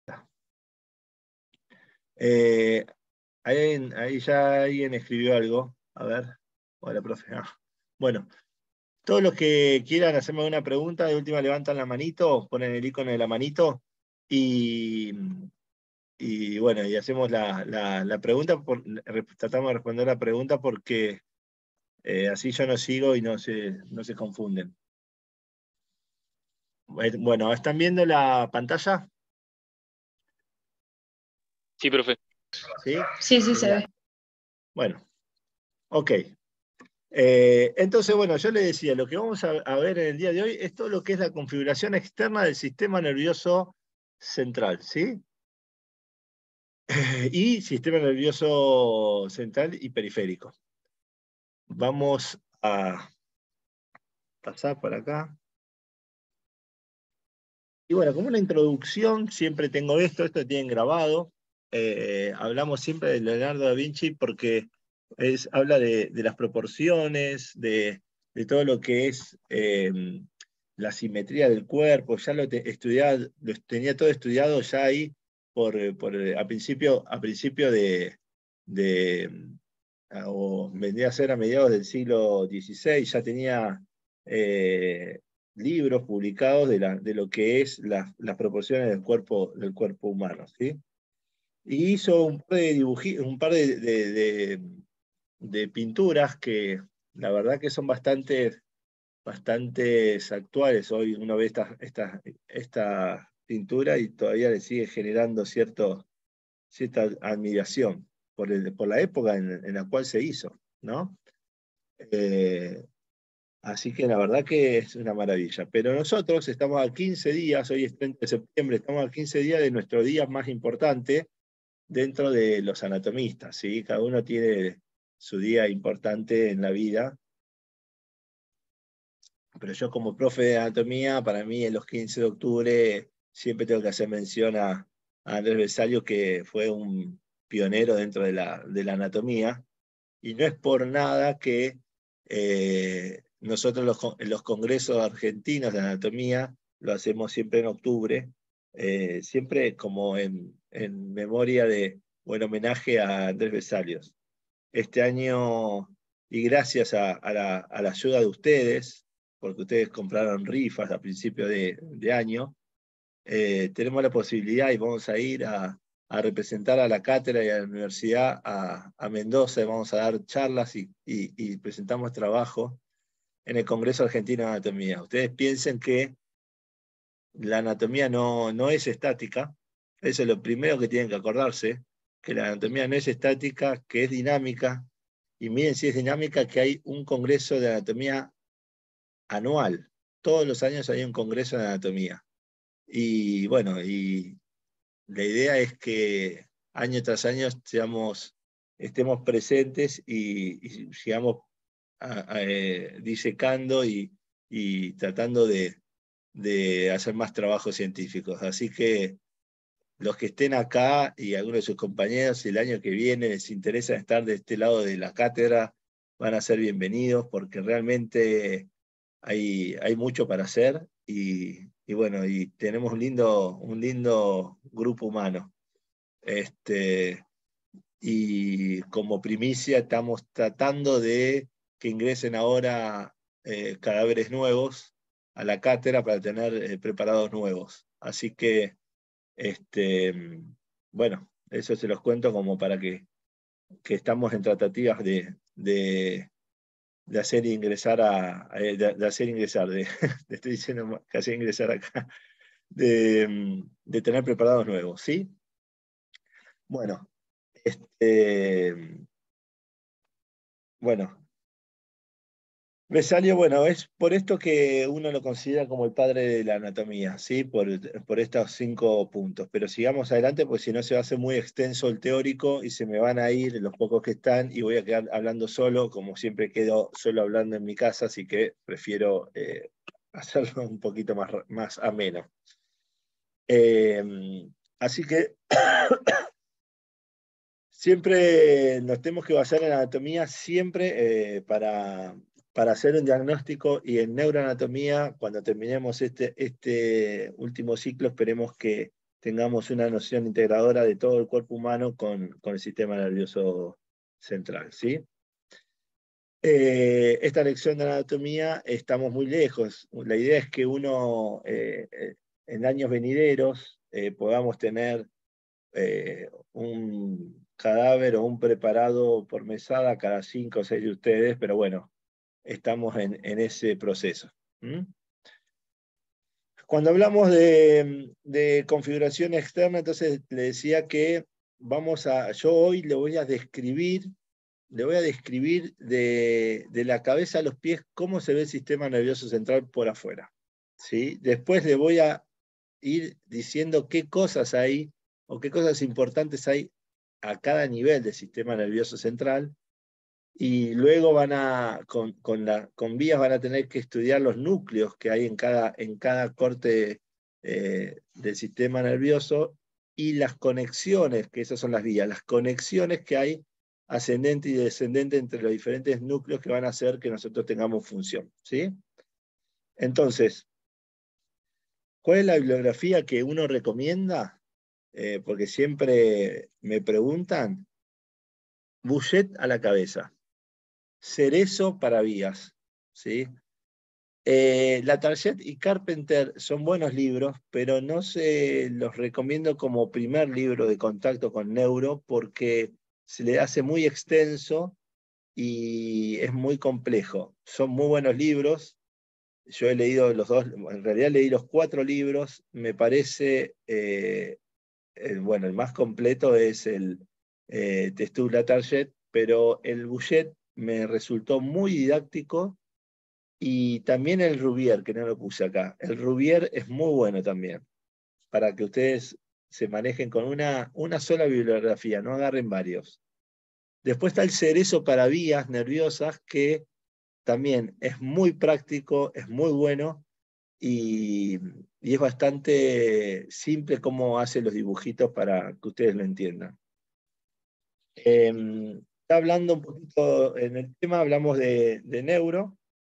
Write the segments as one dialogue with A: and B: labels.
A: Eh, ahí ya alguien escribió algo. A ver. Hola, profe. Bueno, todos los que quieran hacerme una pregunta, de última levantan la manito, ponen el icono de la manito y, y bueno, y hacemos la pregunta, tratamos de responder la pregunta porque así yo no sigo y no se confunden. Bueno, ¿están viendo la pantalla?
B: Sí, profe.
A: ¿Sí?
C: Sí, sí, se ve.
A: Bueno, ok. Entonces, bueno, yo le decía, lo que vamos a ver en el día de hoy es todo lo que es la configuración externa del sistema nervioso central, ¿sí? Y sistema nervioso central y periférico. Vamos a pasar por acá. Y bueno, como una introducción, siempre tengo esto tienen grabado. Hablamos siempre de Leonardo da Vinci porque habla de las proporciones, de todo lo que es la simetría del cuerpo. Ya lo tenía todo estudiado ya ahí a principio o vendría a ser a mediados del siglo XVI, ya tenía libros publicados de lo que es las proporciones del cuerpo humano, ¿sí? Y hizo un par de de pinturas que la verdad que son bastante actuales. Hoy uno ve esta pintura y todavía le sigue generando cierta admiración por la época en la cual se hizo, ¿no? Así que la verdad que es una maravilla. Pero nosotros estamos a 15 días, hoy es 30 de septiembre, estamos a 15 días de nuestro día más importante dentro de los anatomistas, ¿sí? Cada uno tiene su día importante en la vida. Pero yo como profe de anatomía, para mí en los 15 de octubre siempre tengo que hacer mención a Andrés Vesalio, que fue un pionero dentro de la anatomía. Y no es por nada que nosotros los congresos argentinos de anatomía lo hacemos siempre en octubre, siempre como en memoria o en homenaje a Andrés Vesalios. Este año, y gracias a la ayuda de ustedes, porque ustedes compraron rifas a principio de año, tenemos la posibilidad y vamos a ir a representar a la cátedra y a la universidad a Mendoza, y vamos a dar charlas y presentamos trabajo en el Congreso Argentino de Anatomía. Ustedes piensen que la anatomía no es estática, eso es lo primero que tienen que acordarse, que la anatomía no es estática, que es dinámica, y miren si es dinámica, que hay un Congreso de Anatomía anual. Todos los años hay un Congreso de Anatomía. Y bueno, y la idea es que año tras año estemos presentes y sigamos disecando y tratando de hacer más trabajos científicos. Así que los que estén acá y algunos de sus compañeros, el año que viene les interesa estar de este lado de la cátedra, van a ser bienvenidos porque realmente hay mucho para hacer y bueno, y tenemos un lindo grupo humano. Y como primicia estamos tratando de que ingresen ahora cadáveres nuevos a la cátedra para tener preparados nuevos. Así que, bueno, eso se los cuento como para que estamos en tratativas de hacer ingresar de hacer ingresar, le estoy diciendo que hacer ingresar acá, de tener preparados nuevos, ¿sí? Bueno, bueno, Vesalio, bueno, es por esto que uno lo considera como el padre de la anatomía, ¿sí? Por estos 5 puntos. Pero sigamos adelante, porque si no se va a hacer muy extenso el teórico y se me van a ir los pocos que están y voy a quedar hablando solo, como siempre quedo solo hablando en mi casa, así que prefiero hacerlo un poquito más ameno. Así que siempre nos tenemos que basar en la anatomía, siempre para hacer un diagnóstico, y en neuroanatomía, cuando terminemos este último ciclo, esperemos que tengamos una noción integradora de todo el cuerpo humano con el sistema nervioso central, ¿sí? Esta lección de anatomía estamos muy lejos. La idea es que uno en años venideros podamos tener un cadáver o un preparado por mesada cada 5 o 6 de ustedes, pero bueno, estamos en ese proceso. ¿Mm? Cuando hablamos de configuración externa, entonces le decía que yo hoy le voy a describir de la cabeza a los pies cómo se ve el sistema nervioso central por afuera. ¿Sí? Después le voy a ir diciendo qué cosas hay o qué cosas importantes hay a cada nivel del sistema nervioso central, y luego con vías van a tener que estudiar los núcleos que hay en cada corte del sistema nervioso, y las conexiones, que esas son las vías, las conexiones que hay ascendente y descendente entre los diferentes núcleos que van a hacer que nosotros tengamos función, ¿sí? Entonces, ¿cuál es la bibliografía que uno recomienda? Porque siempre me preguntan. Bouchet a la cabeza. Cerezo para vías, ¿sí? Latarjet y Carpenter son buenos libros, pero no se los recomiendo como primer libro de contacto con neuro porque se le hace muy extenso y es muy complejo. Son muy buenos libros. Yo he leído los dos, en realidad leí los 4 libros. Me parece, bueno, el más completo es el Testu Latarjet, pero el Bouchet me resultó muy didáctico, y también el Rubier, que no lo puse acá. El Rubier es muy bueno también, para que ustedes se manejen con una sola bibliografía, no agarren varios. Después está el Cerezo para vías nerviosas, que también es muy práctico, es muy bueno, y es bastante simple cómo hace los dibujitos para que ustedes lo entiendan. Hablando un poquito en el tema, hablamos de neuro,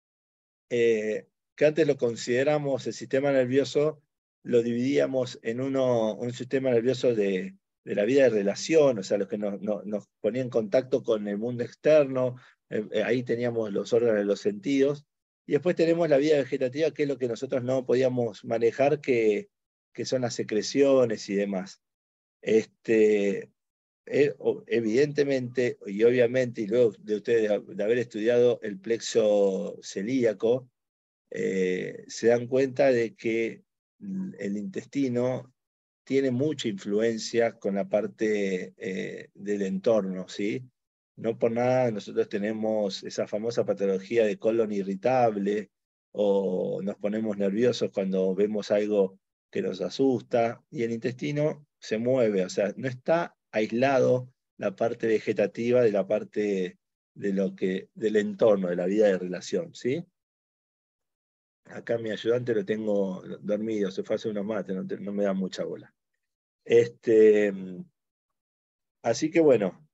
A: que antes lo consideramos el sistema nervioso, lo dividíamos en un sistema nervioso de la vida de relación, o sea, los que nos ponía en contacto con el mundo externo, ahí teníamos los órganos de los sentidos, y después tenemos la vida vegetativa, que es lo que nosotros no podíamos manejar, que son las secreciones y demás. Evidentemente, y obviamente, y luego de ustedes de haber estudiado el plexo celíaco, se dan cuenta de que el intestino tiene mucha influencia con la parte del entorno, ¿sí? No por nada nosotros tenemos esa famosa patología de colon irritable, o nos ponemos nerviosos cuando vemos algo que nos asusta, y el intestino se mueve, o sea, no está aislado la parte vegetativa de la parte del entorno, de la vida de relación, ¿sí? Acá mi ayudante lo tengo dormido, se fue a hacer unos mates, no me da mucha bola. Así que bueno,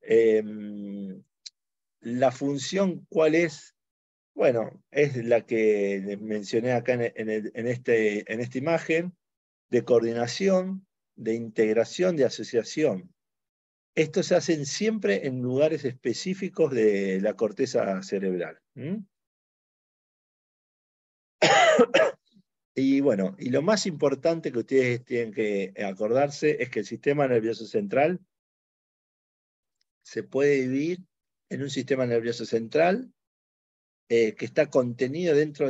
A: la función, ¿cuál es? Bueno, es la que les mencioné acá en esta imagen, de coordinación, de integración, de asociación. Estos se hacen siempre en lugares específicos de la corteza cerebral. Y bueno, y lo más importante que ustedes tienen que acordarse es que el sistema nervioso central se puede dividir en un sistema nervioso central que está contenido dentro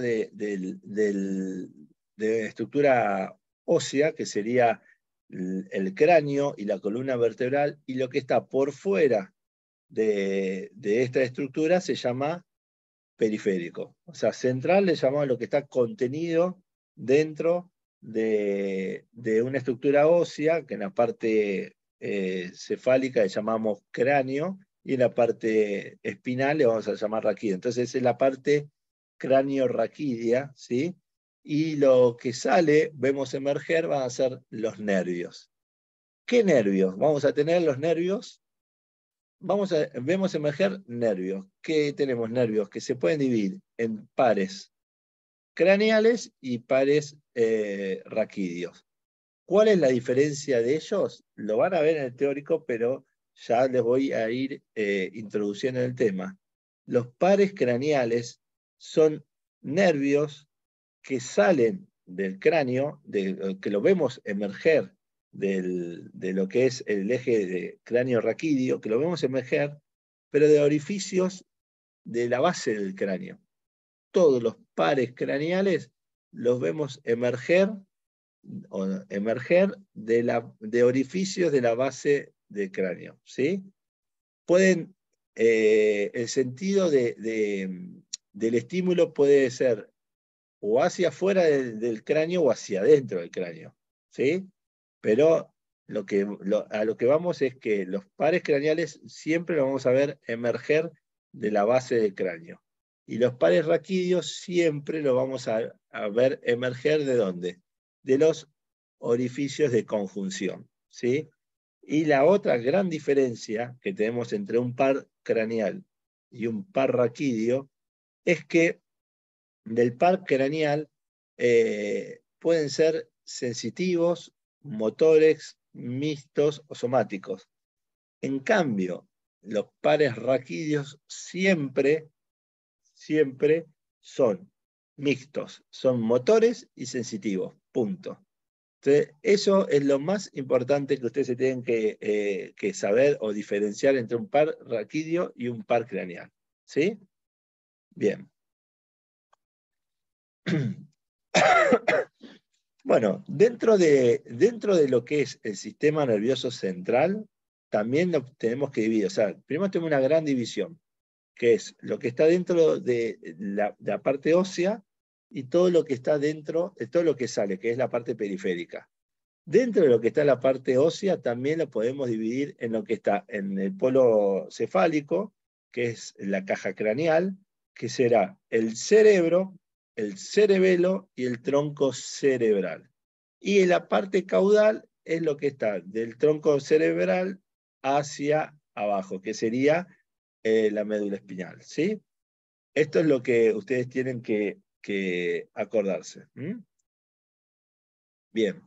A: de estructura ósea, que sería el cráneo y la columna vertebral, y lo que está por fuera de esta estructura se llama periférico. O sea, central le llamamos lo que está contenido dentro de una estructura ósea, que en la parte cefálica le llamamos cráneo, y en la parte espinal le vamos a llamar raquídea. Entonces esa es la parte cráneo-raquídea, ¿sí? Y lo que sale, vemos emerger, van a ser los nervios. ¿Qué nervios? Vamos a tener los nervios. Vemos emerger nervios. ¿Qué tenemos? Nervios que se pueden dividir en pares craneales y pares raquídeos. ¿Cuál es la diferencia de ellos? Lo van a ver en el teórico, pero ya les voy a ir introduciendo en el tema. Los pares craneales son nervios que salen del cráneo, que lo vemos emerger de lo que es el eje de cráneo raquídeo, que lo vemos emerger, pero de orificios de la base del cráneo. Todos los pares craneales los vemos emerger de orificios de la base del cráneo, ¿sí? Pueden, el sentido del estímulo puede ser o hacia afuera del cráneo o hacia adentro del cráneo, ¿sí? Pero a lo que vamos es que los pares craneales siempre los vamos a ver emerger de la base del cráneo. Y los pares raquídeos siempre los vamos a ver emerger ¿de dónde? De los orificios de conjunción, ¿sí? Y la otra gran diferencia que tenemos entre un par craneal y un par raquídeo es que del par craneal pueden ser sensitivos, motores, mixtos o somáticos. En cambio, los pares raquídeos siempre son mixtos, son motores y sensitivos, punto. Entonces, eso es lo más importante que ustedes se tienen que saber o diferenciar entre un par raquídeo y un par craneal. ¿Sí? Bien. Bueno, dentro de lo que es el sistema nervioso central, también lo tenemos que dividir. O sea, primero tenemos una gran división, que es lo que está dentro de la parte ósea y todo lo que está dentro, todo lo que sale, que es la parte periférica. Dentro de lo que está en la parte ósea, también lo podemos dividir en lo que está en el polo cefálico, que es la caja craneal, que será el cerebro, el cerebelo y el tronco cerebral. Y en la parte caudal es lo que está del tronco cerebral hacia abajo, que sería la médula espinal, ¿sí? Esto es lo que ustedes tienen que acordarse. Bien.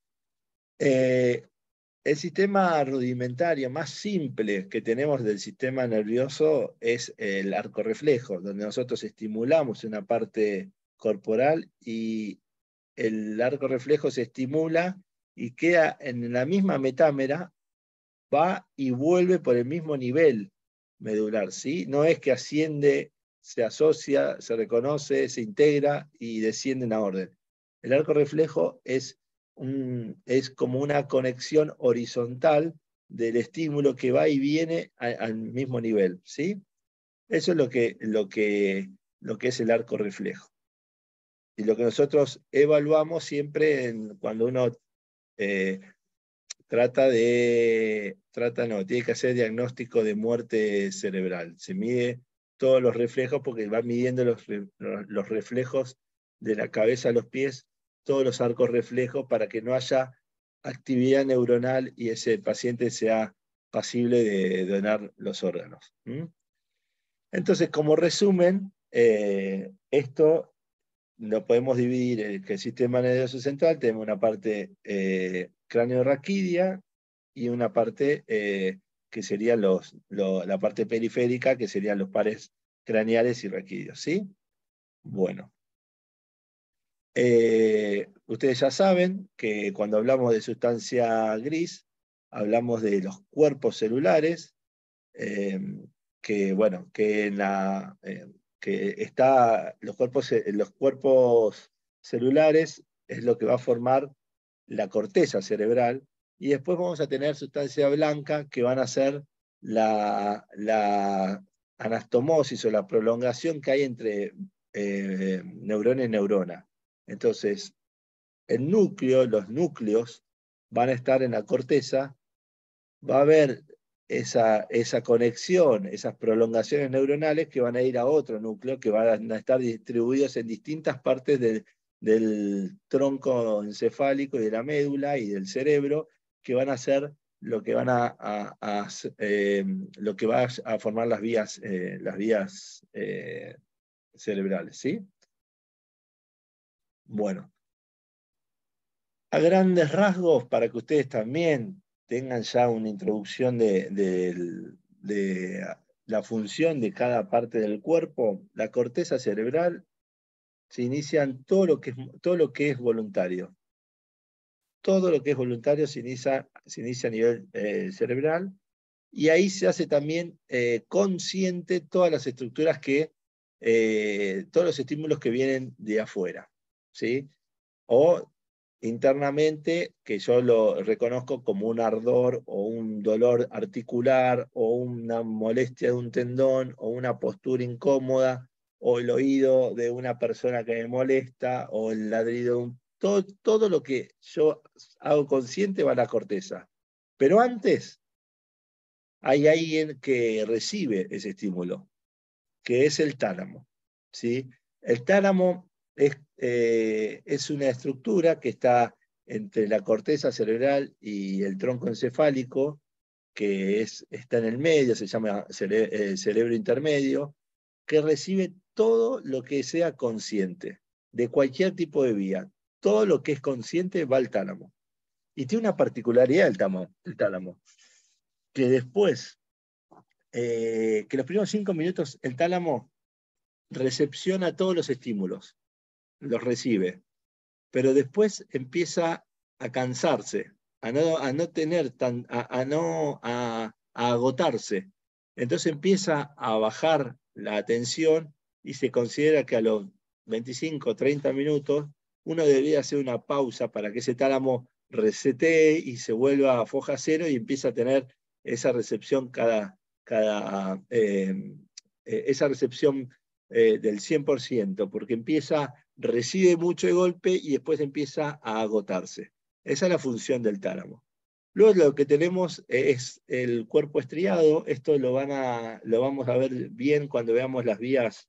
A: El sistema rudimentario más simple que tenemos del sistema nervioso es el arco reflejo, donde nosotros estimulamos una parte corporal y el arco reflejo se estimula y queda en la misma metámera, va y vuelve por el mismo nivel medular, ¿sí? No es que asciende, se asocia, se reconoce, se integra y desciende en la orden. El arco reflejo es como una conexión horizontal del estímulo que va y viene al mismo nivel, ¿sí? Eso es lo que es el arco reflejo. Y lo que nosotros evaluamos siempre cuando uno tiene que hacer diagnóstico de muerte cerebral. Se mide todos los reflejos porque va midiendo los reflejos de la cabeza a los pies, todos los arcos reflejos para que no haya actividad neuronal y ese paciente sea pasible de donar los órganos. Entonces, como resumen, esto lo podemos dividir en el sistema nervioso central, tenemos una parte cráneo-raquídea y una parte que sería la parte periférica, que serían los pares craneales y raquídeos, ¿sí? Bueno. Ustedes ya saben que cuando hablamos de sustancia gris, hablamos de los cuerpos celulares, que bueno, que los cuerpos celulares es lo que va a formar la corteza cerebral, y después vamos a tener sustancia blanca que van a ser la anastomosis o la prolongación que hay entre neurona y neurona. Entonces, los núcleos van a estar en la corteza, va a haber esa conexión, esas prolongaciones neuronales que van a ir a otro núcleo, que van a estar distribuidos en distintas partes del tronco encefálico y de la médula y del cerebro, que van a ser lo que lo que va a formar las vías cerebrales, ¿sí? Bueno. A grandes rasgos, para que ustedes también tengan ya una introducción de la función de cada parte del cuerpo, la corteza cerebral se inicia en todo lo que es voluntario. Todo lo que es voluntario se inicia a nivel cerebral, y ahí se hace también consciente todas las estructuras todos los estímulos que vienen de afuera, ¿sí? O internamente, que yo lo reconozco como un ardor o un dolor articular o una molestia de un tendón o una postura incómoda o el oído de una persona que me molesta o el ladrido de todo lo que yo hago consciente va a la corteza. Pero antes hay alguien que recibe ese estímulo, que es el tálamo, ¿sí? El tálamo es una estructura que está entre la corteza cerebral y el tronco encefálico, que está en el medio, se llama cerebro intermedio, que recibe todo lo que sea consciente, de cualquier tipo de vía. Todo lo que es consciente va al tálamo. Y tiene una particularidad el tálamo, que después, que los primeros 5 minutos, el tálamo recepciona todos los estímulos, los recibe, pero después empieza a cansarse, a no tener a agotarse. Entonces empieza a bajar la atención y se considera que a los 25 o 30 minutos uno debería hacer una pausa para que ese tálamo resetee y se vuelva a foja cero y empieza a tener esa recepción esa recepción del 100%, porque recibe mucho de golpe y después empieza a agotarse. Esa es la función del tálamo. Luego lo que tenemos es el cuerpo estriado. Esto lo vamos a ver bien cuando veamos las vías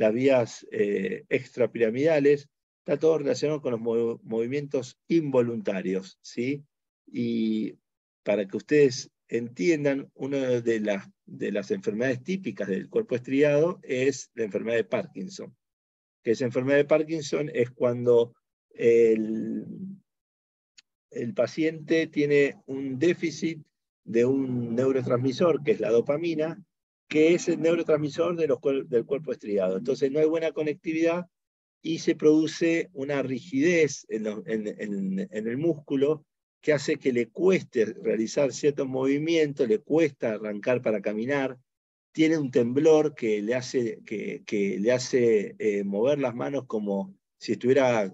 A: extrapiramidales. Está todo relacionado con los movimientos involuntarios, ¿sí? Y para que ustedes entiendan, una de las enfermedades típicas del cuerpo estriado es la enfermedad de Parkinson. Que esa enfermedad de Parkinson es cuando el, el paciente tiene un déficit de un neurotransmisor, que es la dopamina, que es el neurotransmisor del cuerpo estriado. Entonces no hay buena conectividad y se produce una rigidez en el músculo que hace que le cueste realizar ciertos movimientos, le cuesta arrancar para caminar, tiene un temblor que le hace mover las manos como si estuviera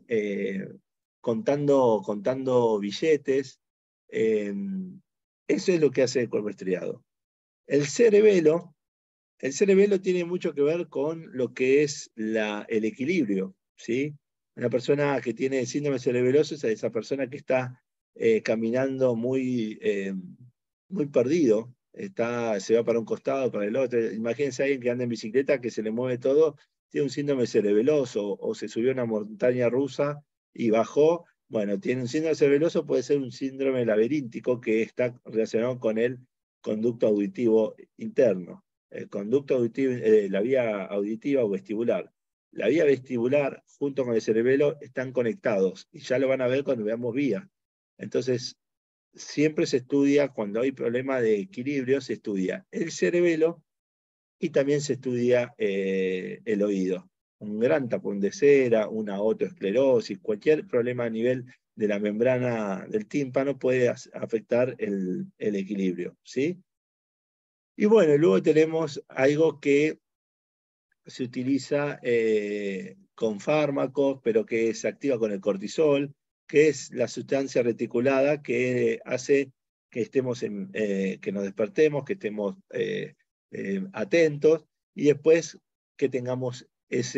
A: contando billetes. Eh, Eso es lo que hace el cuerpo estriado. El cerebelo, el cerebelo tiene mucho que ver con lo que es el equilibrio, ¿sí? Una persona que tiene síndrome cerebeloso es esa persona que está caminando muy perdido, se va para un costado, para el otro. Imagínense a alguien que anda en bicicleta, que se le mueve todo, tiene un síndrome cerebeloso, o se subió a una montaña rusa y bajó. Bueno, tiene un síndrome cerebeloso, puede ser un síndrome laberíntico que está relacionado con el conducto auditivo interno. El conducto auditivo, la vía auditiva o vestibular. La vía vestibular junto con el cerebelo están conectados y ya lo van a ver cuando veamos vía. Entonces, siempre se estudia, cuando hay problema de equilibrio, se estudia el cerebelo y también se estudia el oído. Un gran tapón de cera, una otoesclerosis, cualquier problema a nivel de la membrana del tímpano puede afectar el equilibrio, ¿sí? Y bueno, luego tenemos algo que se utiliza con fármacos, pero que se activa con el cortisol, que es la sustancia reticulada que hace que que nos despertemos, que estemos atentos, y después que tengamos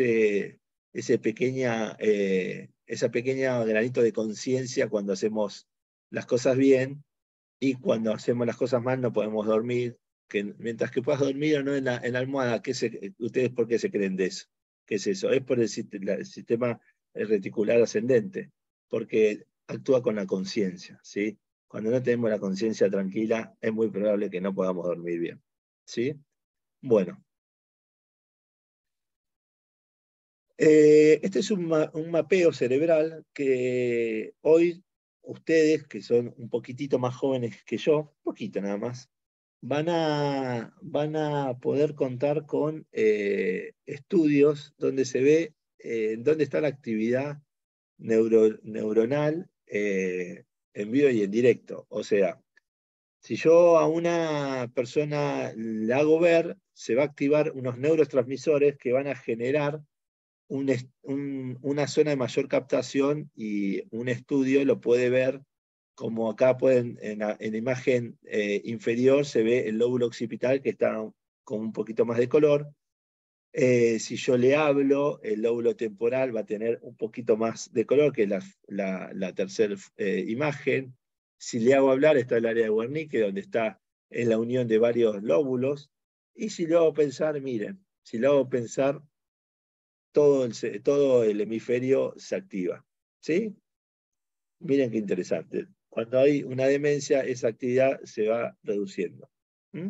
A: esa pequeña granito de conciencia cuando hacemos las cosas bien, y cuando hacemos las cosas mal no podemos dormir, que mientras que puedas dormir o no en la almohada, ¿ustedes por qué se creen de eso? ¿Qué es eso? Es por el sistema reticular ascendente, porque actúa con la conciencia, ¿sí? Cuando no tenemos la conciencia tranquila, es muy probable que no podamos dormir bien, ¿sí? Bueno, este es un mapeo cerebral que hoy ustedes, que son un poquitito más jóvenes que yo, un poquito nada más, van a poder contar con estudios donde se ve dónde está la actividad neuronal en vivo y en directo. O sea, si yo a una persona le hago ver, se va a activar unos neurotransmisores que van a generar una zona de mayor captación, y un estudio lo puede ver como acá pueden, en la imagen inferior se ve el lóbulo occipital que está con un poquito más de color. Si yo le hablo, el lóbulo temporal va a tener un poquito más de color, que es la tercera imagen. Si le hago hablar, está el área de Wernicke, donde está en la unión de varios lóbulos. Y si le hago pensar, miren, si le hago pensar, todo el hemisferio se activa. ¿Sí? Miren qué interesante. Cuando hay una demencia, esa actividad se va reduciendo. ¿Mm?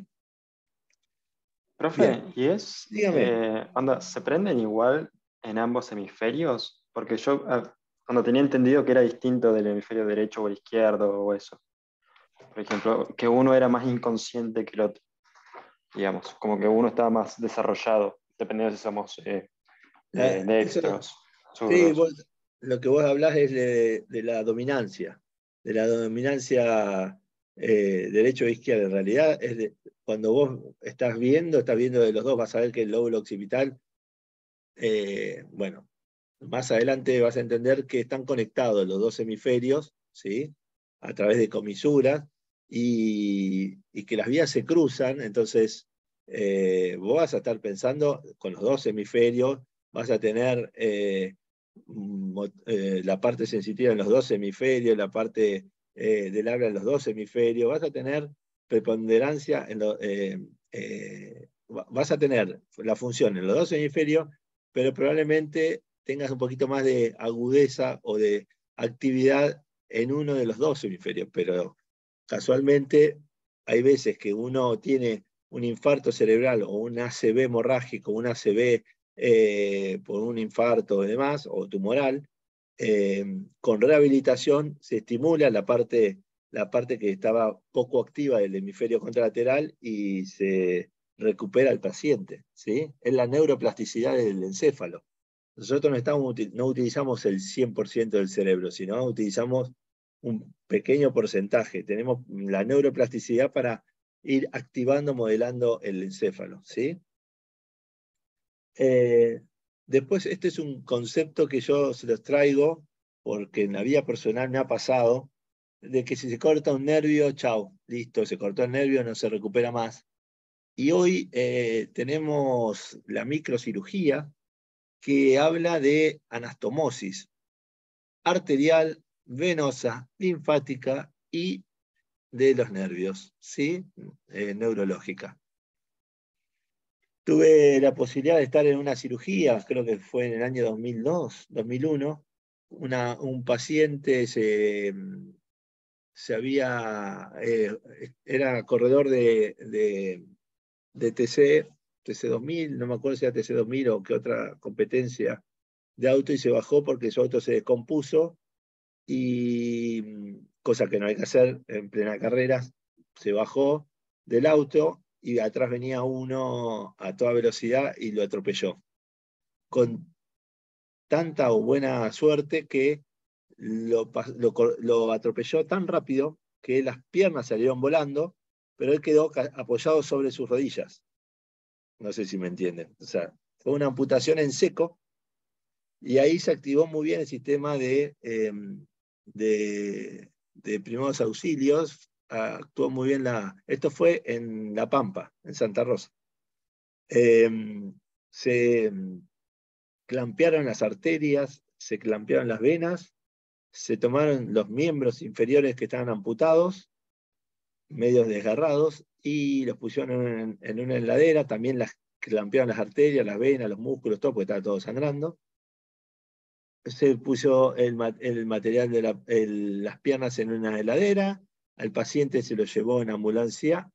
A: Bien,
B: Profe,
A: dígame.
B: onda, ¿se prenden igual en ambos hemisferios? Porque yo cuando tenía entendido que era distinto del hemisferio derecho o el izquierdo o eso. Por ejemplo, que uno era más inconsciente que el otro, digamos, como que uno estaba más desarrollado, dependiendo si somos
A: Eso,
B: dextros,
A: sí,
B: zurdos.
A: lo que vos hablás es de la dominancia derecho e izquierda. En realidad, cuando vos estás viendo de los dos, vas a ver que el lóbulo occipital, bueno, más adelante vas a entender que están conectados los dos hemisferios, ¿sí? A través de comisuras, y que las vías se cruzan. Entonces vos vas a estar pensando con los dos hemisferios, vas a tener la parte sensitiva en los dos hemisferios, la parte del habla en los dos hemisferios, vas a tener preponderancia vas a tener la función en los dos hemisferios, pero probablemente tengas un poquito más de agudeza o de actividad en uno de los dos hemisferios. Pero casualmente hay veces que uno tiene un infarto cerebral o un ACV hemorrágico, un ACV por un infarto y demás, o tumoral. Con rehabilitación se estimula la parte que estaba poco activa del hemisferio contralateral, y se recupera el paciente, ¿sí? Es la neuroplasticidad del encéfalo. Nosotros no utilizamos el 100% del cerebro, sino utilizamos un pequeño porcentaje. Tenemos la neuroplasticidad para ir activando, modelando el encéfalo, ¿sí? Después, este es un concepto que yo se los traigo porque en la vida personal me ha pasado, de que si se corta un nervio, chao, listo, se cortó el nervio, no se recupera más. Y hoy tenemos la microcirugía, que habla de anastomosis arterial, venosa, linfática y de los nervios, ¿sí? Neurológica. Tuve la posibilidad de estar en una cirugía, creo que fue en el año 2002, 2001. Un paciente era corredor de TC 2000, no me acuerdo si era TC 2000 o qué otra competencia de auto, y se bajó porque su auto se descompuso, y cosa que no hay que hacer en plena carrera. Se bajó del auto y atrás venía uno a toda velocidad y lo atropelló. Con tanta o buena suerte que lo atropelló tan rápido que las piernas salieron volando, pero él quedó apoyado sobre sus rodillas. No sé si me entienden. O sea, fue una amputación en seco, y ahí se activó muy bien el sistema de primeros auxilios. Actuó muy bien esto fue en La Pampa, en Santa Rosa. Se clampearon las arterias, se clampearon las venas, se tomaron los miembros inferiores que estaban amputados, medios desgarrados, y los pusieron en una heladera. También las clampearon las arterias, las venas, los músculos, todo, porque estaba todo sangrando. Se puso el material de las piernas en una heladera. Al paciente se lo llevó en ambulancia,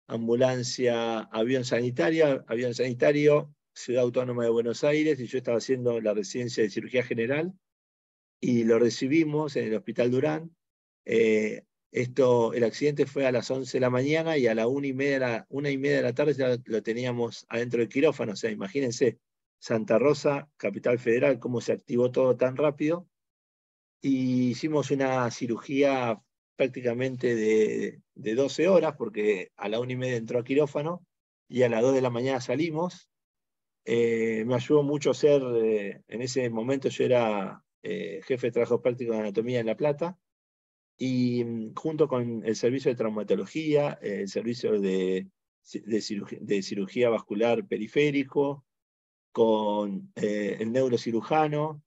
A: avión sanitario, Ciudad Autónoma de Buenos Aires, y yo estaba haciendo la residencia de cirugía general, y lo recibimos en el Hospital Durán. el accidente fue a las 11 de la mañana y a la 1:30 de la tarde ya lo teníamos adentro del quirófano. O sea, imagínense, Santa Rosa, Capital Federal, cómo se activó todo tan rápido. Y hicimos una cirugía prácticamente de 12 horas, porque a la 1:30 entró a quirófano y a las 2 de la mañana salimos. Me ayudó mucho ser, en ese momento yo era jefe de trabajo práctico de anatomía en La Plata, y junto con el servicio de traumatología, el servicio de cirugía vascular periférico, con el neurocirujano,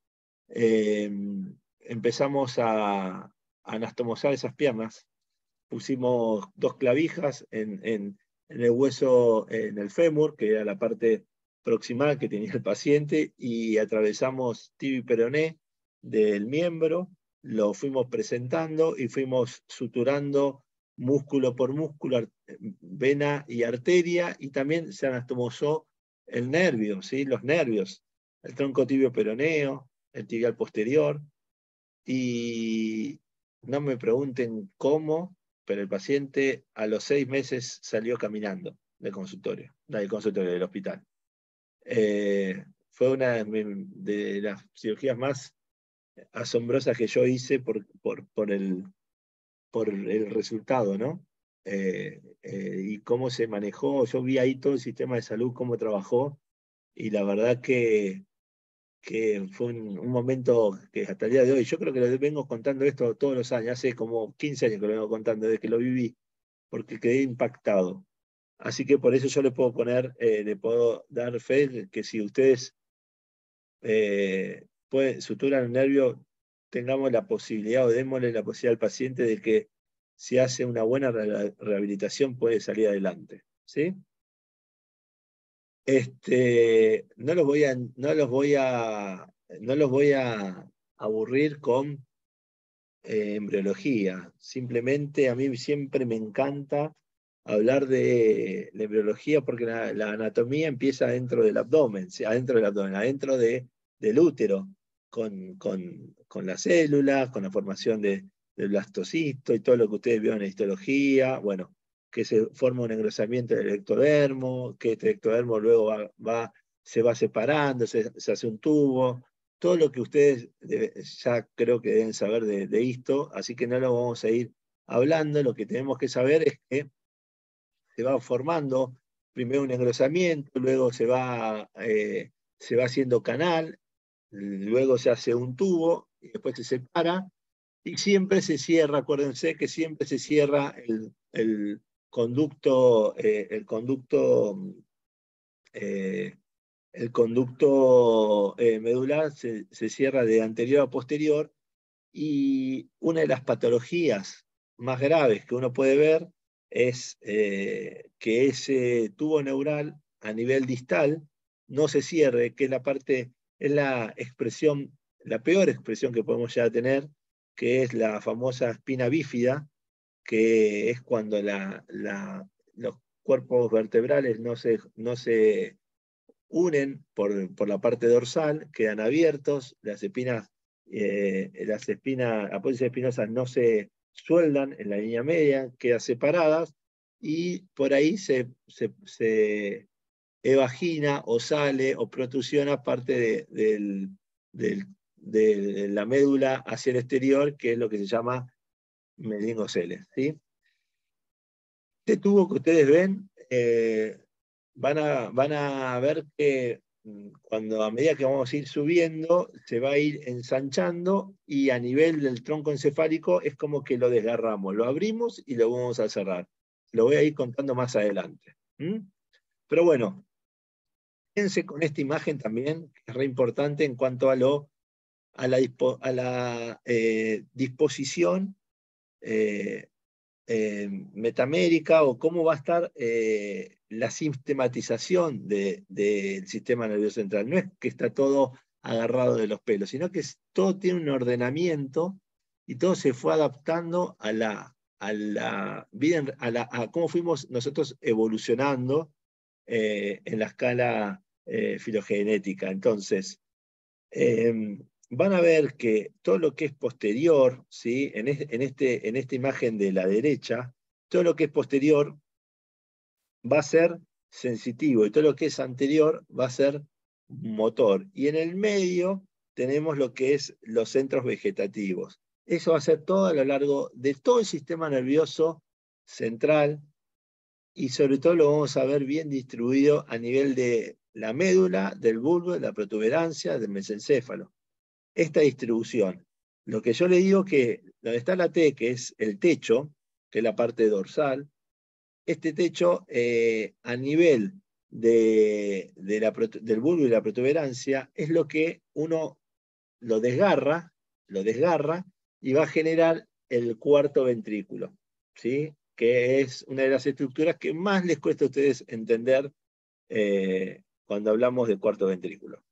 A: empezamos a anastomosar esas piernas. Pusimos 2 clavijas en el hueso, en el fémur, que era la parte proximal que tenía el paciente, y atravesamos tibia y peroné del miembro, lo fuimos presentando y fuimos suturando músculo por músculo, vena y arteria, y también se anastomosó el nervio, ¿sí? Los nervios, el tronco tibio peroneo, el tibial posterior, y no me pregunten cómo, pero el paciente a los 6 meses salió caminando del consultorio del hospital. Fue una de las cirugías más asombrosas que yo hice por el resultado, ¿no? Y cómo se manejó. Yo vi ahí todo el sistema de salud, cómo trabajó, y la verdad que fue un momento que hasta el día de hoy, yo creo que lo vengo contando esto todos los años, hace como 15 años que lo vengo contando, desde que lo viví, porque quedé impactado. Así que por eso yo le puedo dar fe que si ustedes suturan el nervio, tengamos la posibilidad, o démosle la posibilidad al paciente de que si hace una buena rehabilitación puede salir adelante. ¿Sí? No los voy a aburrir con embriología. Simplemente a mí siempre me encanta hablar de la embriología, porque la anatomía empieza dentro del abdomen, ¿sí? Adentro del útero, con las células, con la formación del blastocisto y todo lo que ustedes vieron en histología. Bueno, que se forma un engrosamiento del ectodermo, que este ectodermo luego se va separando, se hace un tubo. Todo lo que ustedes ya creo que deben saber de esto, así que no lo vamos a ir hablando. Lo que tenemos que saber es que se va formando primero un engrosamiento, luego se va haciendo canal, luego se hace un tubo y después se separa, y siempre se cierra. Acuérdense que siempre se cierra el conducto, eh, medular se cierra de anterior a posterior, y una de las patologías más graves que uno puede ver es que ese tubo neural a nivel distal no se cierre, que es la peor expresión que podemos ya tener, que es la famosa espina bífida, que es cuando los cuerpos vertebrales no se unen por la parte dorsal, quedan abiertos, las apófisis espinosas no se sueldan en la línea media, quedan separadas, y por ahí se evagina o sale o protrusiona parte de la médula hacia el exterior, que es lo que se llama meningoceles, ¿sí? Este tubo que ustedes ven, van a ver que a medida que vamos a ir subiendo, se va a ir ensanchando, y a nivel del tronco encefálico es como que lo desgarramos, lo abrimos y lo vamos a cerrar. Lo voy a ir contando más adelante. Pero bueno, fíjense con esta imagen también, que es re importante en cuanto a la disposición metamérica, o cómo va a estar la sistematización del sistema nervioso central. No es que está todo agarrado de los pelos, sino que todo tiene un ordenamiento, y todo se fue adaptando a cómo fuimos nosotros evolucionando en la escala filogenética. Entonces, van a ver que todo lo que es posterior, ¿sí? En esta imagen de la derecha, todo lo que es posterior va a ser sensitivo y todo lo que es anterior va a ser motor. Y en el medio tenemos lo que es los centros vegetativos. Eso va a ser todo a lo largo de todo el sistema nervioso central y sobre todo lo vamos a ver bien distribuido a nivel de la médula, del bulbo, de la protuberancia, del mesencéfalo. Esta distribución. Lo que yo le digo que donde está la T, que es el techo, que es la parte dorsal, este techo a nivel del bulbo y la protuberancia es lo que uno lo desgarra y va a generar el cuarto ventrículo, ¿sí? Que es una de las estructuras que más les cuesta a ustedes entender cuando hablamos del cuarto ventrículo.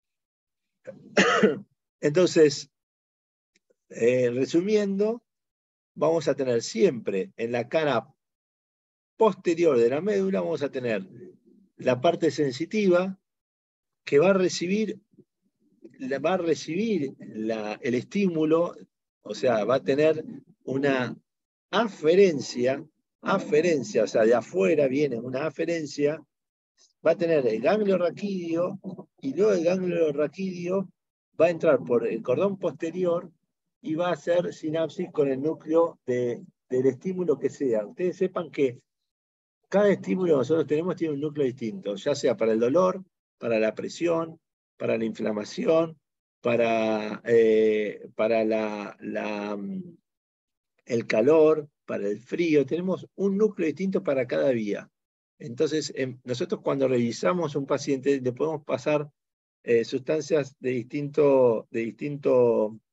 A: Entonces, resumiendo, vamos a tener siempre en la cara posterior de la médula, vamos a tener la parte sensitiva que va a recibir el estímulo, o sea, va a tener una aferencia, o sea, de afuera viene una aferencia, va a tener el ganglio raquídeo y luego el ganglio raquídeo va a entrar por el cordón posterior y va a hacer sinapsis con el núcleo del estímulo que sea. Ustedes sepan que cada estímulo que nosotros tenemos tiene un núcleo distinto, ya sea para el dolor, para la presión, para la inflamación, para el calor, para el frío. Tenemos un núcleo distinto para cada vía. Entonces, nosotros cuando revisamos a un paciente le podemos pasar sustancias de distinto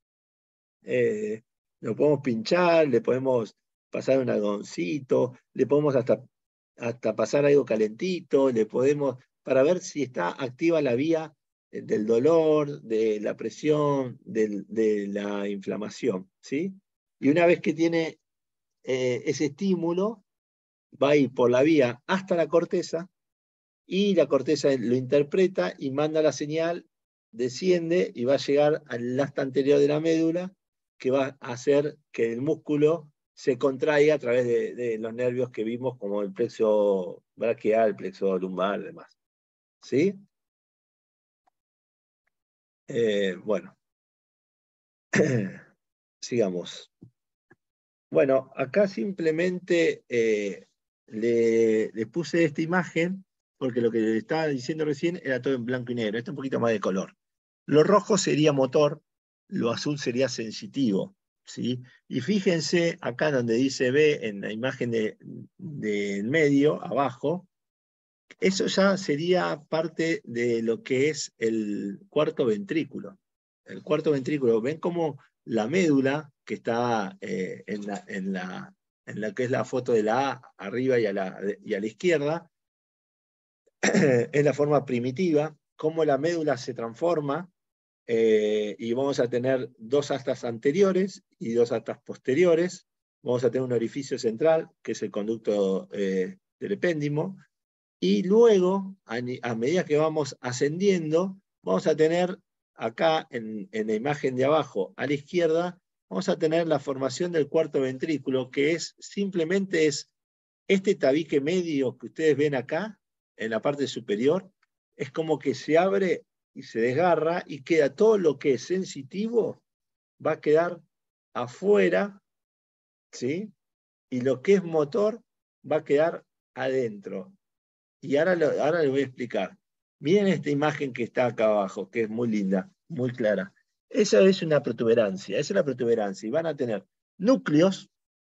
A: lo podemos pinchar, le podemos pasar un algodoncito, le podemos hasta pasar algo calentito, para ver si está activa la vía del dolor, de la presión, de la inflamación, ¿sí? Y una vez que tiene ese estímulo, va a ir por la vía hasta la corteza, y la corteza lo interpreta y manda la señal, desciende y va a llegar al asta anterior de la médula, que va a hacer que el músculo se contraiga a través de los nervios que vimos, como el plexo braquial, el plexo lumbar y demás. ¿Sí? Bueno, sigamos. Bueno, acá simplemente le puse esta imagen, porque lo que le estaba diciendo recién era todo en blanco y negro. Esto un poquito más de color. Lo rojo sería motor, lo azul sería sensitivo, ¿sí? Y fíjense acá donde dice B, en la imagen del medio, abajo, eso ya sería parte de lo que es el cuarto ventrículo. El cuarto ventrículo, ven cómo la médula, que está en la que es la foto de la A arriba y a la izquierda, es la forma primitiva, cómo la médula se transforma y vamos a tener dos astas anteriores y dos astas posteriores. Vamos a tener un orificio central, que es el conducto del epéndimo, y luego, a medida que vamos ascendiendo, vamos a tener acá en la imagen de abajo a la izquierda, vamos a tener la formación del cuarto ventrículo, que simplemente es este tabique medio que ustedes ven acá, en la parte superior, es como que se abre y se desgarra y queda todo lo que es sensitivo, va a quedar afuera, ¿sí? Y lo que es motor va a quedar adentro. Y ahora le voy a explicar. Miren esta imagen que está acá abajo, que es muy linda, muy clara. Esa es una protuberancia, esa es la protuberancia. Y van a tener núcleos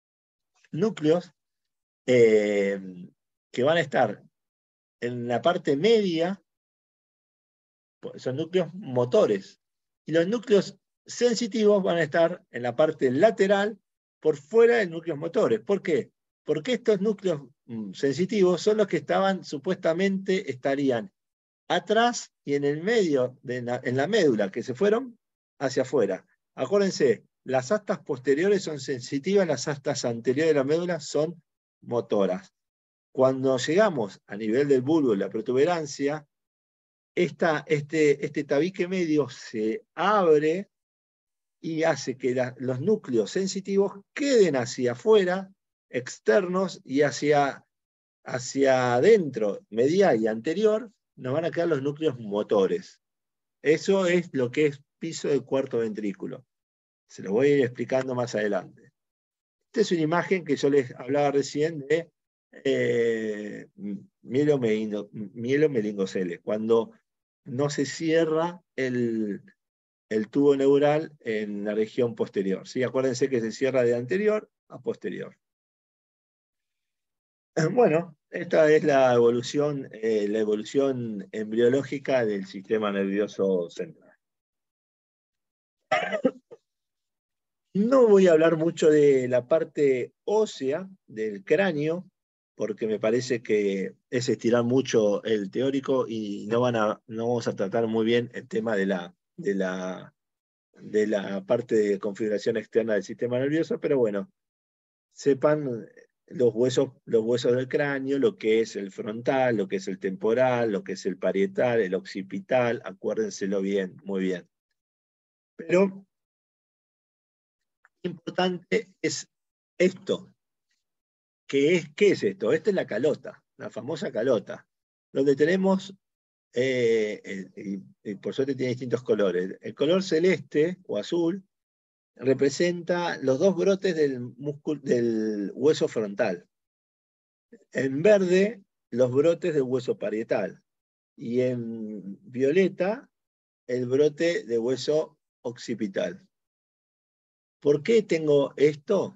A: eh, que van a estar en la parte media, son núcleos motores. Y los núcleos sensitivos van a estar en la parte lateral, por fuera de núcleos motores. ¿Por qué? Porque estos núcleos sensitivos son los que supuestamente estarían atrás y en el medio, en la médula, que se fueron hacia afuera. Acuérdense, las astas posteriores son sensitivas, las astas anteriores de la médula son motoras. Cuando llegamos a nivel del bulbo y la protuberancia, este tabique medio se abre y hace que los núcleos sensitivos queden hacia afuera, externos, y hacia adentro, medial y anterior, nos van a quedar los núcleos motores. Eso es lo que es piso del cuarto ventrículo. Se lo voy a ir explicando más adelante. Esta es una imagen que yo les hablaba recién de mielomeningocele, cuando no se cierra el tubo neural en la región posterior. ¿Sí? Acuérdense que se cierra de anterior a posterior. Bueno, esta es la evolución embriológica del sistema nervioso central. No voy a hablar mucho de la parte ósea del cráneo, porque me parece que es estirar mucho el teórico y no vamos a tratar muy bien el tema de la parte de configuración externa del sistema nervioso, pero bueno, sepan los huesos del cráneo, lo que es el frontal, lo que es el temporal, lo que es el parietal, el occipital, acuérdenselo bien, muy bien. Pero importante es esto. ¿Qué es esto? Esta es la calota, la famosa calota, donde tenemos, y por suerte tiene distintos colores. El color celeste o azul representa los dos brotes del hueso frontal. En verde, los brotes del hueso parietal. Y en violeta, el brote de hueso occipital. ¿Por qué tengo esto?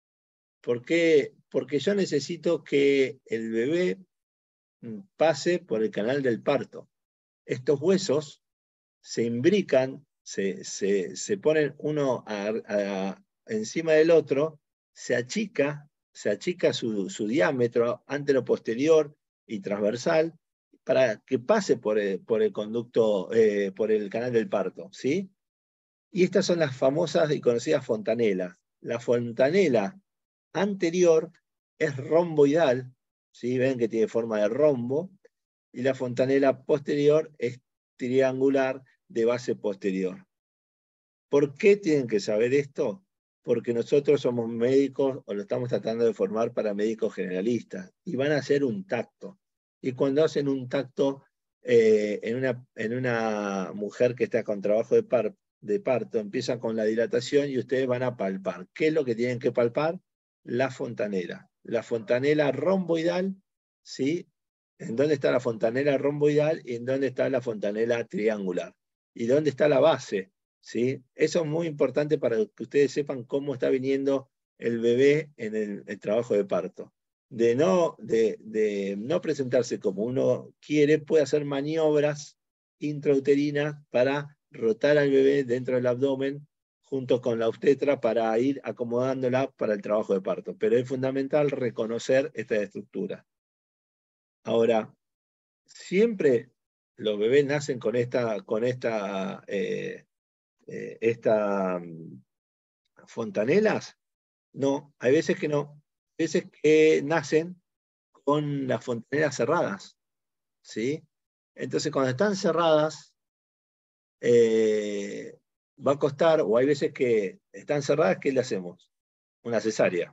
A: Porque yo necesito que el bebé pase por el canal del parto. Estos huesos se imbrican, se ponen uno encima del otro, se achica su diámetro antero-posterior y transversal para que pase por el conducto, por el canal del parto, ¿sí? Y estas son las famosas y conocidas fontanelas. La fontanela anterior es romboidal, ¿sí? Ven que tiene forma de rombo, y la fontanela posterior es triangular de base posterior. ¿Por qué tienen que saber esto? Porque nosotros somos médicos o lo estamos tratando de formar para médicos generalistas y van a hacer un tacto. Y cuando hacen un tacto en una mujer que está con trabajo de parto, empiezan con la dilatación y ustedes van a palpar. ¿Qué es lo que tienen que palpar? La fontanela romboidal, ¿sí? ¿En dónde está la fontanela romboidal y en dónde está la fontanela triangular? ¿Y dónde está la base? ¿Sí? Eso es muy importante para que ustedes sepan cómo está viniendo el bebé en el trabajo de parto. De no presentarse como uno quiere, puede hacer maniobras intrauterinas para rotar al bebé dentro del abdomen junto con la obstetra para ir acomodándola para el trabajo de parto. Pero es fundamental reconocer esta estructura. Ahora, siempre los bebés nacen con esta fontanelas. No, hay veces que no. Hay veces que nacen con las fontanelas cerradas, ¿sí? Entonces, cuando están cerradas, va a costar, o hay veces que están cerradas, ¿qué le hacemos? Una cesárea.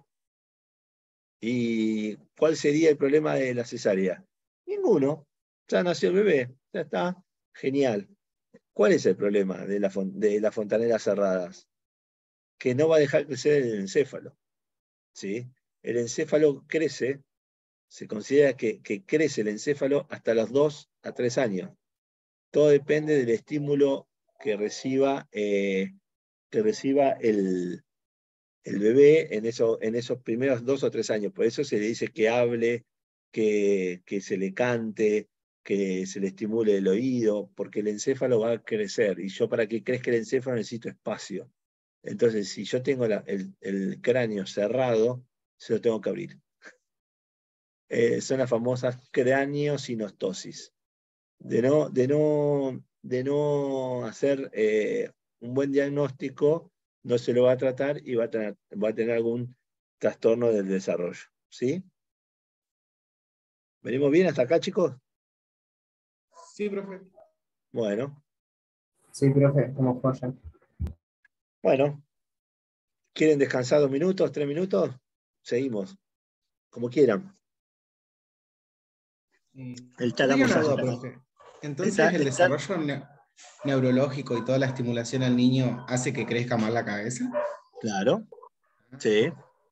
A: ¿Y cuál sería el problema de la cesárea? Ninguno. Ya nació el bebé, ya está, genial. ¿Cuál es el problema de las fontanelas cerradas? Que no va a dejar crecer el encéfalo, ¿sí? El encéfalo crece, se considera que crece el encéfalo hasta los 2 a 3 años. Todo depende del estímulo que reciba el bebé en esos primeros 2 o 3 años. Por eso se le dice que hable, que se le cante, que se le estimule el oído, porque el encéfalo va a crecer. Y yo para que crezca el encéfalo necesito espacio. Entonces, si yo tengo el cráneo cerrado, se lo tengo que abrir. Son las famosas craneosinostosis. De no hacer un buen diagnóstico, no se lo va a tratar y va a tener algún trastorno del desarrollo. ¿Sí? ¿Venimos bien hasta acá, chicos?
C: Sí, profe.
A: Bueno,
C: Sí, profe, como joya.
A: bueno. ¿Quieren descansar 2 minutos, 3 minutos? Seguimos, como quieran. El
D: Yo
A: chat
D: tenía
A: vamos
D: una
A: a...
D: duda, profe.
A: El
D: Entonces,
A: chat,
D: ¿el
A: el chat-
D: desarrollo neurológico y toda la estimulación al niño hace que crezca más la cabeza?
A: claro, sí,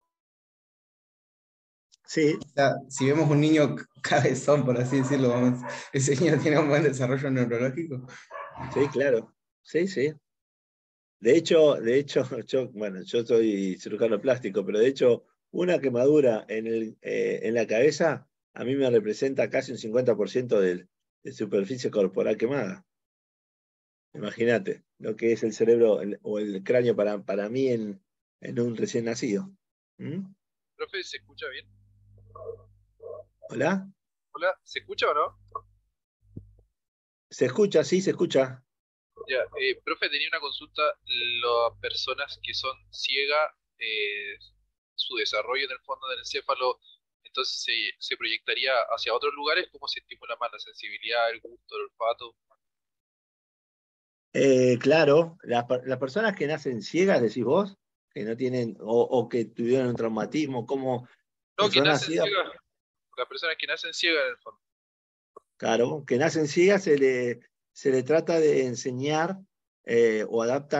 A: sí,
D: O sea, si vemos un niño cabezón, por así decirlo, ese niño tiene un buen desarrollo neurológico.
A: sí, claro, sí, sí. De hecho, yo soy cirujano plástico, pero de hecho, una quemadura en la cabeza a mí me representa casi un 50% de superficie corporal quemada. Imagínate lo que es el cerebro o el cráneo para mí en un recién nacido. ¿Mm?
E: Profe, ¿se escucha bien?
A: ¿Hola?
E: Hola, ¿se escucha o no?
A: ¿Se escucha? Sí, se escucha.
E: Ya, profe, tenía una consulta. Las personas que son ciegas, su desarrollo en el fondo del encéfalo, entonces se proyectaría hacia otros lugares. ¿Cómo se estimula más la sensibilidad, el gusto, el olfato?
A: Claro, las personas que nacen ciegas, decís vos, que no tienen, o que tuvieron un traumatismo, como
E: No, que
A: personas
E: nacen
A: ciegas,
E: ciegas, las personas que nacen ciegas en el fondo.
A: claro, que nacen ciegas se le trata de enseñar o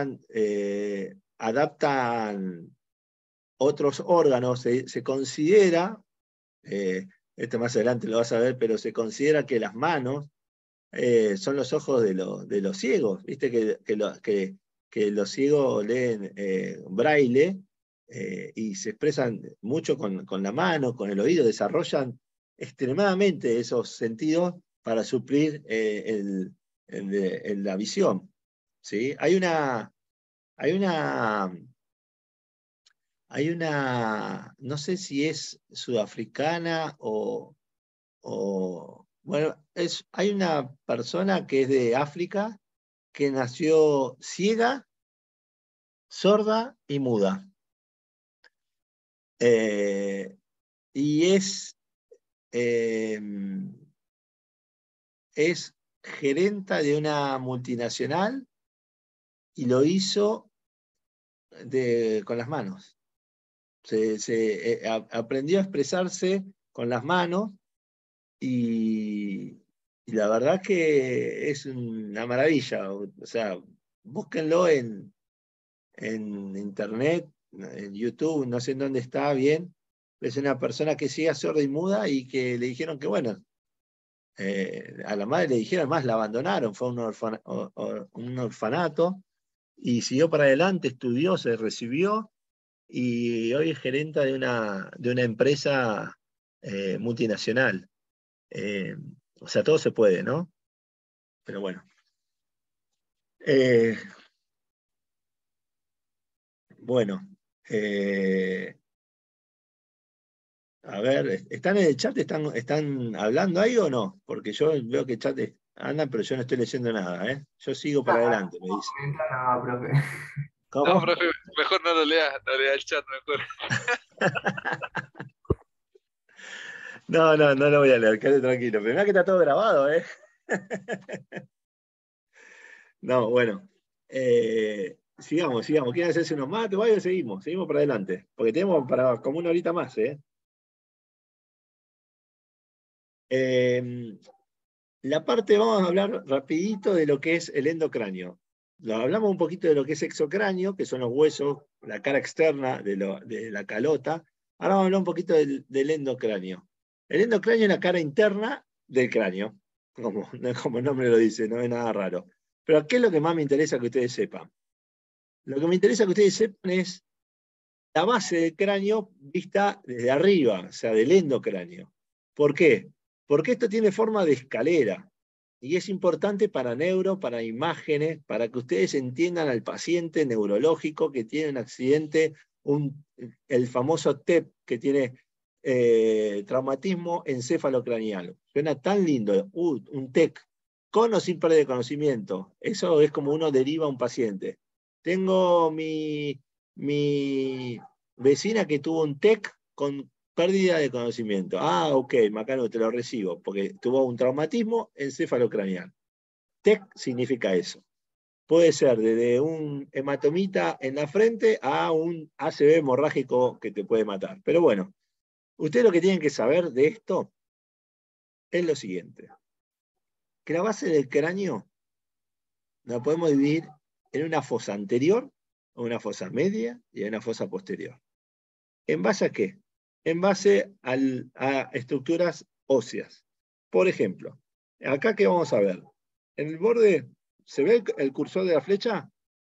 A: adaptan otros órganos. Se considera, eh, esto más adelante lo vas a ver, pero se considera que las manos son los ojos de los ciegos. Viste que los ciegos leen braille y se expresan mucho con la mano, con el oído, desarrollan extremadamente esos sentidos para suplir la visión. ¿Sí? Hay una, no sé si es sudafricana bueno, hay una persona que es de África que nació ciega, sorda y muda. Eh, y eh, es gerenta de una multinacional y lo hizo con las manos. Aprendió a expresarse con las manos y la verdad que es una maravilla. O sea, búsquenlo en internet, en YouTube, no sé en dónde está bien. Es una persona que sigue sorda y muda y que le dijeron que, bueno, a la madre le dijeron, más la abandonaron, fue un orfanato y siguió para adelante, estudió, se recibió y hoy es gerenta de una empresa multinacional. Eh, o sea, todo se puede, ¿no? Pero bueno. Eh, bueno. eh, A ver, ¿están en el chat? ¿Están hablando ahí o no? Porque yo veo que el chat anda, pero yo no estoy leyendo nada, ¿eh? Yo sigo para
C: Ah,
A: adelante, me dice.
C: no, profe.
E: No,
A: ¿Cómo?
E: profe, mejor no lea el chat, mejor.
A: No, no, no lo voy a leer, quédate tranquilo. Primero que está todo grabado, ¿eh? No, bueno. Sigamos. ¿Quieren hacerse unos mates o algo? Seguimos para adelante. Porque tenemos para como una horita más, ¿eh? Eh, vamos a hablar rapidito de lo que es el endocráneo. Hablamos un poquito de lo que es exocráneo, que son los huesos, la cara externa de la calota. Ahora vamos a hablar un poquito del endocráneo. El endocráneo es la cara interna del cráneo, como el nombre lo dice, no es nada raro. Pero ¿qué es lo que más me interesa que ustedes sepan? Lo que me interesa que ustedes sepan es la base del cráneo vista desde arriba, o sea, del endocráneo. ¿Por qué? Porque esto tiene forma de escalera y es importante para imágenes, para que ustedes entiendan al paciente neurológico que tiene un accidente, el famoso TEP, que tiene traumatismo encefalocraneal. Suena tan lindo, un TEC, con o sin pérdida de conocimiento. Eso es como uno deriva a un paciente. Tengo mi vecina que tuvo un TEC con pérdida de conocimiento. Ah, ok, Macano, te lo recibo, porque tuvo un traumatismo encefalocraneal. TEC significa eso. Puede ser desde un hematomita en la frente a un ACV hemorrágico que te puede matar. Pero bueno, ustedes lo que tienen que saber de esto es lo siguiente. Que la base del cráneo la podemos dividir en una fosa anterior, una fosa media y una fosa posterior. ¿En base a qué? En base a estructuras óseas. Por ejemplo, acá ¿qué vamos a ver? En el borde, ¿se ve el cursor de la flecha?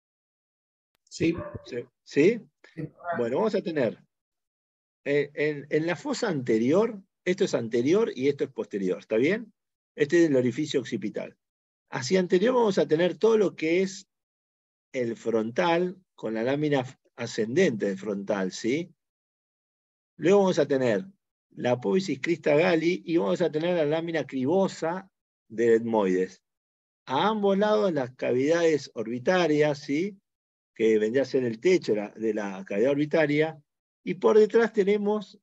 D: Sí.
A: ¿Sí? Bueno, vamos a tener en la fosa anterior, esto es anterior y esto es posterior, ¿está bien? Este es el orificio occipital. Hacia anterior vamos a tener todo lo que es el frontal, con la lámina ascendente del frontal, ¿sí? Luego vamos a tener la apófisis crista galli y vamos a tener la lámina cribosa del etmoides. A ambos lados las cavidades orbitarias, ¿sí? Que vendría a ser el techo de la cavidad orbitaria, y por detrás tenemos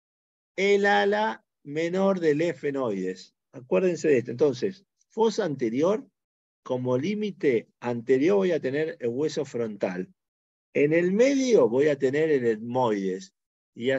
A: el ala menor del efenoides. Acuérdense de esto. Entonces, fosa anterior, como límite anterior voy a tener el hueso frontal. En el medio voy a tener el etmoides. Y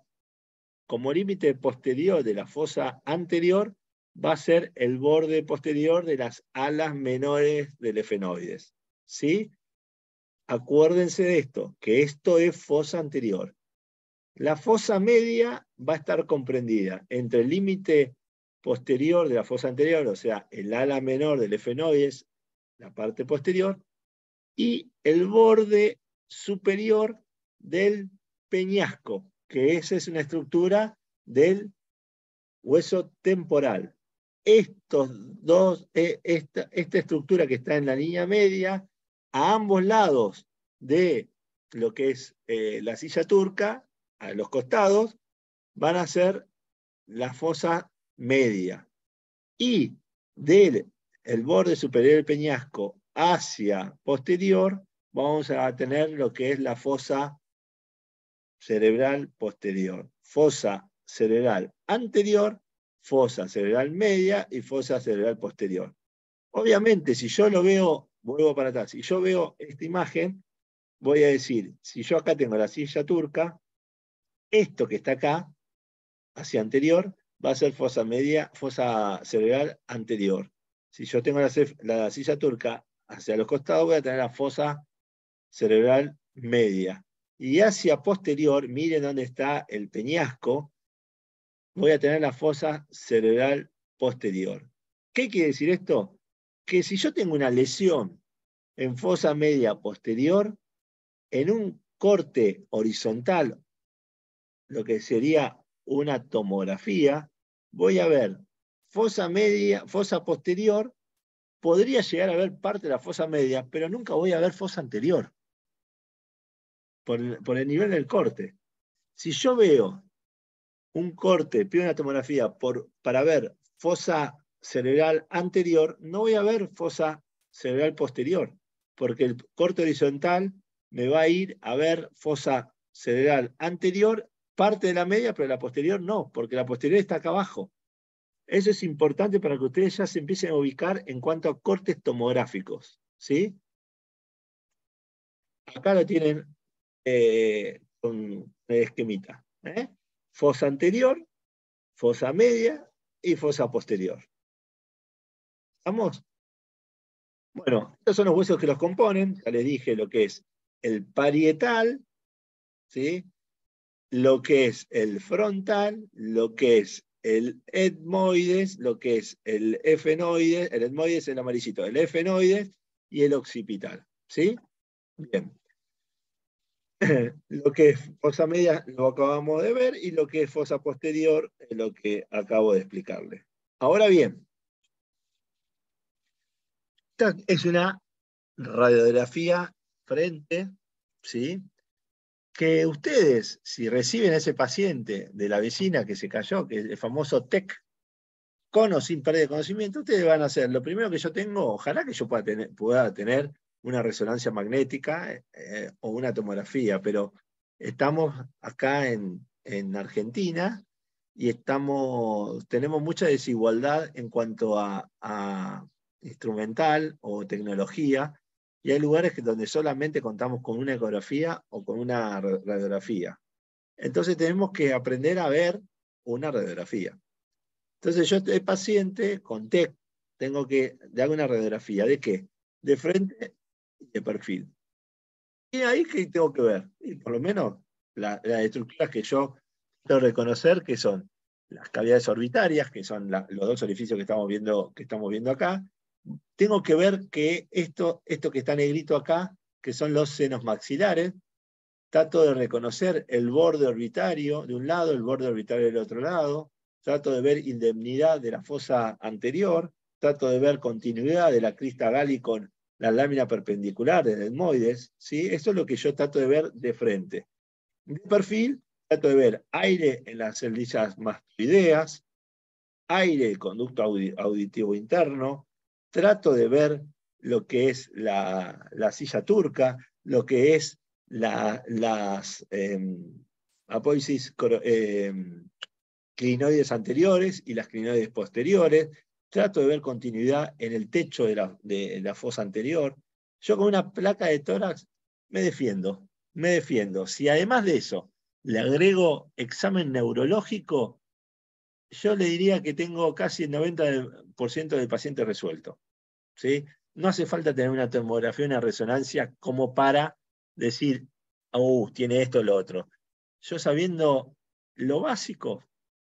A: como límite posterior de la fosa anterior, va a ser el borde posterior de las alas menores del efenoides. ¿Sí? Acuérdense de esto, que esto es fosa anterior. La fosa media va a estar comprendida entre el límite posterior de la fosa anterior, o sea, el ala menor del efenoides, la parte posterior, y el borde superior del peñasco, que esa es una estructura del hueso temporal. Estos dos, esta estructura que está en la línea media, a ambos lados de lo que es la silla turca, a los costados, van a ser la fosa media. Y del borde superior del peñasco hacia posterior, vamos a tener lo que es la fosa cerebral posterior. Fosa cerebral anterior, fosa cerebral media y fosa cerebral posterior. Obviamente, si yo lo veo, vuelvo para atrás, si yo veo esta imagen, voy a decir, si yo acá tengo la silla turca, esto que está acá, hacia anterior, va a ser fosa media, fosa cerebral anterior. Si yo tengo la silla turca hacia los costados, voy a tener la fosa cerebral media. Y hacia posterior, miren dónde está el peñasco, voy a tener la fosa cerebral posterior. ¿Qué quiere decir esto? Que si yo tengo una lesión en fosa media posterior, en un corte horizontal, lo que sería una tomografía, voy a ver fosa media, fosa posterior, podría llegar a ver parte de la fosa media, pero nunca voy a ver fosa anterior, por el nivel del corte. Si yo veo un corte, pido una tomografía para ver fosa cerebral anterior, no voy a ver fosa cerebral posterior, porque el corte horizontal me va a ir a ver fosa cerebral anterior, parte de la media, pero la posterior no, porque la posterior está acá abajo. Eso es importante para que ustedes ya se empiecen a ubicar en cuanto a cortes tomográficos, ¿sí? Acá lo tienen con el esquemita. Fosa anterior, fosa media y fosa posterior. ¿Estamos? Bueno, estos son los huesos que los componen. Ya les dije lo que es el parietal, ¿sí? Lo que es el frontal, lo que es el etmoides, lo que es el efenoides, el etmoides es el amarillito, el efenoides y el occipital. ¿Sí? Bien. Lo que es fosa media lo acabamos de ver y lo que es fosa posterior es lo que acabo de explicarles. Ahora bien, esta es una radiografía frente, ¿sí? Que ustedes, si reciben a ese paciente de la vecina que se cayó, que es el famoso TEC, con o sin pérdida de conocimiento, ustedes van a hacer, lo primero que yo tengo, ojalá que yo pueda tener una resonancia magnética o una tomografía, pero estamos acá en Argentina y tenemos mucha desigualdad en cuanto a instrumental o tecnología, y hay lugares donde solamente contamos con una ecografía o con una radiografía. Entonces tenemos que aprender a ver una radiografía. Entonces yo, el paciente con TEC, tengo que dar una radiografía. ¿De qué? De frente y de perfil. Y ahí que tengo que ver, y por lo menos las estructuras que yo tengo que reconocer, que son las cavidades orbitarias, que son los dos orificios que estamos viendo acá. Tengo que ver que esto que está negrito acá, que son los senos maxilares, trato de reconocer el borde orbitario de un lado, el borde orbitario del otro lado, trato de ver indemnidad de la fosa anterior, trato de ver continuidad de la crista Gali con la lámina perpendicular del etmoides, ¿sí? Eso es lo que yo trato de ver de frente. De perfil, trato de ver aire en las celdillas mastoideas, aire del conducto auditivo interno, trato de ver lo que es la silla turca, lo que es las apófisis clinoides anteriores y las clinoides posteriores, trato de ver continuidad en el techo de la fosa anterior. Yo con una placa de tórax me defiendo. Si además de eso le agrego examen neurológico, yo le diría que tengo casi el 90% del paciente resuelto, ¿sí? No hace falta tener una tomografía, una resonancia como para decir, tiene esto o lo otro. Yo sabiendo lo básico,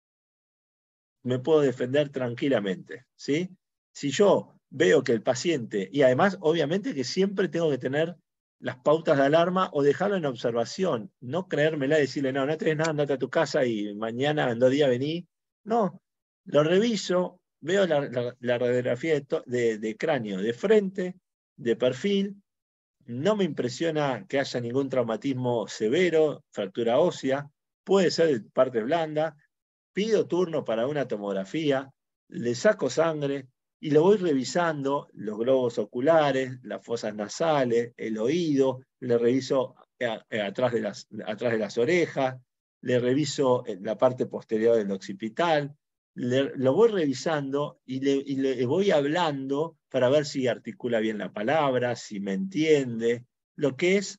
A: me puedo defender tranquilamente, ¿sí? Si yo veo que el paciente, y además obviamente que siempre tengo que tener las pautas de alarma o dejarlo en observación, no creérmela y decirle, no tenés nada, andate a tu casa y mañana en 2 días vení. No, lo reviso, veo la radiografía de cráneo de frente, de perfil, no me impresiona que haya ningún traumatismo severo, fractura ósea, puede ser de parte blanda, pido turno para una tomografía, le saco sangre y lo voy revisando, los globos oculares, las fosas nasales, el oído, le reviso atrás de las orejas, le reviso la parte posterior del occipital, lo voy revisando y le voy hablando para ver si articula bien la palabra, si me entiende, lo que es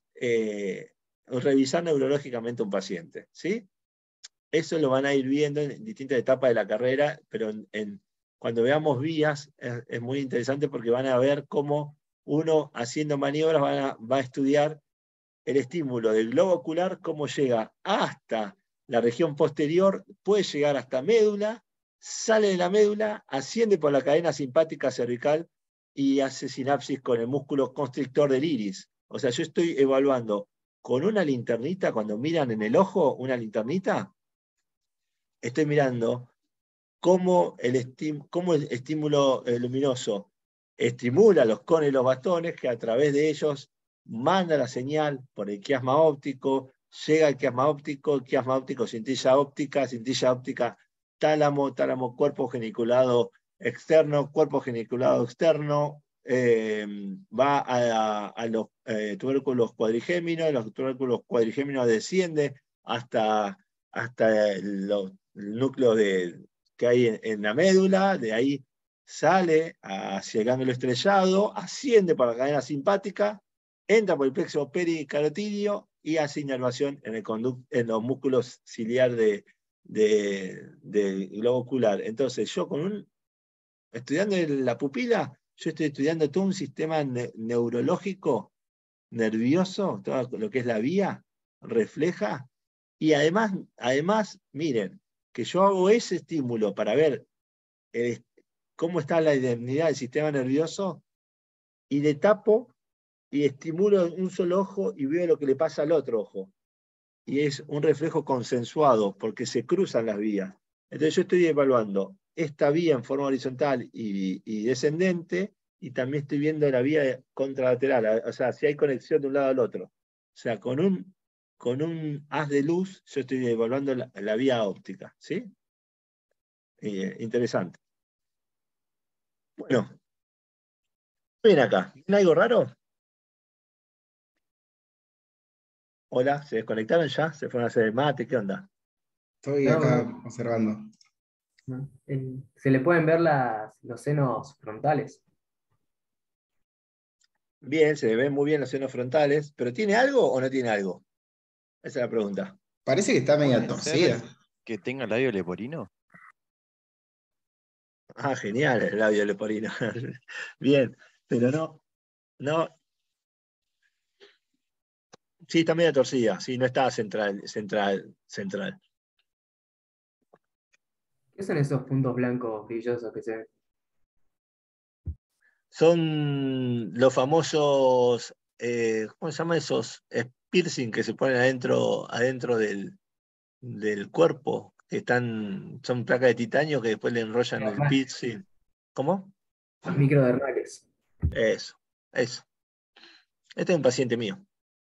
A: revisar neurológicamente a un paciente, ¿sí? Eso lo van a ir viendo en distintas etapas de la carrera, pero cuando veamos vías es muy interesante porque van a ver cómo uno haciendo maniobras va a estudiar el estímulo del globo ocular, cómo llega hasta la región posterior, puede llegar hasta médula, sale de la médula, asciende por la cadena simpática cervical y hace sinapsis con el músculo constrictor del iris. O sea, yo estoy evaluando con una linternita, cuando miran en el ojo una linternita, estoy mirando cómo el estímulo luminoso estimula los cones y los bastones, que a través de ellos manda la señal por el quiasma óptico, llega al quiasma óptico, cintilla óptica, tálamo, cuerpo geniculado externo, va a los tubérculos cuadrigéminos, los tubérculos cuadrigéminos desciende hasta los núcleos que hay en la médula, de ahí sale hacia el ganglio estrellado, asciende por la cadena simpática, entra por el plexo pericarotídeo y hace inervación en los músculos ciliar del globo ocular. Entonces, yo estudiando la pupila, yo estoy estudiando todo un sistema neurológico, nervioso, todo lo que es la vía, refleja, y además, miren, que yo hago ese estímulo para ver cómo está la indemnidad del sistema nervioso, y le tapo y estimulo un solo ojo y veo lo que le pasa al otro ojo. Y es un reflejo consensuado, porque se cruzan las vías. Entonces yo estoy evaluando esta vía en forma horizontal y descendente, y también estoy viendo la vía contralateral, o sea, si hay conexión de un lado al otro. O sea, con un haz de luz, yo estoy evaluando la vía óptica, ¿sí? Interesante. Bueno, ven acá. ¿Ven algo raro? Hola, ¿se desconectaron ya? ¿Se fueron a hacer el mate? ¿Qué onda?
D: Estoy
C: No,
D: acá
C: no,
D: observando.
C: no. Se le pueden ver los senos frontales.
A: Bien, se le ven muy bien los senos frontales, pero ¿tiene algo o no tiene algo? Esa es la pregunta.
D: Parece que está media
F: ¿Puede
D: torcida.
F: ser que tenga labio leporino?
A: Ah, genial el labio leporino. Bien, pero no. Sí, está media torcida, sí, no está central.
C: ¿Qué son esos puntos blancos brillosos que se ven?
A: Son los famosos, ¿cómo se llaman esos? Piercing que se ponen adentro del cuerpo, que son placas de titanio que después le enrollan el piercing. ¿Cómo?
C: Los microdermales.
A: Eso. Este es un paciente mío.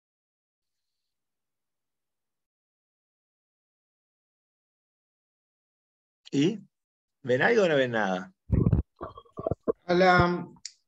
A: ¿Y? ¿Ven algo o no ven nada?
D: A la,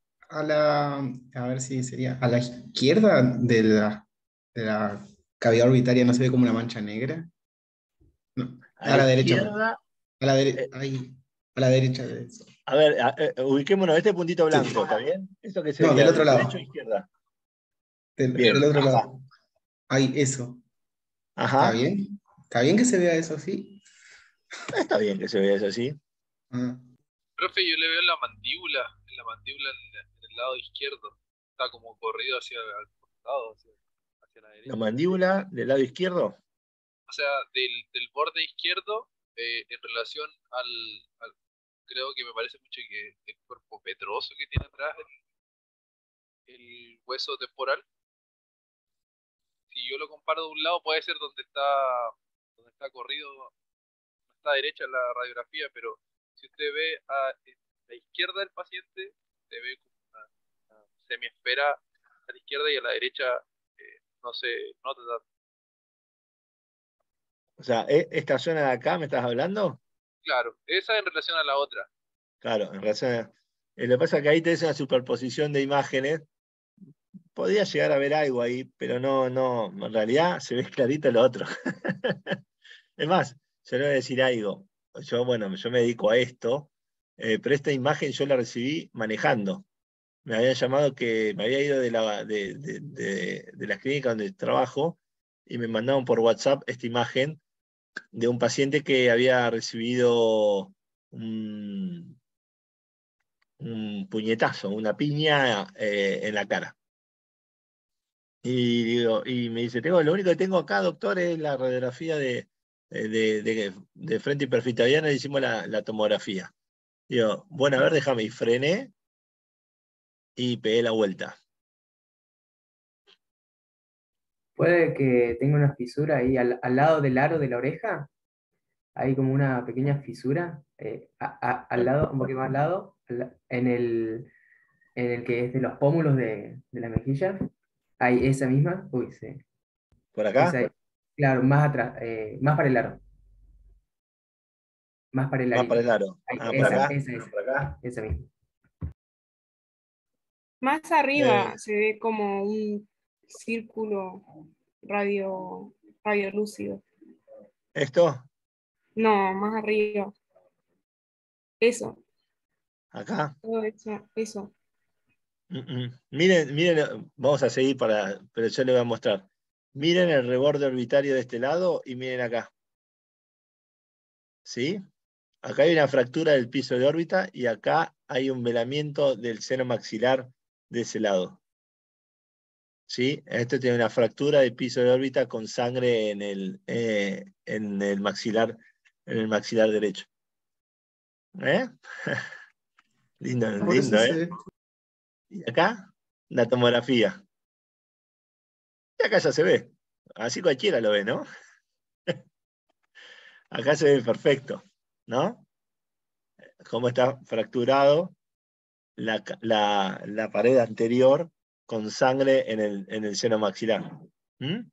D: a ver si sería, a la izquierda de la cavidad orbitaria no se ve como una mancha negra. No,
A: A
D: a
A: la
D: la derecha,
A: izquierda,
D: ahí, a la derecha de eso.
A: a ver, ubiquémonos, este puntito blanco, ¿está bien? ¿Esto qué
D: No, del
A: sería?
D: otro
A: ¿Derecha o
D: lado.
A: izquierda?
D: Del
A: Bien,
D: otro
A: acá.
D: lado. Ahí, eso. ¿Está
A: Ajá.
D: bien? ¿Está bien que se vea eso así?
A: Está bien que se vea eso así.
D: Ah,
E: Profe, yo le veo en la mandíbula en el lado izquierdo. Está como corrido hacia el costado, hacia la
A: La
E: derecha.
A: mandíbula del lado izquierdo.
E: O sea, del borde izquierdo, en relación creo que me parece mucho que el cuerpo petroso que tiene atrás, el hueso temporal, si yo lo comparo de un lado, puede ser donde está corrido, no está derecha la radiografía, pero si usted ve a la izquierda del paciente, se ve como una semiesfera a la izquierda y a la derecha no se nota tanto.
A: O sea, ¿esta zona de acá me estás hablando?
E: Claro, esa en relación a la otra.
A: Claro, en razón. Lo que pasa es que ahí tenés una superposición de imágenes. Podía llegar a ver algo ahí, pero no. En realidad se ve clarito lo otro. Es más, yo le voy a decir algo. Yo me dedico a esto, pero esta imagen yo la recibí manejando. Me habían llamado que me había ido de la clínica donde trabajo y me mandaron por WhatsApp esta imagen de un paciente que había recibido un puñetazo, una piña en la cara. Y me dice, lo único que tengo acá, doctor, es la radiografía de frente hiperfitaviana, y hicimos la tomografía. Digo, bueno, a ver, déjame, y frené y pegué la vuelta.
C: Puede que tenga una fisura ahí al lado del aro de la oreja. Hay como una pequeña fisura al lado, un poquito más al lado, en el que es de los pómulos de la mejilla. Hay esa misma. Uy, sí.
A: ¿Por acá?
C: Esa, claro, más atrás, más para el aro. Más para el
A: Más para
C: arito.
A: el aro.
C: Ahí,
A: Ah, ¿por acá?
C: esa.
A: ¿Por acá?
C: Esa misma.
G: Más
A: Eh,
G: arriba se ve como un círculo radio, radiolúcido.
A: ¿Esto?
G: No, más arriba. Eso,
A: ¿Acá?
G: todo eso.
A: Miren, vamos a seguir pero yo le voy a mostrar. Miren el reborde orbitario de este lado y miren acá. ¿Sí? Acá hay una fractura del piso de órbita y acá hay un velamiento del seno maxilar de ese lado. ¿Sí? Este tiene una fractura del piso de órbita con sangre en el maxilar derecho. ¿Eh? Lindo,
D: por eso
A: lindo,
D: se
A: ¿eh?
D: ve.
A: Y acá, la tomografía. Y acá ya se ve. Así cualquiera lo ve, ¿no? Acá se ve perfecto, ¿no? Cómo está fracturado la pared anterior con sangre en el seno maxilar. ¿Mm?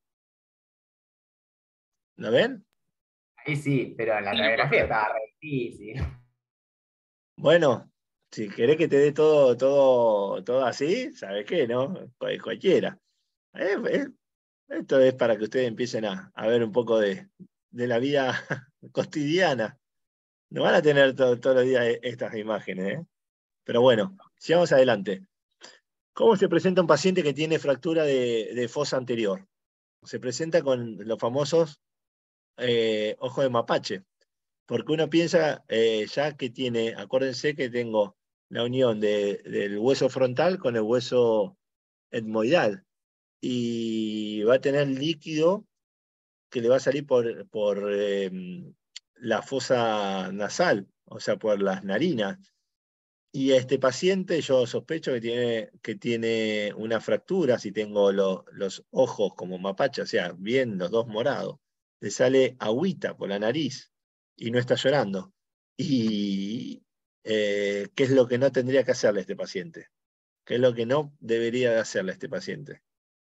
A: ¿Lo ven?
C: Ahí sí, pero en la
E: Sí,
C: radiografía
E: profe.
C: estaba re difícil.
A: Bueno, si querés que te dé todo así, ¿sabes qué, no? Cualquiera. Eh, eh, Esto es para que ustedes empiecen a ver un poco de la vida cotidiana. No van a tener todos los días estas imágenes, ¿eh? Pero bueno, sigamos adelante. ¿Cómo se presenta un paciente que tiene fractura de fosa anterior? Se presenta con los famosos ojos de mapache, porque uno piensa ya que tiene, acuérdense que tengo la unión del hueso frontal con el hueso etmoidal, y va a tener líquido que le va a salir por la fosa nasal, o sea, por las narinas. Y a este paciente yo sospecho que tiene una fractura, si tengo los ojos como mapache, o sea, bien los dos morados, le sale agüita por la nariz y no está llorando. ¿Y qué es lo que no tendría que hacerle a este paciente? ¿Qué es lo que no debería de hacerle a este paciente?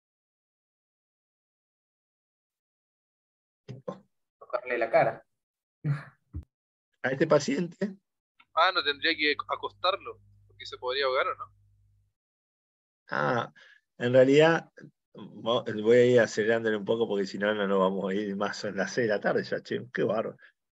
C: Tocarle la cara.
A: A este paciente,
E: Ah, no tendría que acostarlo, porque se podría ahogar o no.
A: en realidad, voy a ir acelerándole un poco porque si no, no nos vamos a ir más, son las 6 de la tarde ya, che, qué barro.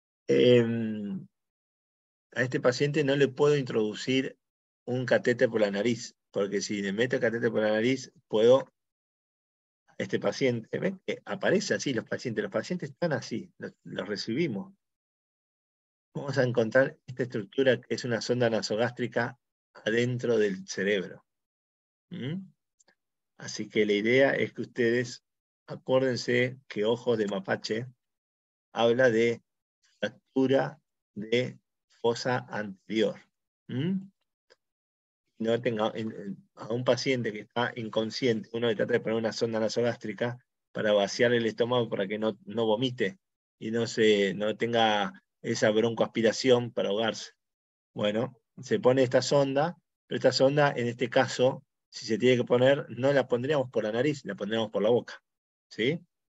A: A este paciente no le puedo introducir un catéter por la nariz, porque si le meto el catéter por la nariz, puedo, este paciente, ¿ven? Que aparece así los pacientes están así, los recibimos. Vamos a encontrar esta estructura que es una sonda nasogástrica adentro del cerebro. ¿Mm? Así que la idea es que ustedes acuérdense que ojos de mapache habla de fractura de fosa anterior. ¿Mm? No tenga, a un paciente que está inconsciente, uno le trata de poner una sonda nasogástrica para vaciar el estómago para que no vomite y no tenga esa broncoaspiración para ahogarse. Bueno, se pone esta sonda, pero esta sonda, en este caso, si se tiene que poner, no la pondríamos por la nariz, la pondríamos por la boca. ¿Sí?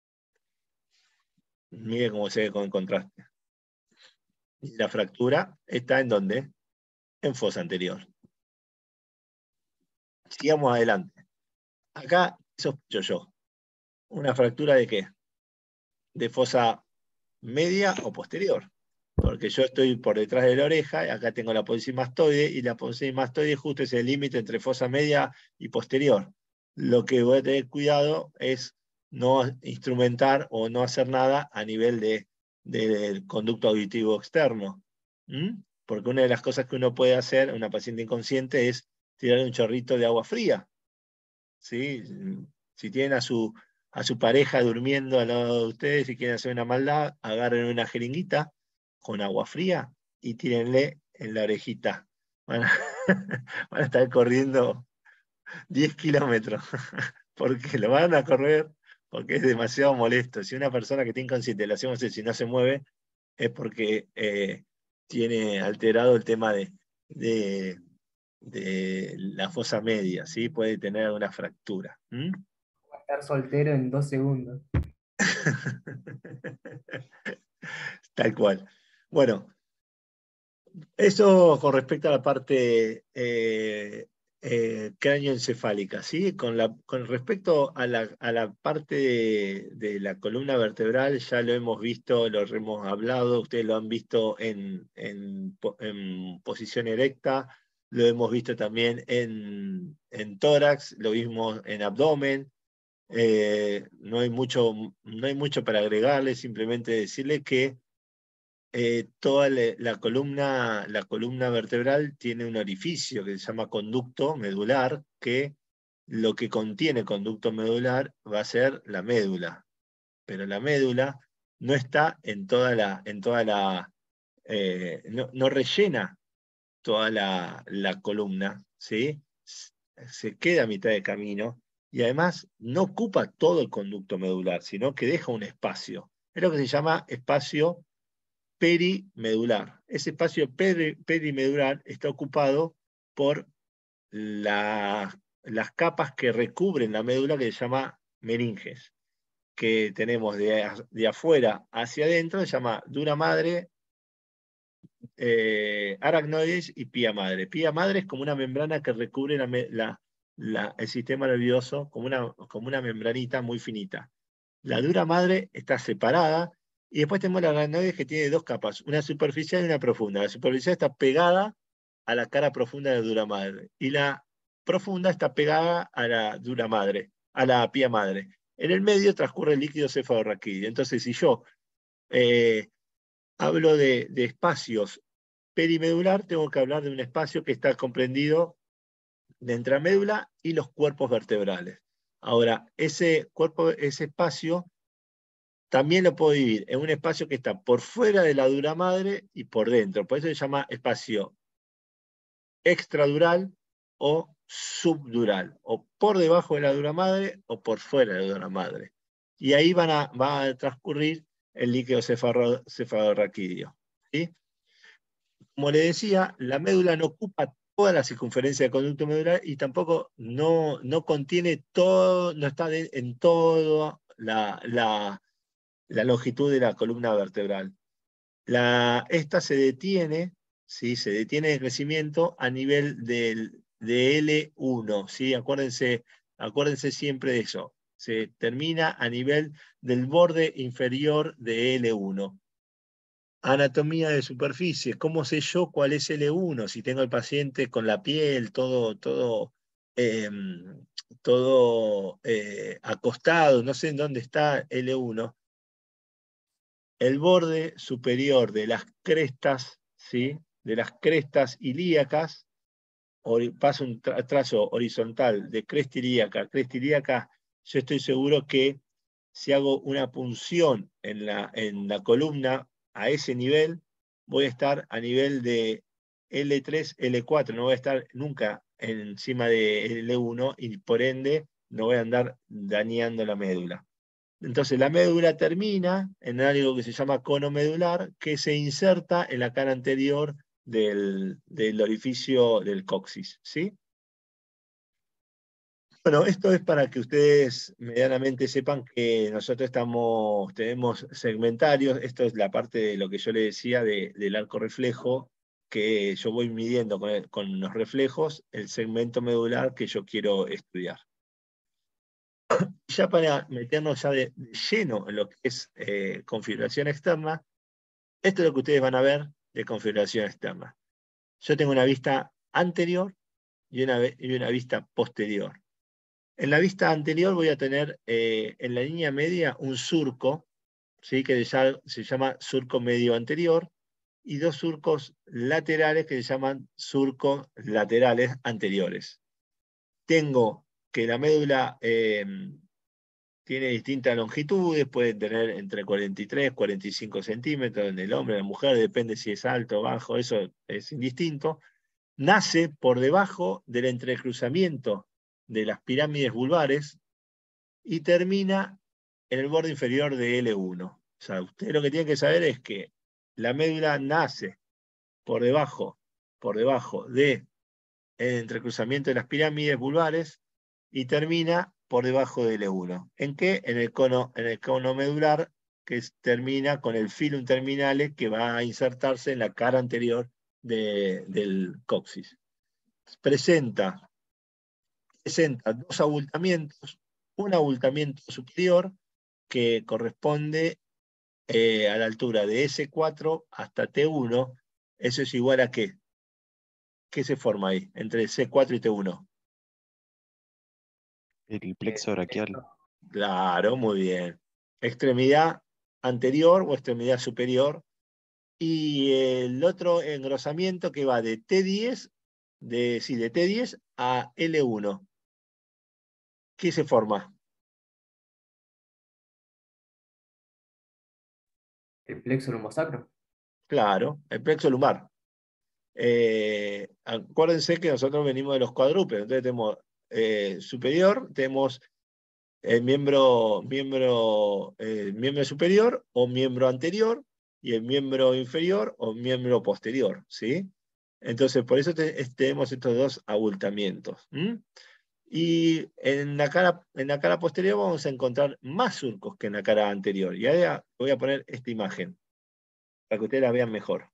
A: Mire cómo se ve con el contraste. Y la fractura está ¿en dónde? En fosa anterior. Sigamos adelante. Acá sospecho yo. ¿Una fractura de qué? De fosa media o posterior. Porque yo estoy por detrás de la oreja, y acá tengo la apófisis mastoide, y la apófisis mastoide justo es el límite entre fosa media y posterior. Lo que voy a tener cuidado es no instrumentar o no hacer nada a nivel del conducto auditivo externo. ¿Mm? Porque una de las cosas que uno puede hacer a una paciente inconsciente es tirarle un chorrito de agua fría. ¿Sí? Si tienen a su pareja durmiendo al lado de ustedes y quieren hacer una maldad, agarren una jeringuita con agua fría y tírenle en la orejita. Van a, van a estar corriendo 10 kilómetros, porque lo van a correr porque es demasiado molesto. Si una persona que está inconsciente le hacemos eso y no se mueve, es porque tiene alterado el tema de la fosa media, ¿sí? Puede tener una fractura. ¿Mm?
C: Va a estar soltero en 2 segundos.
A: Tal cual. Bueno, eso con respecto a la parte cráneoencefálica, ¿sí? Con respecto a la parte de la columna vertebral, ya lo hemos visto, lo hemos hablado, ustedes lo han visto en posición erecta, lo hemos visto también en tórax, lo vimos en abdomen. No hay mucho para agregarle, simplemente decirle que toda la columna vertebral tiene un orificio que se llama conducto medular, que lo que contiene conducto medular va a ser la médula. Pero la médula no está no rellena toda la columna, ¿sí? Se queda a mitad de camino y además no ocupa todo el conducto medular, sino que deja un espacio. Es lo que se llama espacio perimedular. Ese espacio perimedular está ocupado por las capas que recubren la médula, que se llama meninges, que tenemos de afuera hacia adentro, se llama dura madre, aracnoides y pía madre. Pía madre es como una membrana que recubre el sistema nervioso, como una membranita muy finita. La dura madre está separada y después tenemos la aracnoides que tiene dos capas, una superficial y una profunda. La superficial está pegada a la cara profunda de la dura madre y la profunda está pegada a la dura madre, a la pía madre. En el medio transcurre el líquido cefalorraquídeo. Entonces, si yo hablo de espacios perimedular, tengo que hablar de un espacio que está comprendido de entre la médula y los cuerpos vertebrales. Ahora, ese espacio también lo puedo dividir en un espacio que está por fuera de la dura madre y por dentro. Por eso se llama espacio extradural o subdural, o por debajo de la dura madre o por fuera de la dura madre. Y ahí va a transcurrir el líquido cefalorraquídeo, ¿sí? Como le decía, la médula no ocupa toda la circunferencia del conducto medular y tampoco no contiene todo, no está en toda la longitud de la columna vertebral. Esta se detiene, ¿sí? Se detiene el crecimiento a nivel de L1, ¿sí? Acuérdense siempre de eso. Se termina a nivel del borde inferior de L1. Anatomía de superficie. ¿Cómo sé yo cuál es L1? Si tengo el paciente con la piel, todo acostado, no sé en dónde está L1. El borde superior de las crestas, ¿sí? De las crestas ilíacas, pasa un trazo horizontal de cresta ilíaca a cresta ilíaca. Yo estoy seguro que si hago una punción en la columna a ese nivel, voy a estar a nivel de L3, L4, no voy a estar nunca encima de L1 y por ende no voy a andar dañando la médula. Entonces la médula termina en algo que se llama cono medular, que se inserta en la cara anterior del orificio del coxis, ¿sí? Bueno, esto es para que ustedes medianamente sepan que nosotros tenemos segmentarios. Esto es la parte de lo que yo le decía del arco reflejo, que yo voy midiendo con los reflejos el segmento medular que yo quiero estudiar. Ya para meternos ya de lleno en lo que es configuración externa, esto es lo que ustedes van a ver de configuración externa. Yo tengo una vista anterior y una vista posterior. En la vista anterior voy a tener en la línea media un surco, ¿sí? Que ya se llama surco medio anterior, y dos surcos laterales que se llaman surcos laterales anteriores. Tengo que la médula tiene distintas longitudes, puede tener entre 43 y 45 centímetros en el hombre, en la mujer, depende si es alto o bajo, eso es indistinto. Nace por debajo del entrecruzamiento de las pirámides vulvares y termina en el borde inferior de L1. O sea, usted lo que tiene que saber es que la médula nace por debajo del entrecruzamiento de las pirámides vulvares y termina por debajo de L1. ¿En qué? En el cono medular, que termina con el filum terminale que va a insertarse en la cara anterior del coxis. Presenta dos abultamientos, un abultamiento superior que corresponde a la altura de S4 hasta T1. ¿Eso es igual a qué? ¿Qué se forma ahí entre C4 y T1?
F: El plexo braquial.
A: Claro, muy bien. Extremidad anterior o extremidad superior. Y el otro engrosamiento que va de T10, de T10 a L1. ¿Qué se forma?
C: El plexo lumbosacro.
A: Claro, el plexo lumbar. Acuérdense que nosotros venimos de los cuadrúpedos, entonces tenemos superior, tenemos el miembro superior o miembro anterior y el miembro inferior o miembro posterior, ¿sí? Entonces, por eso tenemos estos dos abultamientos. Y en la cara posterior vamos a encontrar más surcos que en la cara anterior. Y ahora voy a poner esta imagen para que ustedes la vean mejor.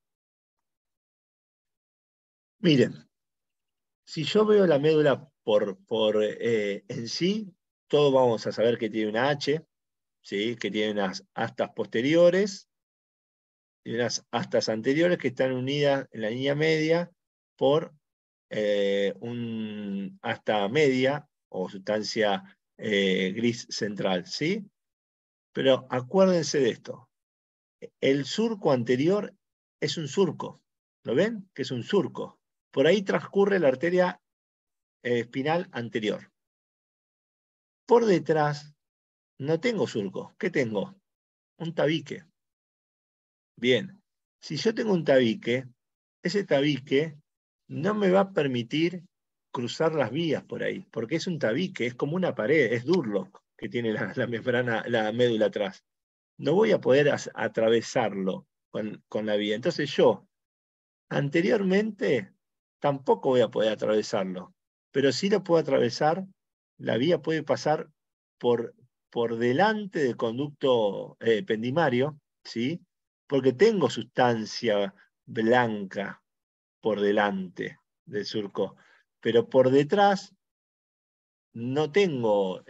A: Miren, si yo veo la médula en sí, todos vamos a saber que tiene una H, ¿sí? Que tiene unas astas posteriores y unas astas anteriores que están unidas en la línea media por un asta media o sustancia gris central, ¿sí? Pero acuérdense de esto. El surco anterior es un surco. ¿Lo ven? Que es un surco. Por ahí transcurre la arteria espinal anterior. Por detrás no tengo surco. ¿Qué tengo? Un tabique. Bien. Si yo tengo un tabique, ese tabique no me va a permitir cruzar las vías por ahí, porque es un tabique, es como una pared, es Durlock que tiene la membrana, la médula atrás. No voy a poder atravesarlo con la vía. Entonces yo, anteriormente, tampoco voy a poder atravesarlo, pero sí lo puedo atravesar, la vía puede pasar por delante del conducto pendimario, ¿sí? Porque tengo sustancia blanca por delante del surco, pero por detrás no tengo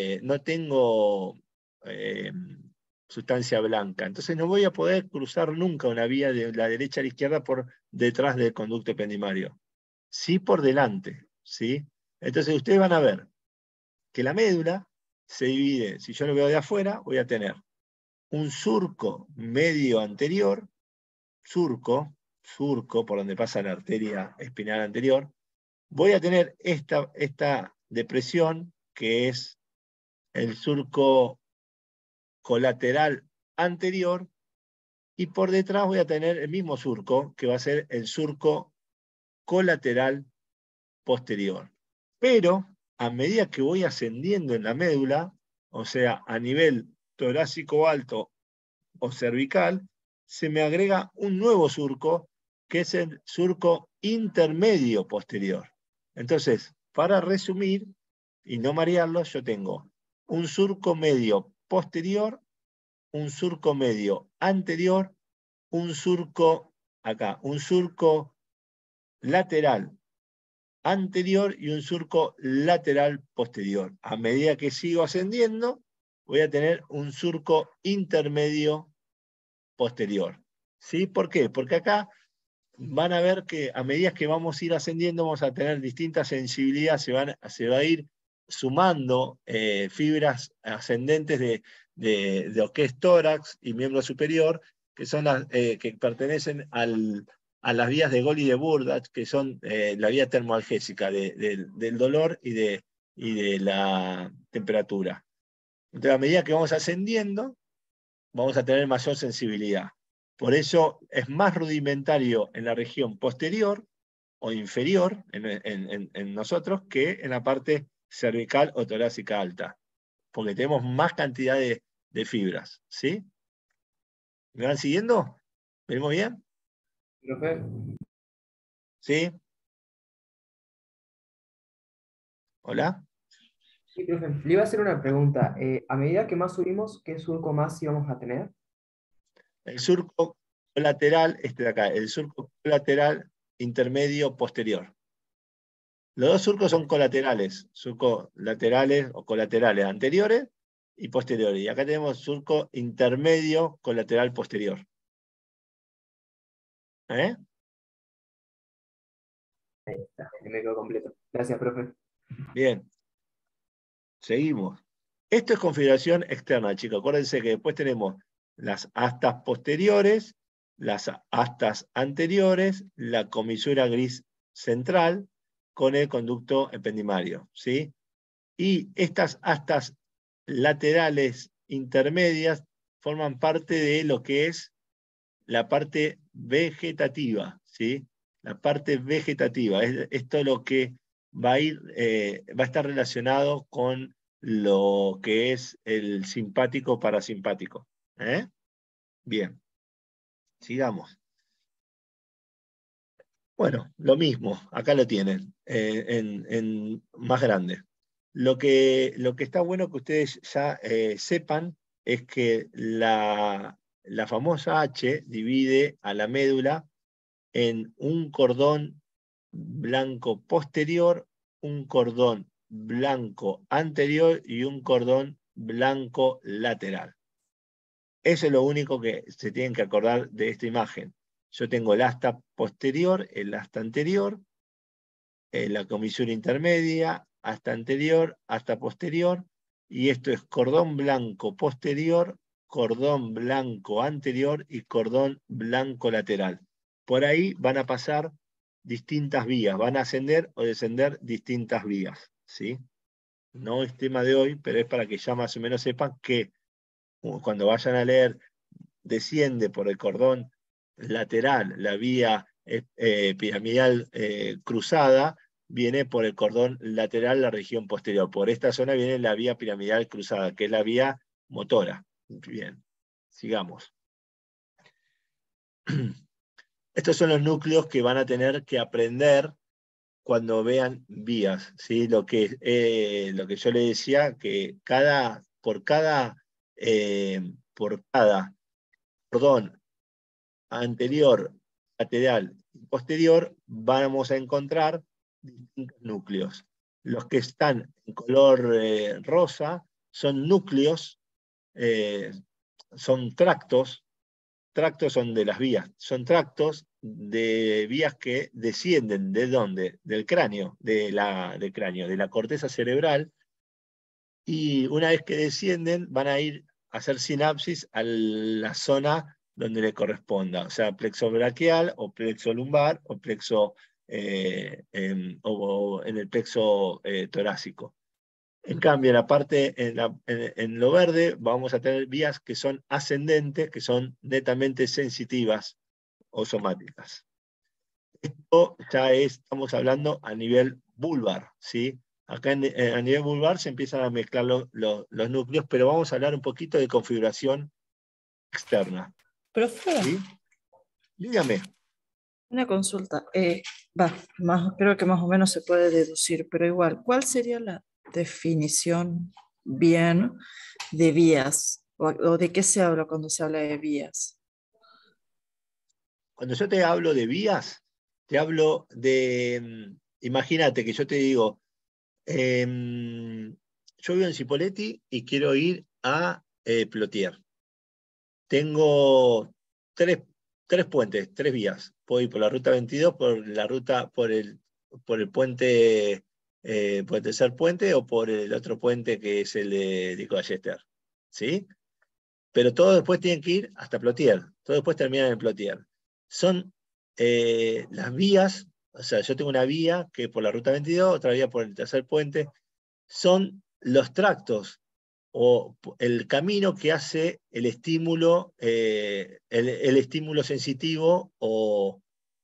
A: sustancia blanca. Entonces no voy a poder cruzar nunca una vía de la derecha a la izquierda por detrás del conducto ependimario. Sí por delante, ¿sí? Entonces ustedes van a ver que la médula se divide, si yo lo veo de afuera, voy a tener un surco medio anterior, surco por donde pasa la arteria espinal anterior. Voy a tener esta depresión, que es el surco colateral anterior, y por detrás voy a tener el mismo surco, que va a ser el surco colateral posterior. Pero a medida que voy ascendiendo en la médula, o sea, a nivel torácico alto o cervical, se me agrega un nuevo surco, que es el surco intermedio posterior. Entonces, para resumir y no marearlos, yo tengo un surco medio posterior, un surco medio anterior, un surco acá, un surco lateral anterior y un surco lateral posterior. A medida que sigo ascendiendo, voy a tener un surco intermedio posterior. ¿Sí? ¿Por qué? Porque acá van a ver que a medida que vamos a ir ascendiendo, vamos a tener distintas sensibilidades, se va a ir sumando fibras ascendentes de lo que es tórax y miembro superior, que son las que pertenecen a las vías de Goli y de Burdach, que son la vía termoalgésica del dolor y de la temperatura. Entonces, a medida que vamos ascendiendo, vamos a tener mayor sensibilidad. Por eso es más rudimentario en la región posterior o inferior en nosotros que en la parte cervical o torácica alta, porque tenemos más cantidad de fibras. ¿Sí? ¿Me van siguiendo? ¿Venimos bien?
C: Profe,
A: ¿Sí? ¿Hola?
C: sí, profe, le iba a hacer una pregunta. A medida que más subimos, ¿qué surco más íbamos a tener?
A: El surco colateral, este de acá, el surco colateral intermedio posterior. Los dos surcos son colaterales, surcos laterales o colaterales anteriores y posteriores. Y acá tenemos surco intermedio colateral posterior. ¿Eh?
C: Ahí está, me quedó completo. Gracias, profe.
A: Bien, seguimos. Esto es configuración externa, chicos. Acuérdense que después tenemos las astas posteriores, las astas anteriores, la comisura gris central con el conducto ependimario, ¿sí? Y estas astas laterales intermedias forman parte de lo que es la parte vegetativa, ¿sí? La parte vegetativa. Esto es lo que va a estar relacionado con lo que es el simpático parasimpático. ¿Eh? Bien, sigamos. Bueno, lo mismo, acá lo tienen, en más grande. Lo que está bueno que ustedes ya sepan es que la famosa H divide a la médula en un cordón blanco posterior, un cordón blanco anterior y un cordón blanco lateral. Eso es lo único que se tienen que acordar de esta imagen. Yo tengo el asta posterior, el asta anterior, la comisura intermedia, hasta anterior, hasta posterior, y esto es cordón blanco posterior, cordón blanco anterior y cordón blanco lateral. Por ahí van a pasar distintas vías, van a ascender o descender distintas vías, ¿sí? No es tema de hoy, pero es para que ya más o menos sepan que cuando vayan a leer, desciende por el cordón lateral la vía piramidal cruzada, viene por el cordón lateral la región posterior. Por esta zona viene la vía piramidal cruzada, que es la vía motora. Bien, sigamos. Estos son los núcleos que van a tener que aprender cuando vean vías, ¿sí? Lo que yo le decía, que por cada cordón anterior, lateral y posterior, vamos a encontrar distintos núcleos. Los que están en color rosa son núcleos, son tractos son de las vías, son tractos de vías que descienden, ¿de dónde? Del cráneo, del cráneo, de la corteza cerebral, y una vez que descienden van a ir a hacer sinapsis a la zona donde le corresponda, o sea, plexo braquial, o plexo lumbar, o plexo o en el plexo torácico. En cambio, en la parte, en lo verde, vamos a tener vías que son ascendentes, que son netamente sensitivas o somáticas. Esto ya estamos hablando a nivel vulvar, ¿sí? Acá a nivel vulvar se empiezan a mezclar los núcleos, pero vamos a hablar un poquito de configuración externa.
H: Profe,
A: ¿Sí? Dígame.
H: una consulta. Creo que más o menos se puede deducir, pero igual, ¿cuál sería la definición bien de vías? ¿O de qué se habla cuando se habla de vías?
A: Cuando yo te hablo de vías, te hablo de, imagínate que yo te digo, yo vivo en Cipolletti y quiero ir a Plotier. Tengo tres puentes, tres vías. Puedo ir por la ruta 22, por el puente, por el tercer puente, o por el otro puente que es el de Diego Ballester. ¿Sí? Pero todos después tienen que ir hasta Plotier. Todos después terminan en Plotier. Son las vías, o sea, yo tengo una vía que es por la ruta 22, otra vía por el tercer puente. Son los tractos o el camino que hace el estímulo, el estímulo sensitivo o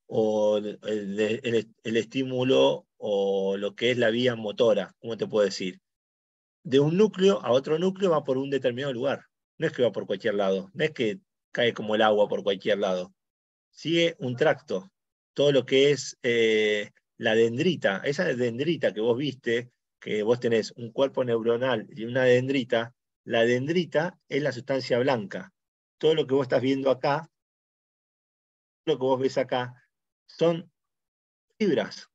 A: el estímulo o lo que es la vía motora, ¿cómo te puedo decir? De un núcleo a otro núcleo va por un determinado lugar. No es que va por cualquier lado, no es que cae como el agua por cualquier lado. Sigue un tracto. Todo lo que es la dendrita, esa dendrita que vos viste, que vos tenés un cuerpo neuronal y una dendrita, la dendrita es la sustancia blanca. Todo lo que vos estás viendo acá, lo que vos ves acá, son fibras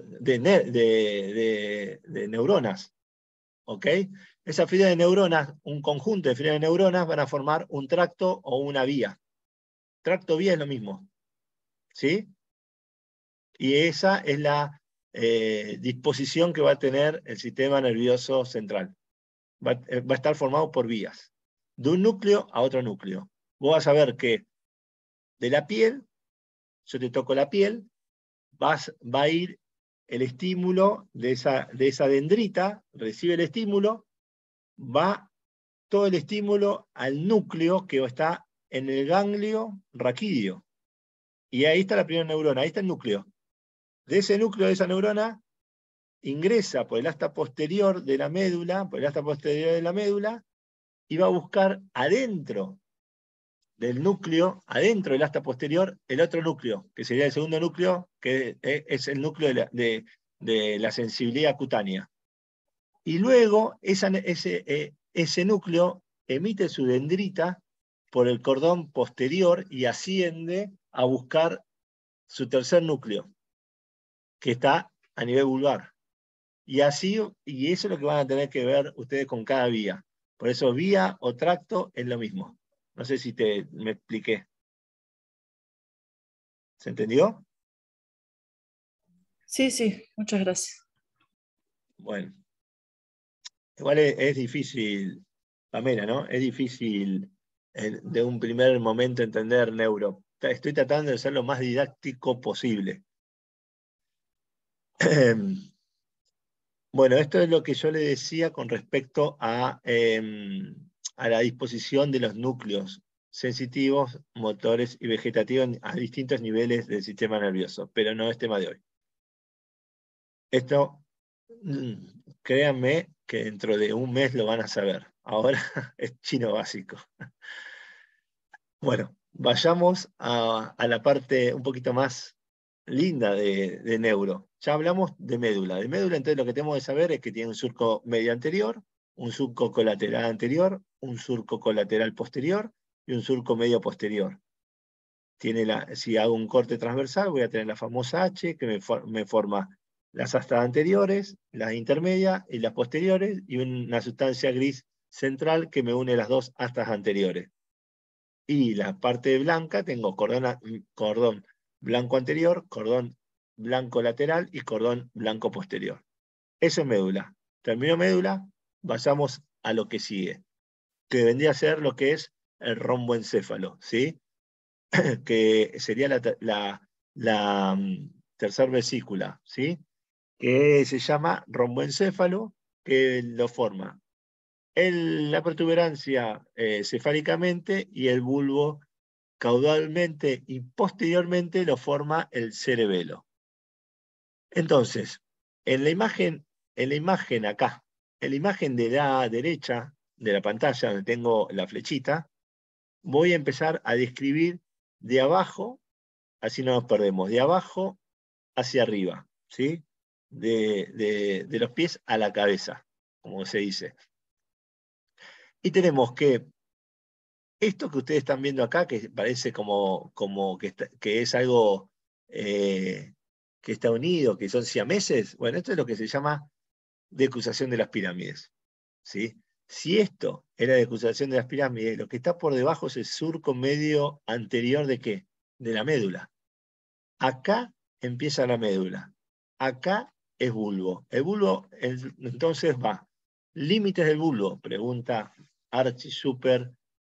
A: de neuronas. ¿Ok? Esas fibras de neuronas, un conjunto de fibras de neuronas, van a formar un tracto o una vía. Tracto-vía es lo mismo. ¿Sí? Y esa es la disposición que va a tener el sistema nervioso central. Va a estar formado por vías. De un núcleo a otro núcleo. Vos vas a ver que de la piel, yo te toco la piel, va a ir el estímulo de esa dendrita, recibe el estímulo, va todo el estímulo al núcleo que está en el ganglio raquídeo. Y ahí está la primera neurona, ahí está el núcleo. De ese núcleo, de esa neurona, ingresa por el asta posterior de la médula, y va a buscar adentro del núcleo, adentro del asta posterior, el otro núcleo, que sería el segundo núcleo, que es el núcleo de la sensibilidad cutánea. Y luego ese núcleo emite su dendrita por el cordón posterior y asciende a buscar su tercer núcleo, que está a nivel vulvar. Y eso es lo que van a tener que ver ustedes con cada vía. Por eso vía o tracto es lo mismo. No sé si me expliqué. ¿Se entendió?
H: Sí, sí, muchas gracias.
A: Bueno, igual es difícil, Pamela, ¿no? Es difícil de un primer momento entender neuro. Estoy tratando de ser lo más didáctico posible. Bueno, esto es lo que yo le decía con respecto a la disposición de los núcleos sensitivos, motores y vegetativos a distintos niveles del sistema nervioso, pero no es tema de hoy. Esto, créanme que dentro de un mes lo van a saber. Ahora es chino básico. Bueno, vayamos a la parte un poquito más linda de neuro. Ya hablamos de médula. De médula, entonces lo que tenemos que saber es que tiene un surco medio anterior, un surco colateral anterior, un surco colateral posterior y un surco medio posterior. Si hago un corte transversal, voy a tener la famosa H que me forma las astas anteriores, las intermedias y las posteriores, y una sustancia gris central que me une las dos astas anteriores. Y la parte blanca tengo cordón blanco anterior, cordón blanco lateral y cordón blanco posterior. Eso es médula. Termino médula, vayamos a lo que sigue, que vendría a ser lo que es el romboencéfalo, ¿sí? Que sería la tercer vesícula, ¿sí? Que se llama romboencéfalo, que lo forma la protuberancia cefálicamente y el bulbo caudalmente y posteriormente lo forma el cerebelo. Entonces, en la imagen acá, en la imagen de la derecha de la pantalla, donde tengo la flechita, voy a empezar a describir de abajo, así no nos perdemos, de abajo hacia arriba, ¿sí? De los pies a la cabeza, como se dice. Y tenemos que esto que ustedes están viendo acá, que parece como que es algo que está unido, que son siameses, bueno, esto es lo que se llama decusación de las pirámides, ¿sí? Si esto era decusación de las pirámides, lo que está por debajo es el surco medio anterior ¿de qué? De la médula. Acá empieza la médula. Acá es bulbo. El bulbo, entonces va. Límites del bulbo, pregunta Archie Super,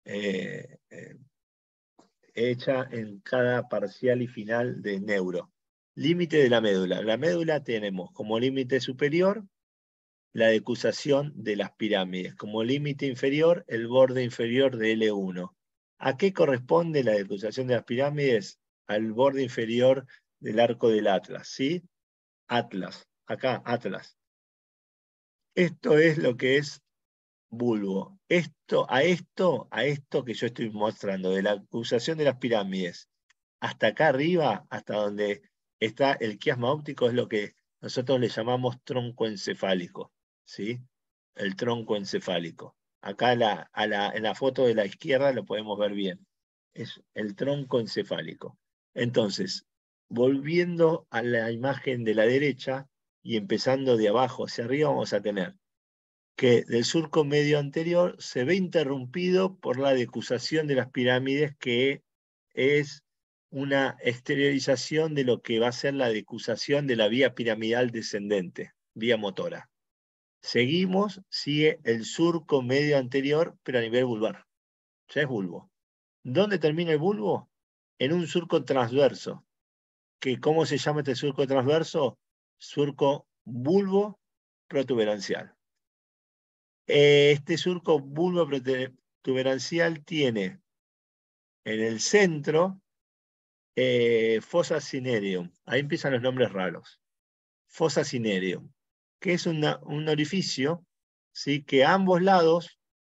A: hecha en cada parcial y final de neuro. Límite de la médula. La médula tenemos como límite superior la decusación de las pirámides, como límite inferior el borde inferior de L1. ¿A qué corresponde la decusación de las pirámides? Al borde inferior del arco del Atlas, ¿sí? Atlas, acá, Atlas. Esto es lo que es bulbo. A esto que yo estoy mostrando, de la acusación de las pirámides, hasta acá arriba, hasta donde está el quiasma óptico, es lo que nosotros le llamamos tronco encefálico, ¿sí? El tronco encefálico. Acá en la foto de la izquierda lo podemos ver bien. Es el tronco encefálico. Entonces, volviendo a la imagen de la derecha y empezando de abajo hacia arriba, vamos a tener que del surco medio anterior se ve interrumpido por la decusación de las pirámides, que es una exteriorización de lo que va a ser la decusación de la vía piramidal descendente, vía motora. Seguimos, sigue el surco medio anterior, pero a nivel vulvar. Ya es bulbo. ¿Dónde termina el bulbo? En un surco transverso. ¿Cómo se llama este surco transverso? Surco bulbo protuberancial. Este surco bulbo protuberancial tiene en el centro fosa cinereum. Ahí empiezan los nombres raros. Fosa cinereum, que es un orificio, ¿sí? Que a ambos lados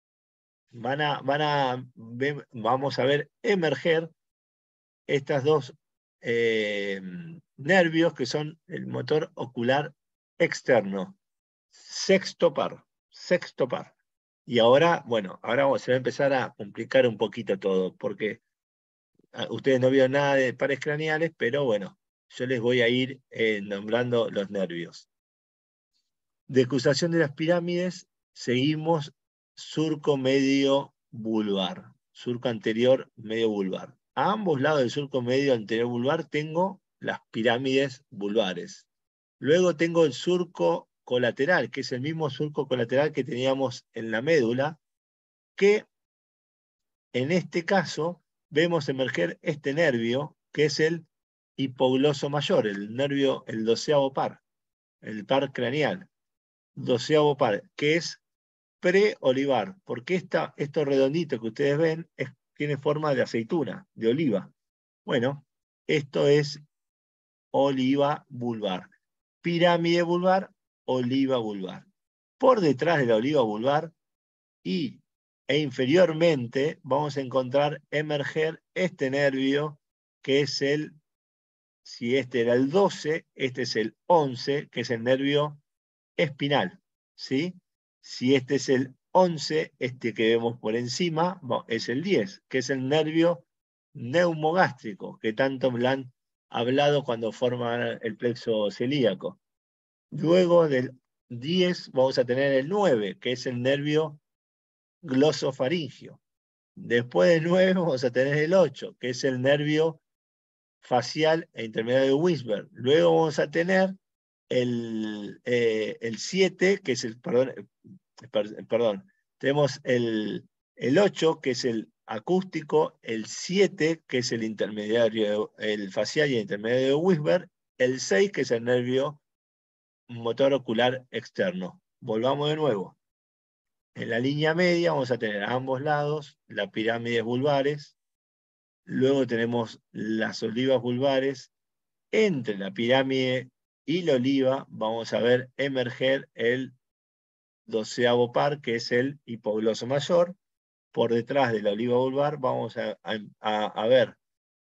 A: vamos a ver emerger estas dos nervios que son el motor ocular externo. Sexto par. Y ahora, bueno, ahora se va a empezar a complicar un poquito todo, porque ustedes no vieron nada de pares craneales, pero bueno, yo les voy a ir nombrando los nervios. Decusación de las pirámides, seguimos surco medio vulvar, surco anterior medio vulvar. A ambos lados del surco medio anterior vulvar tengo las pirámides vulvares. Luego tengo el surco colateral, que es el mismo surco colateral que teníamos en la médula, que en este caso vemos emerger este nervio, que es el hipogloso mayor, el nervio, el 12º par, el par craneal, 12º par, que es preolivar, porque esto redondito que ustedes ven tiene forma de aceituna, de oliva. Bueno, esto es oliva vulvar. Pirámide vulvar, oliva vulvar. Por detrás de la oliva vulvar e inferiormente vamos a encontrar emerger este nervio que es el, si este era el 12, este es el 11, que es el nervio espinal, ¿sí? Si este es el 11, este que vemos por encima, es el 10, que es el nervio neumogástrico, que tanto me han hablado cuando forman el plexo celíaco. Luego del 10 vamos a tener el 9, que es el nervio glosofaringio. Después del 9 vamos a tener el 8, que es el nervio facial e intermediario de Wisberg. Luego vamos a tener el 7, que es el, perdón, tenemos el 8, que es el acústico, el 7, que es el intermediario, el facial y el intermediario de Wisberg, el 6, que es el nervio motor ocular externo. Volvamos de nuevo. En la línea media vamos a tener a ambos lados las pirámides vulvares, luego tenemos las olivas vulvares. Entre la pirámide y la oliva vamos a ver emerger el 12º par, que es el hipogloso mayor. Por detrás de la oliva vulvar vamos a ver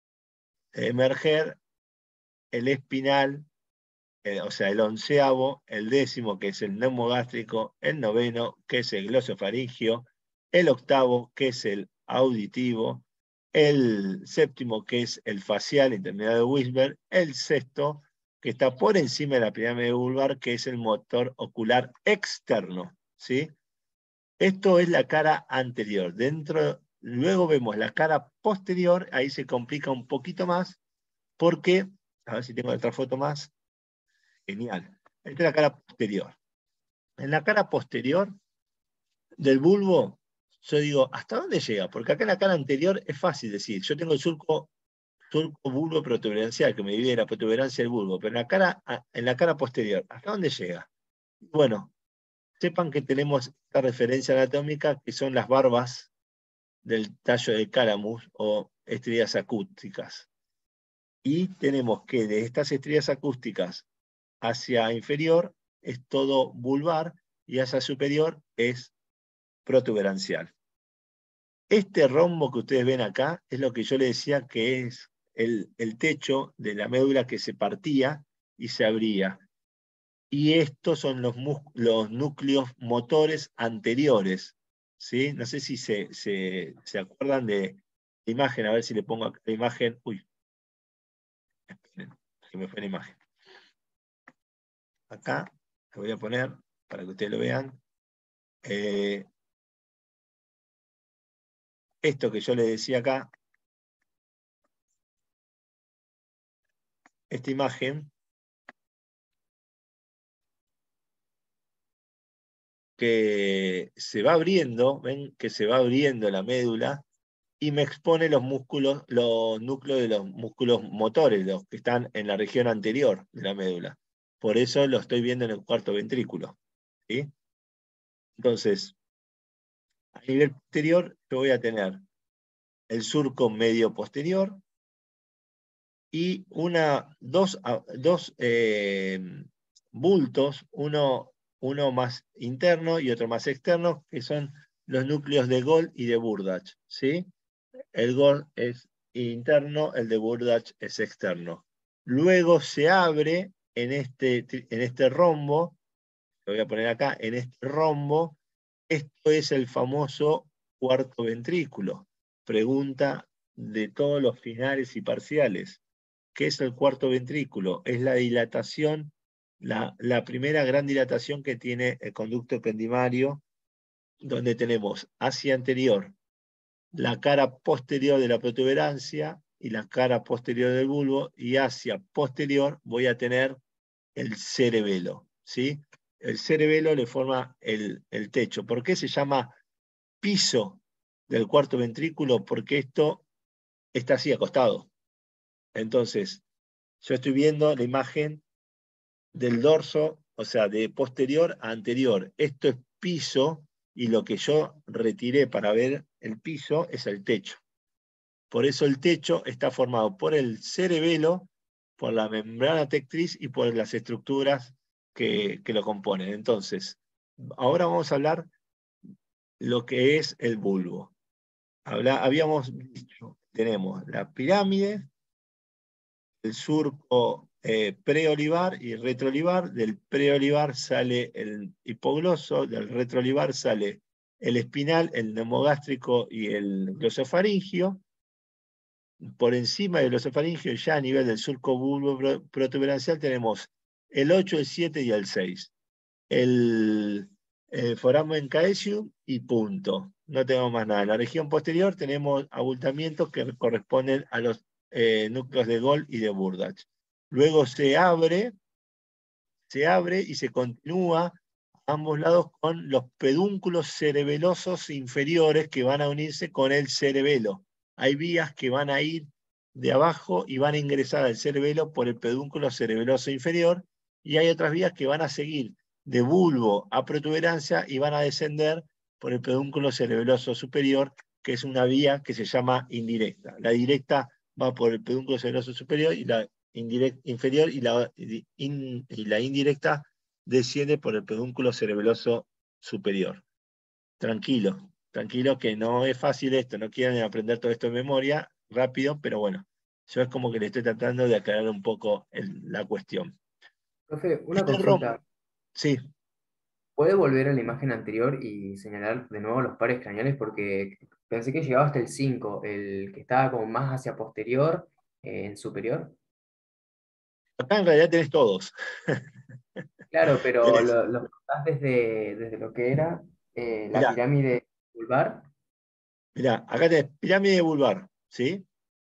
A: emerger el espinal, o sea, el 11º, el 10º, que es el neumogástrico, el 9º, que es el glosofaringio, el 8º, que es el auditivo, el 7º, que es el facial intermediario de Wisberg, el 6º, que está por encima de la pirámide vulvar, que es el motor ocular externo, ¿sí? Esto es la cara anterior. Luego vemos la cara posterior, ahí se complica un poquito más, porque, a ver si tengo otra foto más. Genial. Esta es la cara posterior. En la cara posterior del bulbo, yo digo, ¿hasta dónde llega? Porque acá en la cara anterior es fácil decir, yo tengo el surco bulbo protuberancial, que me divide la protuberancia del bulbo, pero en la cara posterior, ¿hasta dónde llega? Bueno, sepan que tenemos esta referencia anatómica, que son las barbas del tallo del cálamus, o estrías acústicas. Y tenemos que de estas estrías acústicas hacia inferior es todo vulvar y hacia superior es protuberancial. Este rombo que ustedes ven acá es lo que yo les decía que es el techo de la médula que se partía y se abría. Y estos son los núcleos motores anteriores, ¿sí? No sé si se acuerdan de la imagen, a ver si le pongo acá la imagen. Uy, esperen, que me fue la imagen. Acá lo voy a poner para que ustedes lo vean. Esto que yo les decía acá, esta imagen, que se va abriendo, ven que se va abriendo la médula y me expone los músculos, los núcleos de los músculos motores, los que están en la región anterior de la médula. Por eso lo estoy viendo en el cuarto ventrículo, ¿sí? Entonces, a nivel posterior, yo voy a tener el surco medio posterior y dos bultos, uno más interno y otro más externo, que son los núcleos de Gold y de Burdach, ¿sí? El Gold es interno, el de Burdach es externo. Luego se abre en este rombo, lo voy a poner acá, en este rombo, esto es el famoso cuarto ventrículo. Pregunta de todos los finales y parciales. ¿Qué es el cuarto ventrículo? Es la dilatación, la primera gran dilatación que tiene el conducto ependimario, donde tenemos hacia anterior la cara posterior de la protuberancia y la cara posterior del bulbo, y hacia posterior voy a tener el cerebelo, ¿sí? El cerebelo le forma el techo. ¿Por qué se llama piso del cuarto ventrículo? Porque esto está así acostado. Entonces, yo estoy viendo la imagen del dorso, o sea, de posterior a anterior. Esto es piso, y lo que yo retiré para ver el piso es el techo. Por eso el techo está formado por el cerebelo, por la membrana tectriz y por las estructuras que lo componen. Entonces, ahora vamos a hablar lo que es el bulbo. Habíamos dicho, tenemos la pirámide, el surco preolivar y retroolivar. Del preolivar sale el hipogloso, del retroolivar sale el espinal, el neumogástrico y el glosofaringio. Por encima del glosofaringio, ya a nivel del surco bulbo protuberancial, tenemos el 8, el 7 y el 6. El foramen caesium y punto. No tenemos más nada. En la región posterior tenemos abultamientos que corresponden a los núcleos de Gold y de Burdach. Luego se abre y se continúa a ambos lados con los pedúnculos cerebelosos inferiores que van a unirse con el cerebelo. Hay vías que van a ir de abajo y van a ingresar al cerebelo por el pedúnculo cerebeloso inferior, y hay otras vías que van a seguir de bulbo a protuberancia y van a descender por el pedúnculo cerebeloso superior, que es una vía que se llama indirecta. La directa va por el pedúnculo cerebeloso superior y la inferior, y la indirecta desciende por el pedúnculo cerebeloso superior. Tranquilo, tranquilo, que no es fácil esto, no quieren aprender todo esto de memoria rápido, pero bueno, yo es como que le estoy tratando de aclarar un poco la cuestión.
C: Profe, una
A: El ROM,
C: consulta.
A: sí.
C: ¿Puede volver a la imagen anterior y señalar de nuevo los pares craneales? Porque pensé que llegaba hasta el 5, el que estaba como más hacia posterior, en superior.
A: Acá en realidad tenés todos.
C: Claro, pero
A: Tenés,
C: los contás desde lo que era la
A: mirá,
C: pirámide vulvar.
A: acá tenés pirámide vulvar, ¿sí?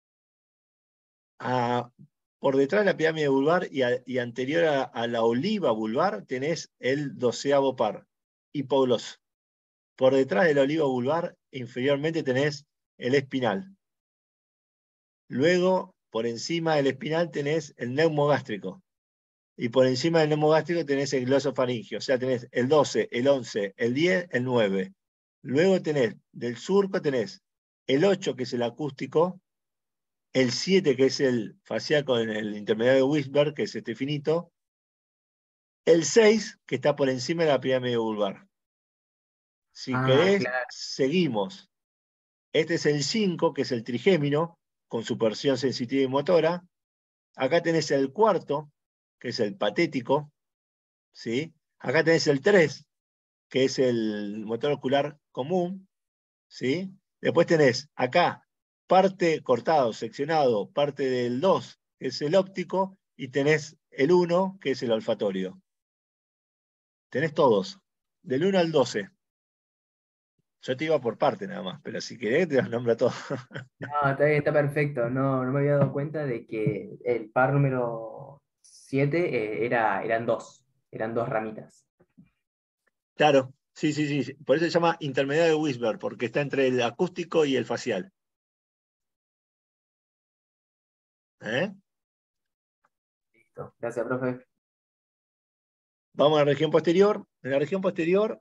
A: Por detrás de la pirámide vulvar y anterior a la oliva vulvar tenés el 12º par, hipogloso. Por detrás de la oliva vulvar, inferiormente tenés el espinal. Luego, por encima del espinal tenés el neumogástrico. Y por encima del neumogástrico tenés el glosofaringio. O sea, tenés el 12, el 11, el 10, el 9. Luego tenés, del surco tenés el 8, que es el acústico, el 7, que es el facial con el intermediario de Wisberg, que es este finito, el 6, que está por encima de la pirámide vulvar. Si querés,
C: Claro.
A: seguimos. Este es el 5, que es el trigémino, con su porción sensitiva y motora. Acá tenés el 4, que es el patético, ¿sí? Acá tenés el 3, que es el motor ocular común, ¿sí? Después tenés acá parte cortado, seccionado, parte del 2, que es el óptico, y tenés el 1, que es el olfatorio. Tenés todos, del 1 al 12. Yo te iba por parte nada más, pero si querés te los nombro todos.
C: No, está bien, está perfecto. No, no me había dado cuenta de que el par número 7 eran dos ramitas.
A: Claro, sí, sí, sí. Por eso se llama intermediario de Wisberg, porque está entre el acústico y el facial. ¿Eh?
C: Listo. Gracias, profe.
A: Vamos a la región posterior. En la región posterior,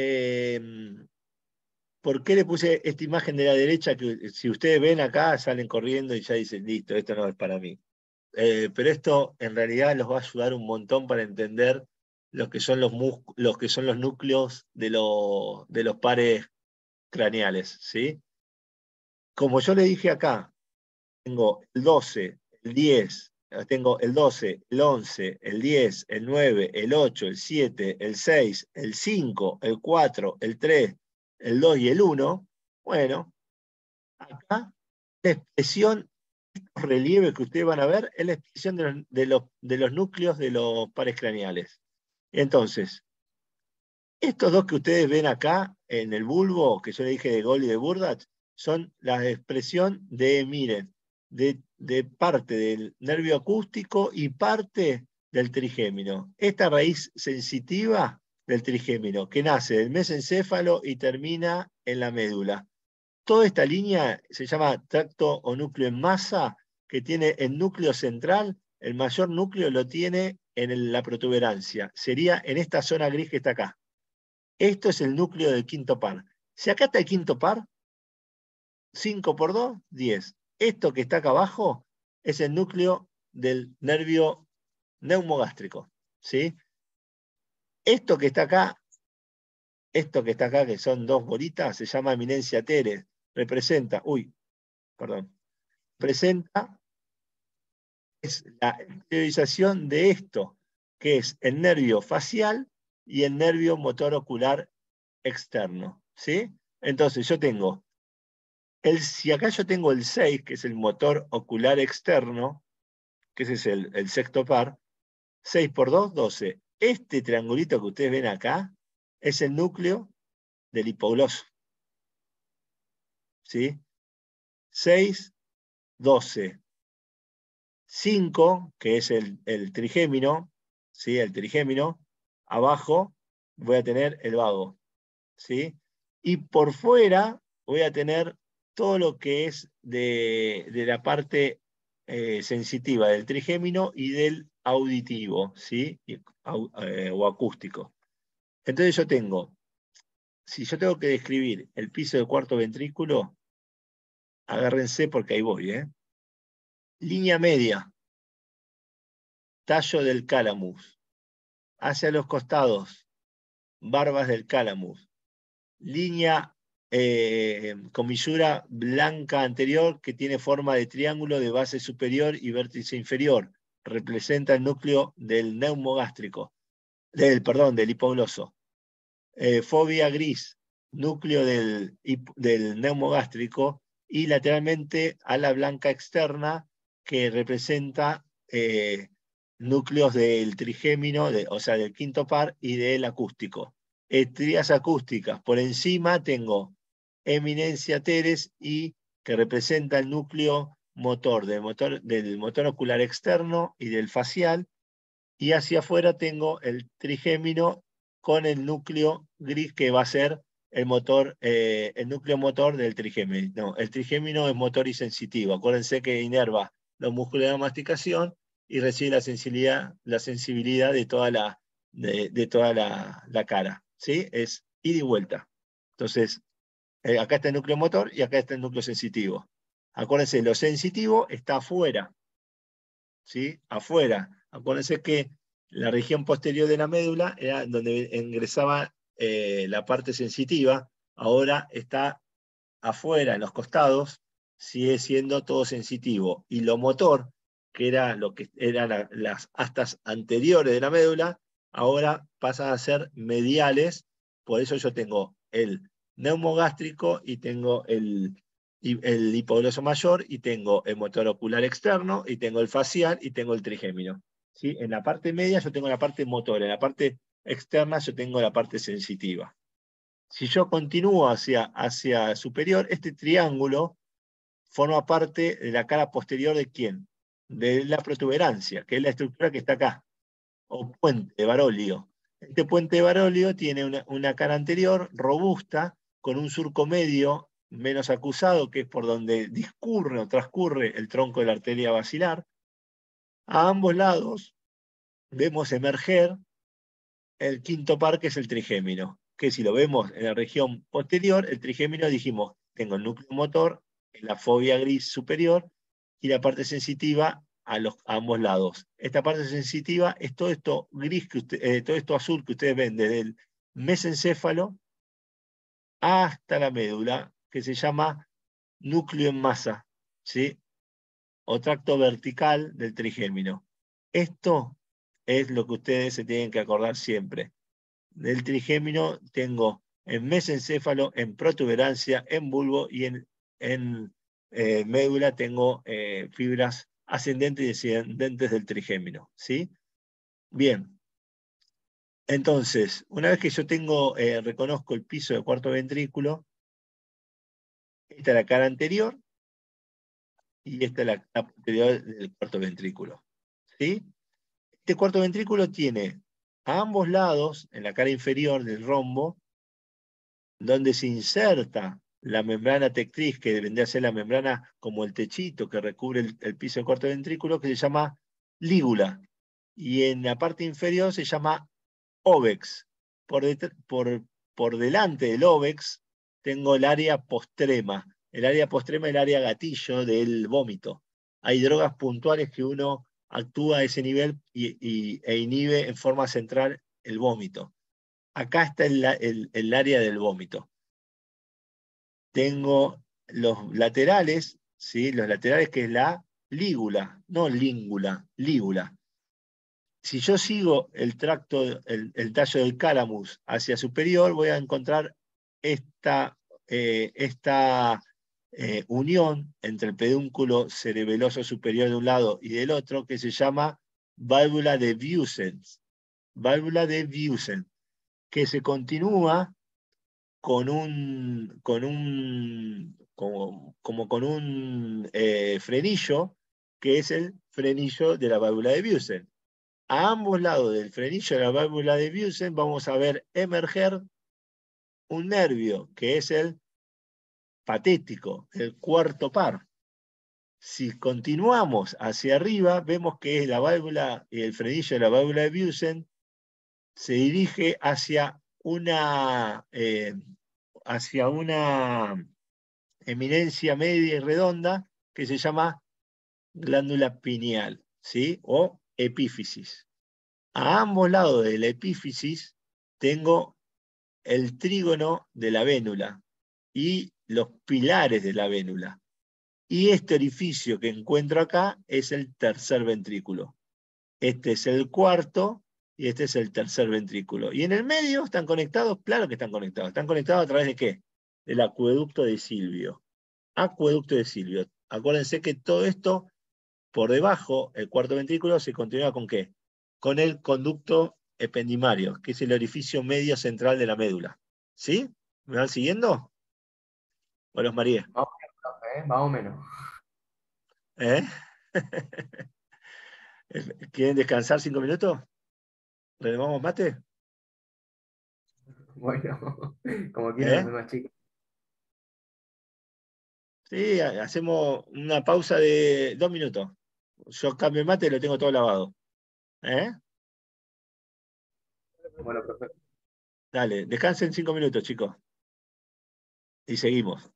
A: ¿por qué le puse esta imagen de la derecha? Que si ustedes ven acá, salen corriendo y ya dicen, listo, esto no es para mí. Pero esto en realidad los va a ayudar un montón para entender lo que son los que son los núcleos de los pares craneales, ¿sí? Como yo le dije acá, tengo el 12, el 10, tengo el 12, el 11, el 10, el 9, el 8, el 7, el 6, el 5, el 4, el 3, el 2 y el 1. Bueno, acá la expresión, estos relieves que ustedes van a ver, es la expresión de los núcleos de los pares craneales. Entonces, estos dos que ustedes ven acá en el bulbo, que yo le dije de Gold y de Burdach, son la expresión de, miren, de parte del nervio acústico y parte del trigémino. Esta raíz sensitiva del trigémino, que nace del mesencéfalo y termina en la médula. Toda esta línea se llama tracto o núcleo en masa, que tiene el núcleo central, el mayor núcleo lo tiene en la protuberancia. Sería en esta zona gris que está acá. Esto es el núcleo del quinto par. Si acá está el quinto par, 5 por 2, 10. Esto que está acá abajo es el núcleo del nervio neumogástrico, ¿sí? Esto que está acá, que son dos bolitas, se llama eminencia teres. Representa, presenta es la exteriorización de esto, que es el nervio facial y el nervio motor ocular externo, ¿sí? Entonces yo tengo, si acá yo tengo el 6, que es el motor ocular externo, que ese es el sexto par, 6 por 2, 12. Este triangulito que ustedes ven acá es el núcleo del hipogloso, ¿sí? 6, 12. 5, que es el trigémino, ¿sí? El trigémino, abajo voy a tener el vago, ¿sí? Y por fuera voy a tener todo lo que es de la parte sensitiva del trigémino y del auditivo, ¿sí? O acústico. Entonces yo tengo, si yo tengo que describir el piso del cuarto ventrículo, agárrense porque ahí voy, ¿eh? Línea media, tallo del cálamus. Hacia los costados, barbas del cálamus. Línea comisura blanca anterior que tiene forma de triángulo de base superior y vértice inferior. Representa el núcleo del neumogástrico, del hipogloso. Fobia gris, núcleo del neumogástrico, y lateralmente ala blanca externa que representa núcleos del trigémino, o sea, del quinto par y del acústico. Estrías acústicas, por encima tengo eminencia teres y que representa el núcleo motor, del motor ocular externo y del facial, y hacia afuera tengo el trigémino con el núcleo gris que va a ser el núcleo motor del trigémino. No, el trigémino es motor y sensitivo. Acuérdense que inerva los músculos de la masticación y recibe la sensibilidad de toda la cara. ¿Sí? Es ida y vuelta. Entonces, acá está el núcleo motor y acá está el núcleo sensitivo. Acuérdense, lo sensitivo está afuera. ¿Sí? Afuera. Acuérdense que la región posterior de la médula era donde ingresaba la parte sensitiva, ahora está afuera, en los costados, sigue siendo todo sensitivo. Y lo motor, que era lo que eran las astas anteriores de la médula, ahora pasan a ser mediales, por eso yo tengo el neumogástrico y tengo el hipogloso mayor, y tengo el motor ocular externo, y tengo el facial, y tengo el trigémino. ¿Sí? En la parte media yo tengo la parte motora, en la parte externa yo tengo la parte sensitiva. Si yo continúo hacia superior, este triángulo forma parte de la cara posterior de ¿quién? De la protuberancia, que es la estructura que está acá, o puente de Barolio. Este puente de Barolio tiene una cara anterior robusta, con un surco medio menos acusado, que es por donde discurre o transcurre el tronco de la arteria basilar. A ambos lados vemos emerger el quinto par, que es el trigémino, que si lo vemos en la región posterior, el trigémino, dijimos, tengo el núcleo motor, la fobia gris superior, y la parte sensitiva a ambos lados. Esta parte sensitiva es todo esto gris, todo esto azul que ustedes ven desde el mesencéfalo hasta la médula, que se llama núcleo en masa, ¿sí? O tracto vertical del trigémino. Esto es lo que ustedes se tienen que acordar siempre. Del trigémino tengo en mesencéfalo, en protuberancia, en bulbo, y en médula tengo fibras ascendentes y descendentes del trigémino, ¿sí? Bien. Entonces, una vez que yo reconozco el piso del cuarto ventrículo, esta es la cara anterior y esta es la cara posterior del cuarto ventrículo, ¿sí? Este cuarto ventrículo tiene a ambos lados, en la cara inferior del rombo, donde se inserta la membrana tectriz, que vendría a ser la membrana como el techito que recubre el piso del cuarto ventrículo, que se llama lígula. Y en la parte inferior se llama óvex. Por delante del óvex tengo el área postrema. El área postrema es el área gatillo del vómito. Hay drogas puntuales que uno actúa a ese nivel e inhibe en forma central el vómito. Acá está el área del vómito. Tengo los laterales, ¿sí? Los laterales que es la lígula, no língula, lígula. Si yo sigo el tracto, el tallo del cálamus hacia superior, voy a encontrar esta unión entre el pedúnculo cerebeloso superior de un lado y del otro, que se llama válvula de Vieussens. Válvula de Vieussens, que se continúa como con un frenillo, que es el frenillo de la válvula de Vieussens. A ambos lados del frenillo de la válvula de Vieussens vamos a ver emerger un nervio, que es el patético, el cuarto par. Si continuamos hacia arriba, vemos que la válvula y el frenillo de la válvula de Vieussens se dirige hacia una eminencia media y redonda que se llama glándula pineal, ¿sí? O epífisis. A ambos lados de la epífisis tengo el trígono de la vénula y los pilares de la vénula. Y este orificio que encuentro acá es el tercer ventrículo. Este es el cuarto y este es el tercer ventrículo. ¿Y en el medio están conectados? Claro que están conectados. ¿Están conectados a través de qué? Del acueducto de Silvio. Acueducto de Silvio. Acuérdense que todo esto, por debajo, el cuarto ventrículo, se continúa ¿con qué? Con el conducto ependimario, que es el orificio medio central de la médula. ¿Sí? ¿Me van siguiendo? ¿O los mareé?
C: Más o menos, profe, ¿eh? Más o menos.
A: ¿Eh? ¿Quieren descansar 5 minutos? ¿Renovamos mate?
C: Bueno, como quieran,
A: ¿Eh?
C: soy más chico.
A: Sí, hacemos una pausa de 2 minutos. Yo cambio el mate y lo tengo todo lavado. ¿Eh?
C: Bueno, profe.
A: Dale, descansen 5 minutos, chicos. Y seguimos.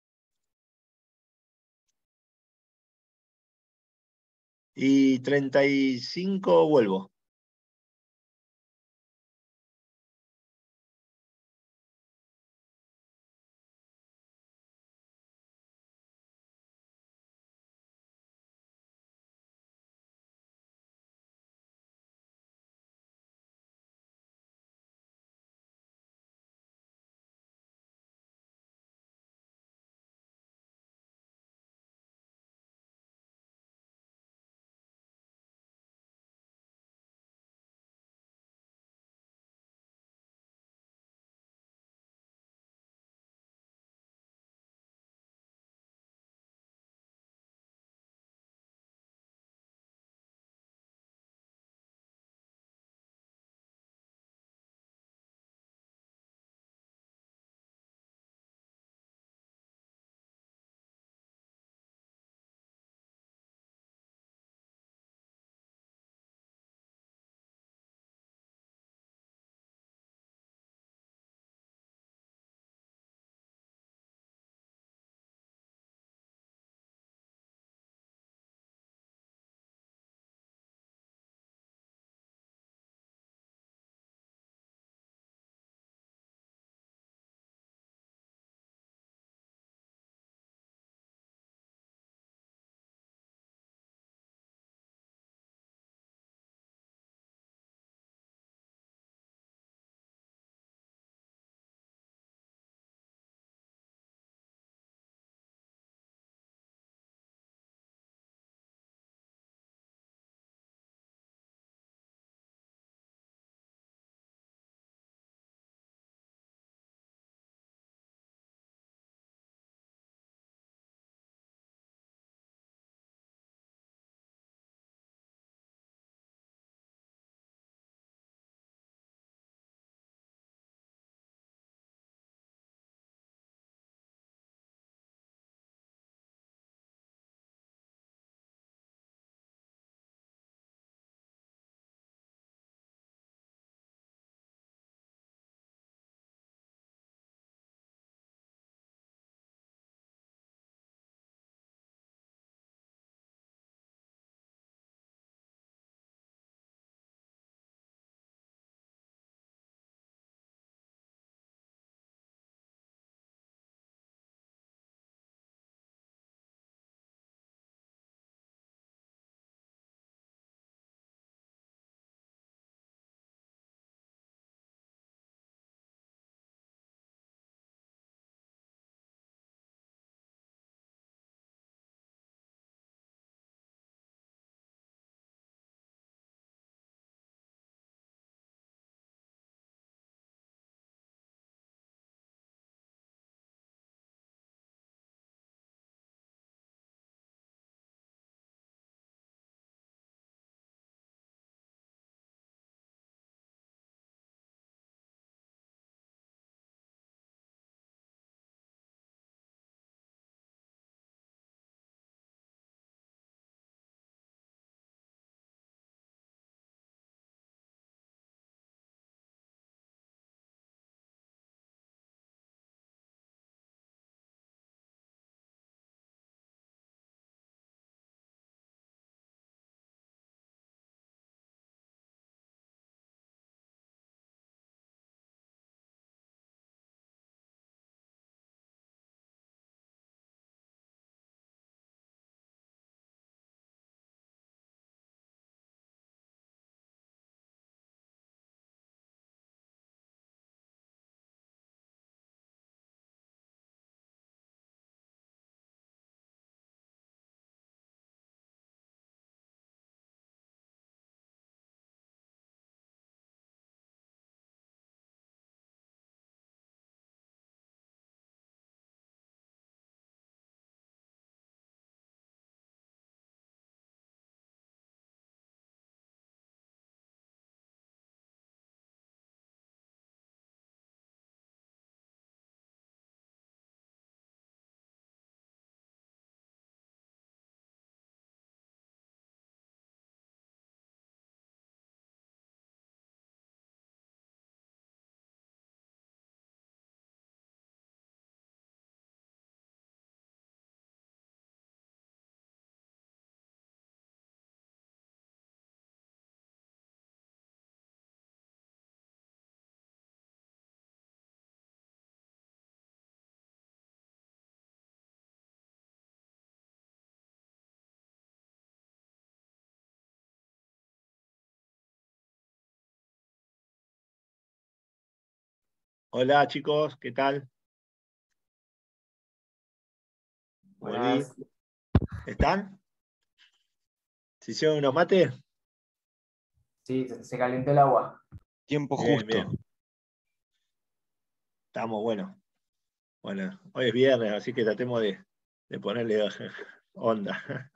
A: Y 35 vuelvo. Hola chicos, ¿qué tal? Volví.
C: Buenas.
A: ¿Están? ¿Se hicieron unos mates?
C: Sí, se calentó el agua.
F: Tiempo
A: Bien,
F: justo.
A: bien. Estamos buenos. Bueno, hoy es viernes, así que tratemos de ponerle onda.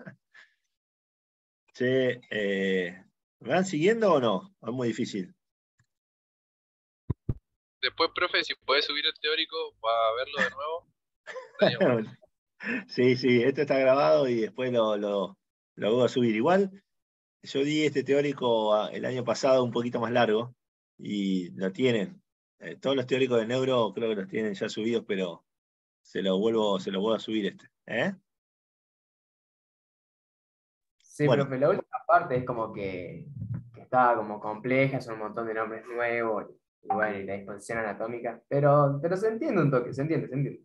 A: Che, ¿me van siguiendo o no? Es muy difícil.
E: Después, profe, si puede subir el teórico para verlo de nuevo, estaría bueno.
A: Sí, sí, esto está grabado y después lo voy a subir. Igual, yo di este teórico el año pasado un poquito más largo y lo tienen. Todos los teóricos de neuro creo que los tienen ya subidos, pero se lo vuelvo a subir este. ¿Eh?
C: Sí,
A: Bueno,
C: profe, la última parte es como que está como compleja, son un montón de nombres nuevos, y bueno, y la disposición anatómica, pero se entiende un toque, se entiende, se entiende.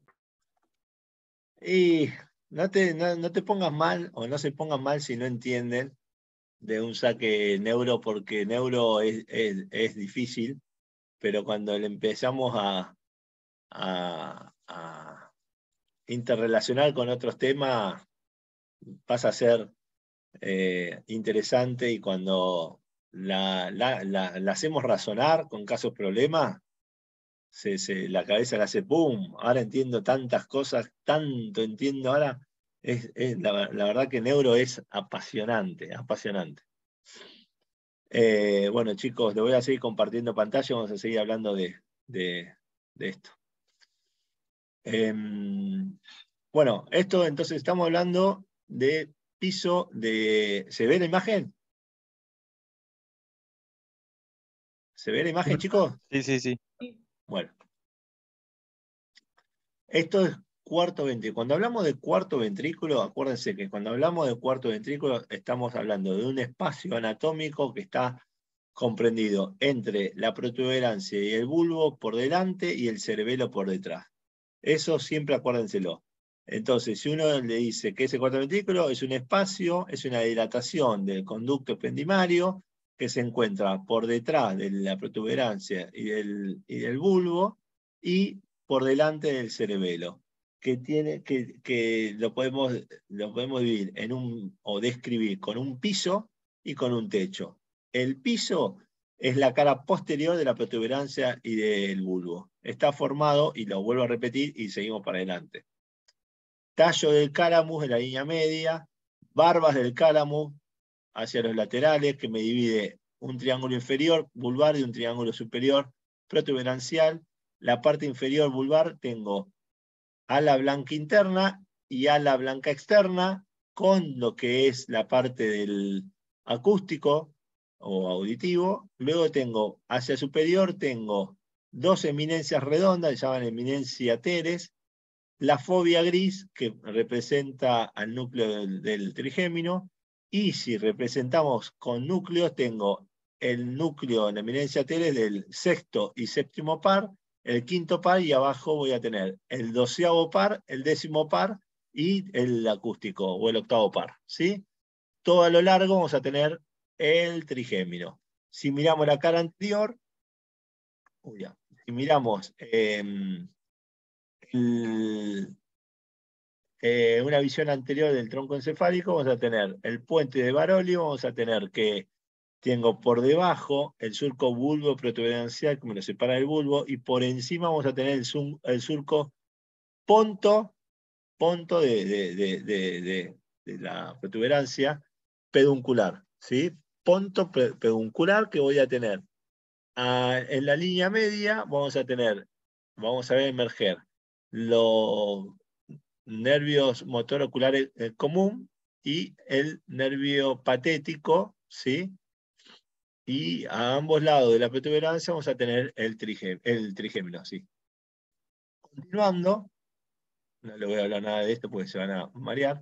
A: y no te pongas mal o no se pongan mal si no entienden de un saque neuro, porque neuro es difícil, pero cuando le empezamos a interrelacionar con otros temas, pasa a ser interesante y cuando la hacemos razonar con casos problemas, la cabeza le hace ¡pum! Ahora entiendo tantas cosas, tanto entiendo ahora. La verdad que neuro es apasionante, apasionante. Bueno, chicos, le voy a seguir compartiendo pantalla, vamos a seguir hablando de esto. Bueno, esto entonces estamos hablando de piso de... ¿Se ve la imagen? ¿Se ve la imagen, chicos?
F: Sí, sí, sí.
A: Bueno, esto es cuarto ventrículo. Cuando hablamos de cuarto ventrículo, acuérdense que cuando hablamos de cuarto ventrículo estamos hablando de un espacio anatómico que está comprendido entre la protuberancia y el bulbo por delante y el cerebelo por detrás. Eso siempre acuérdenselo. Entonces, si uno le dice que ese cuarto ventrículo es un espacio, es una dilatación del conducto ependimario que se encuentra por detrás de la protuberancia y del bulbo y por delante del cerebelo, que lo podemos dividir o describir con un piso y con un techo. El piso es la cara posterior de la protuberancia y del bulbo. Está formado, y lo vuelvo a repetir, y seguimos para adelante. Tallo del cálamus en la línea media, barbas del cálamus hacia los laterales, que me divide un triángulo inferior vulvar de un triángulo superior protuberancial. La parte inferior vulvar tengo ala blanca interna y ala blanca externa, con lo que es la parte del acústico o auditivo. Luego tengo, hacia superior, tengo dos eminencias redondas, que se llaman eminencia teres, la fobia gris, que representa al núcleo del trigémino, y si representamos con núcleos, tengo el núcleo en la eminencia teres del sexto y séptimo par, el quinto par, y abajo voy a tener el 12º par, el 10º par y el acústico o el 8º par, ¿sí? Todo a lo largo vamos a tener el trigémino. Si miramos la cara anterior, si miramos una visión anterior del tronco encefálico, vamos a tener el puente de Barolio, vamos a tener que tengo por debajo el surco bulbo protuberancial que me lo separa del bulbo, y por encima vamos a tener el surco ponto de la protuberancia peduncular, ¿sí? Ponto peduncular que voy a tener. En la línea media vamos a ver emerger los nervios motor oculares común y el nervio patético, ¿sí? Y a ambos lados de la protuberancia vamos a tener el trigémino, ¿sí? Continuando, no le voy a hablar nada de esto porque se van a marear.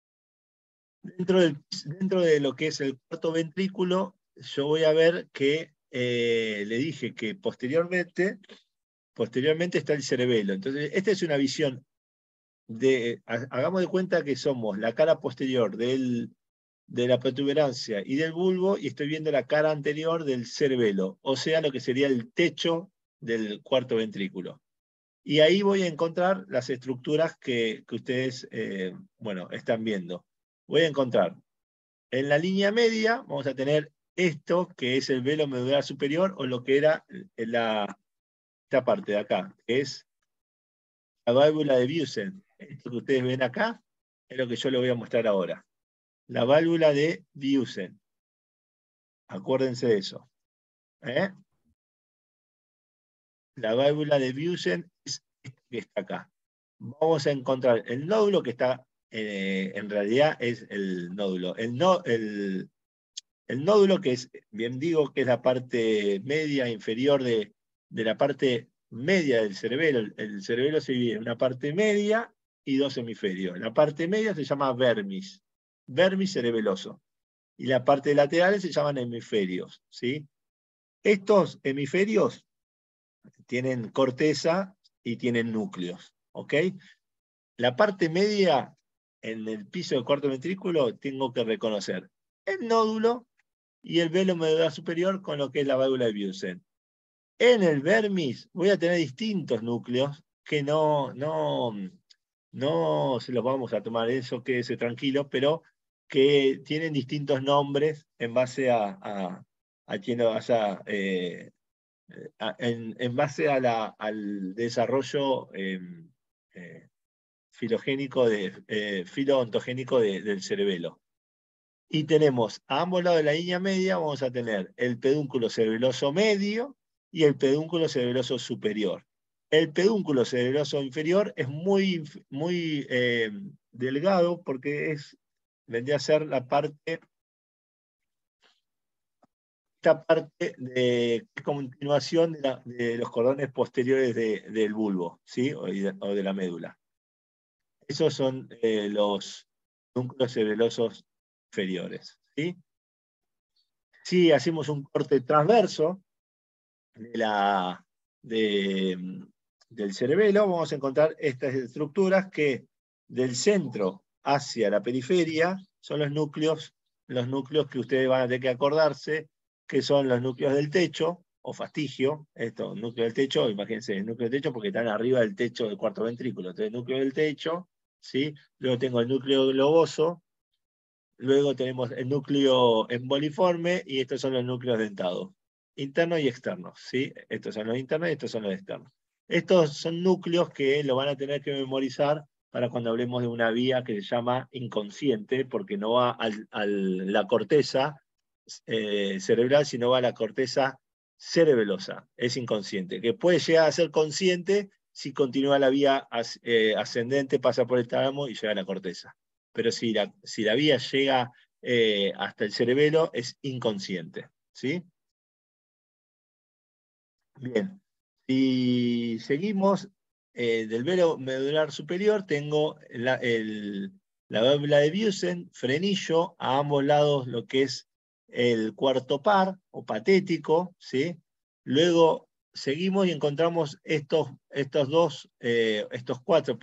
A: Dentro de lo que es el cuarto ventrículo, yo voy a ver que le dije que posteriormente está el cerebelo. Entonces, esta es una visión hagamos de cuenta que somos la cara posterior de la protuberancia y del bulbo, y estoy viendo la cara anterior del cerebelo, o sea, lo que sería el techo del cuarto ventrículo. Y ahí voy a encontrar las estructuras que ustedes bueno, están viendo. Voy a encontrar en la línea media, vamos a tener esto que es el velo medular superior, o lo que era esta parte de acá, que es la válvula de Biusen. Esto que ustedes ven acá es lo que yo les voy a mostrar ahora. La válvula de Biusen. Acuérdense de eso. La válvula de Biusen es esta que está acá. Vamos a encontrar el nódulo que está, en realidad es el nódulo. El nódulo que es, bien digo, que es la parte media, inferior de la parte media del cerebelo. El cerebelo se divide en una parte media y dos hemisferios. La parte media se llama vermis cerebeloso. Y la parte lateral se llaman hemisferios, ¿sí? Estos hemisferios tienen corteza y tienen núcleos, ¿ok? La parte media, en el piso del cuarto ventrículo, tengo que reconocer el nódulo y el velo medular superior con lo que es la válvula de Biusen. En el vermis voy a tener distintos núcleos que no se los vamos a tomar, eso quédese tranquilo, pero que tienen distintos nombres en base a quien lo haya, en base al desarrollo filoontogénico del cerebelo. Y tenemos a ambos lados de la línea media, vamos a tener el pedúnculo cerebeloso medio y el pedúnculo cerebeloso superior. El pedúnculo cerebeloso inferior es muy delgado porque vendría a ser la parte, esta parte de continuación de los cordones posteriores del bulbo, ¿sí? o de la médula. Esos son los pedúnculos cerebelosos inferiores, ¿sí? Si hacemos un corte transverso del cerebelo, vamos a encontrar estas estructuras que del centro hacia la periferia son los núcleos que ustedes van a tener que acordarse, que son los núcleos del techo, o fastigio, núcleo del techo, imagínense, el núcleo del techo porque están arriba del techo del cuarto ventrículo, entonces el núcleo del techo, ¿sí? Luego tengo el núcleo globoso, luego tenemos el núcleo emboliforme, y estos son los núcleos dentados, internos y externos, ¿sí? Estos son los internos y estos son los externos. Estos son núcleos que lo van a tener que memorizar para cuando hablemos de una vía que se llama inconsciente, porque no va a la corteza cerebral, sino va a la corteza cerebelosa, es inconsciente, que puede llegar a ser consciente si continúa la vía ascendente, pasa por el tálamo y llega a la corteza. Pero si la vía llega hasta el cerebelo, es inconsciente, ¿sí? Bien, si seguimos del velo medular superior, tengo la válvula de Biusen, frenillo, a ambos lados lo que es el cuarto par, o patético, ¿sí? Luego seguimos y encontramos estos cuatro,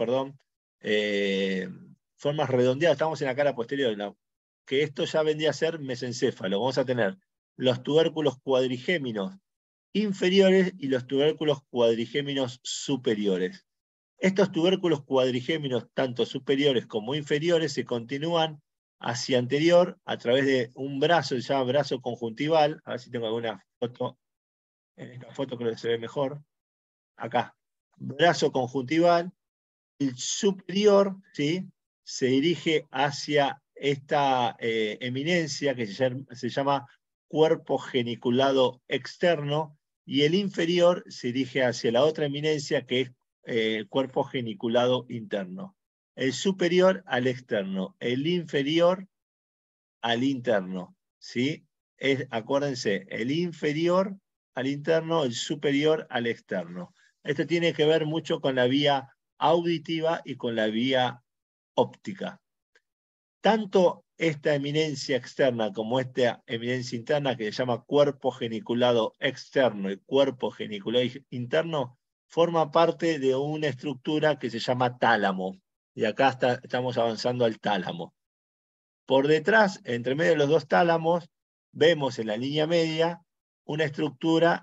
A: formas redondeadas. Estamos en la cara posterior, que esto ya vendría a ser mesencéfalo. Vamos a tener los tubérculos cuadrigéminos inferiores y los tubérculos cuadrigéminos superiores. Estos tubérculos cuadrigéminos, tanto superiores como inferiores, se continúan hacia anterior a través de un brazo, se llama brazo conjuntival. A ver si tengo alguna foto. En esta foto creo que se ve mejor. Acá. Brazo conjuntival. El superior, ¿sí?, se dirige hacia esta eminencia que se llama cuerpo geniculado externo, y el inferior se dirige hacia la otra eminencia que es el cuerpo geniculado interno. El superior al externo, el inferior al interno, ¿sí? Acuérdense, el inferior al interno, el superior al externo. Esto tiene que ver mucho con la vía auditiva y con la vía óptica. Tanto esta eminencia externa como esta eminencia interna, que se llama cuerpo geniculado externo y cuerpo geniculado interno, forma parte de una estructura que se llama tálamo. Y acá estamos avanzando al tálamo. Por detrás, entre medio de los dos tálamos, vemos en la línea media una estructura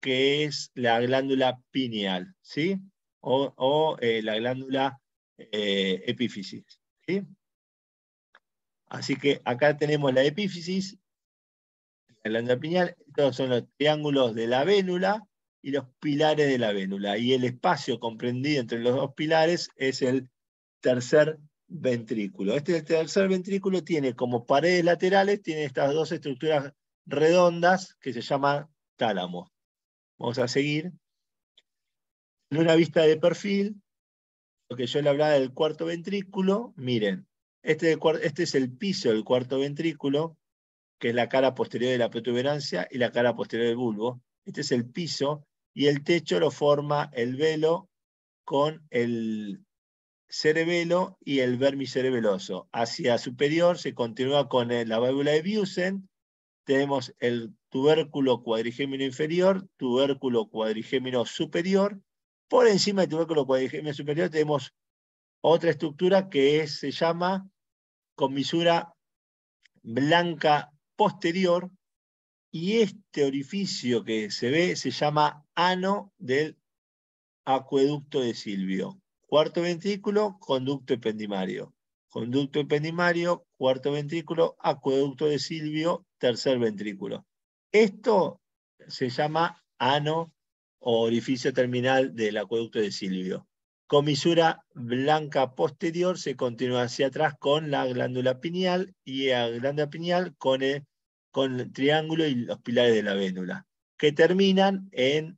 A: que es la glándula pineal, ¿sí? O la glándula epífisis, ¿sí? Así que acá tenemos la epífisis, la glándula pineal, estos son los triángulos de la vénula y los pilares de la vénula. Y el espacio comprendido entre los dos pilares es el tercer ventrículo. Este tercer ventrículo tiene como paredes laterales, tiene estas dos estructuras redondas que se llaman tálamos. Vamos a seguir. En una vista de perfil, lo que yo le hablaba del cuarto ventrículo, miren, este es el piso del cuarto ventrículo, que es la cara posterior de la protuberancia y la cara posterior del bulbo. Este es el piso, y el techo lo forma el velo con el cerebelo y el vermicerebeloso. Hacia superior se continúa con la válvula de Biusen. Tenemos el tubérculo cuadrigémino inferior, tubérculo cuadrigémino superior. Por encima del tubérculo cuadrigémino superior tenemos otra estructura que se llama comisura blanca posterior, y este orificio que se ve se llama ano del acueducto de Silvio. Cuarto ventrículo, conducto ependimario. Conducto ependimario, cuarto ventrículo, acueducto de Silvio, tercer ventrículo. Esto se llama ano o orificio terminal del acueducto de Silvio. Comisura blanca posterior se continúa hacia atrás con la glándula pineal, y la glándula pineal con el triángulo y los pilares de la vénula, que terminan en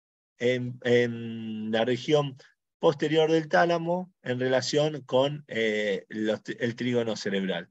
A: la región posterior del tálamo en relación con el trígono cerebral.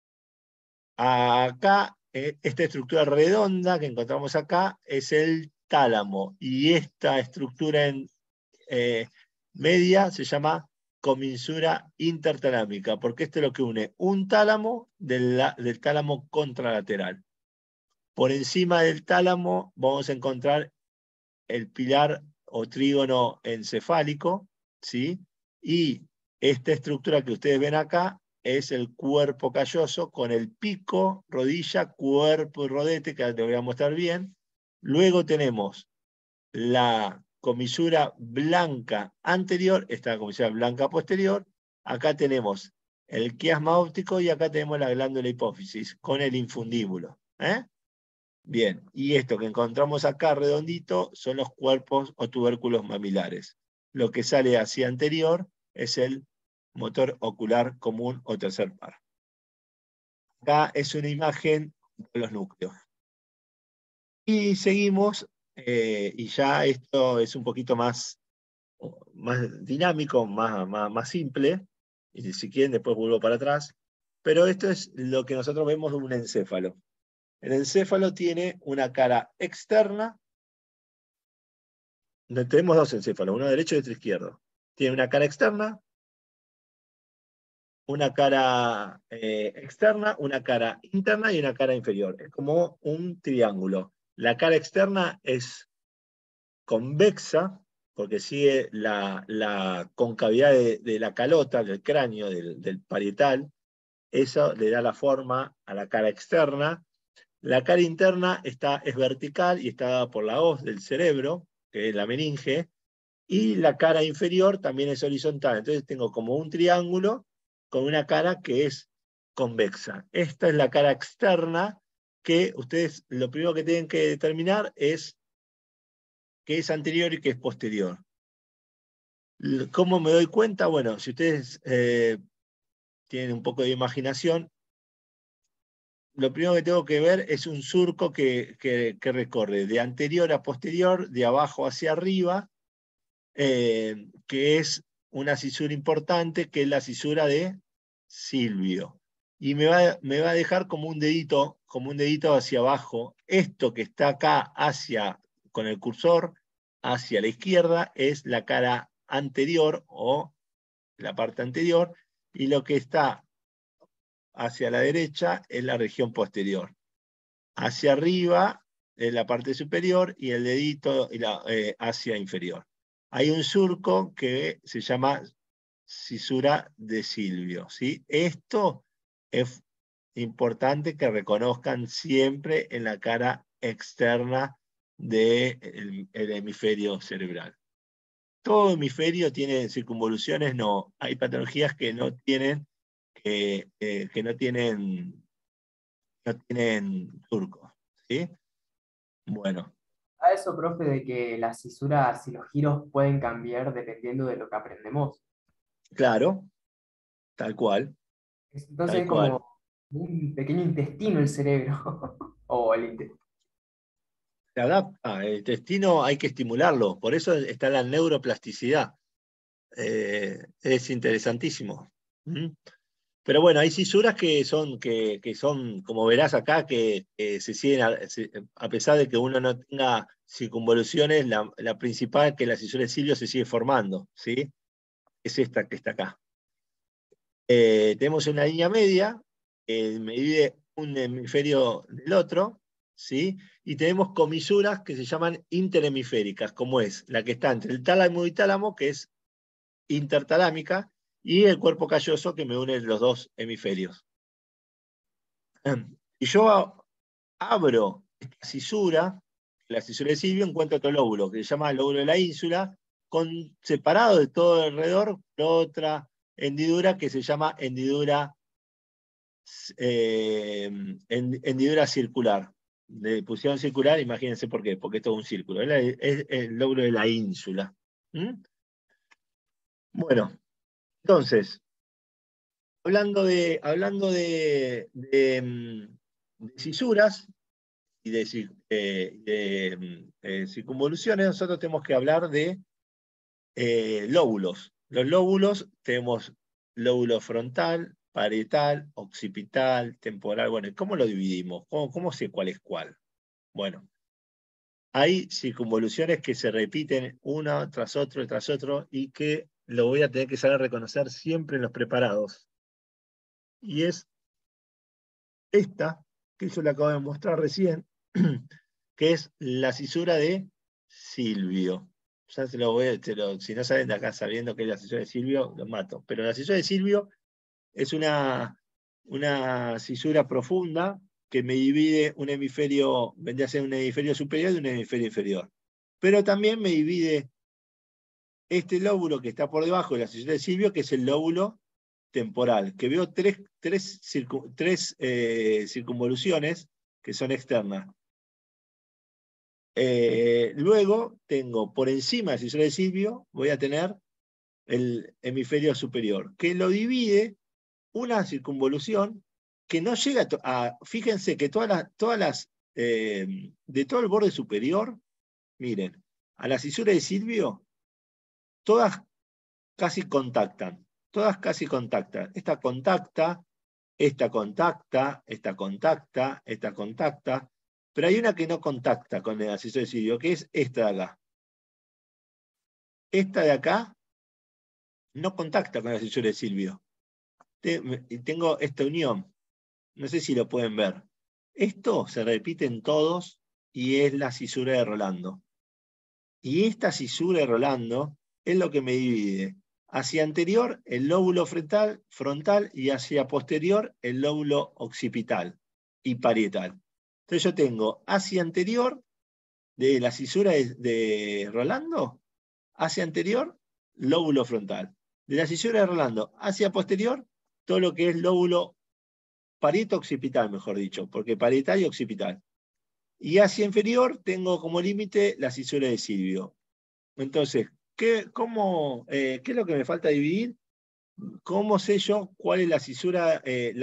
A: Acá, esta estructura redonda que encontramos acá es el tálamo, y esta estructura en media se llama comisura intertalámica, porque esto es lo que une un tálamo del tálamo contralateral. Por encima del tálamo vamos a encontrar el pilar o trígono encefálico, ¿sí? Y esta estructura que ustedes ven acá es el cuerpo calloso con el pico, rodilla, cuerpo y rodete, que ahora te voy a mostrar bien. Luego tenemos la comisura blanca anterior, esta comisura blanca posterior. Acá tenemos el quiasma óptico y acá tenemos la glándula hipófisis con el infundíbulo. Bien, y esto que encontramos acá redondito son los cuerpos o tubérculos mamilares. Lo que sale hacia anterior es el motor ocular común o tercer par. Acá es una imagen de los núcleos. Y seguimos, y ya esto es un poquito más dinámico, más simple, y si quieren después vuelvo para atrás, pero esto es lo que nosotros vemos de un encéfalo. El encéfalo tiene una cara externa. Tenemos dos encéfalos, uno derecho y otro izquierdo. Tiene una cara externa, una cara externa, una cara interna y una cara inferior. Es como un triángulo. La cara externa es convexa, porque sigue la concavidad de la calota, del cráneo, del parietal. Eso le da la forma a la cara externa. La cara interna es vertical y está dada por la hoz del cerebro, que es la meninge, y la cara inferior también es horizontal. Entonces tengo como un triángulo con una cara que es convexa. Esta es la cara externa, que ustedes lo primero que tienen que determinar es qué es anterior y qué es posterior. ¿Cómo me doy cuenta? Bueno, si ustedes tienen un poco de imaginación, lo primero que tengo que ver es un surco que recorre de anterior a posterior, de abajo hacia arriba, que es una cisura importante, que es la cisura de Silvio. Y me va a dejar como un dedito hacia abajo. Esto que está acá con el cursor hacia la izquierda es la cara anterior o la parte anterior, y lo que está hacia la derecha es la región posterior. Hacia arriba es la parte superior y el dedito hacia inferior. Hay un surco que se llama cisura de Silvio, ¿sí? Esto es importante que reconozcan siempre en la cara externa del hemisferio cerebral. ¿Todo hemisferio tiene circunvoluciones? No. Hay patologías que no tienen, que no tienen surcos. ¿Sí? Bueno,
C: A eso, profe, de que las cisuras y los giros pueden cambiar dependiendo de lo que aprendemos.
A: claro, tal cual,
C: Entonces
A: tal
C: es
A: cual.
C: como un pequeño intestino el cerebro. O el intestino.
A: Se adapta, el intestino hay que estimularlo, por eso está la neuroplasticidad. Es interesantísimo. ¿Mm? Pero bueno, hay cisuras que son, como verás acá, que se siguen, a pesar de que uno no tenga circunvoluciones, la principal, que la cisura de Silvio, se sigue formando, ¿sí? Es esta que está acá. Tenemos una línea media, que me divide un hemisferio del otro, ¿sí? Y tenemos comisuras que se llaman interhemisféricas, como es la que está entre el tálamo y tálamo, que es intertalámica, y el cuerpo calloso que me une los dos hemisferios. Si yo abro esta cisura, la cisura de Silvio, encuentro otro lóbulo, que se llama el lóbulo de la ínsula, separado de todo alrededor por otra hendidura que se llama hendidura circular. Le pusieron circular, imagínense por qué, porque esto es un círculo. Es el lóbulo de la ínsula. ¿Mm? Bueno, entonces, hablando de cisuras y de circunvoluciones, nosotros tenemos que hablar de lóbulos. Los lóbulos tenemos lóbulo frontal, parietal, occipital, temporal. Bueno, ¿cómo lo dividimos? ¿Cómo sé cuál es cuál? Bueno, hay circunvoluciones que se repiten una tras otro y que lo voy a tener que saber reconocer siempre en los preparados. Y es esta, que yo le acabo de mostrar recién, que es la cisura de Silvio. Ya se lo voy si no salen de acá sabiendo que es la cisura de Silvio, los mato. Pero la cisura de Silvio es una cisura profunda que me divide un hemisferio, vendría a ser un hemisferio superior de un hemisferio inferior. Pero también me divide este lóbulo que está por debajo de la cisura de Silvio, que es el lóbulo temporal, que veo tres circunvoluciones que son externas. Luego tengo por encima de la cisura de Silvio, voy a tener el hemisferio superior, que lo divide una circunvolución que no llega fíjense que de todo el borde superior, miren, a la cisura de Silvio, todas casi contactan. Todas casi contactan. Esta contacta, esta contacta, esta contacta, esta contacta. Pero hay una que no contacta con el cisura de Silvio, que es esta de acá. Esta de acá no contacta con la cisura de Silvio. Y tengo esta unión. No sé si lo pueden ver. Esto se repite en todos y es la cisura de Rolando. Y esta cisura de Rolando es lo que me divide. Hacia anterior el lóbulo frontal y hacia posterior el lóbulo occipital y parietal. Entonces yo tengo hacia anterior de la cisura de Rolando, hacia anterior lóbulo frontal. De la cisura de Rolando hacia posterior todo lo que es lóbulo parieto-occipital, mejor dicho, porque parietal y occipital. Y hacia inferior tengo como límite la cisura de Silvio. Entonces, ¿qué es lo que me falta dividir? ¿Cómo sé yo cuál es la cisura,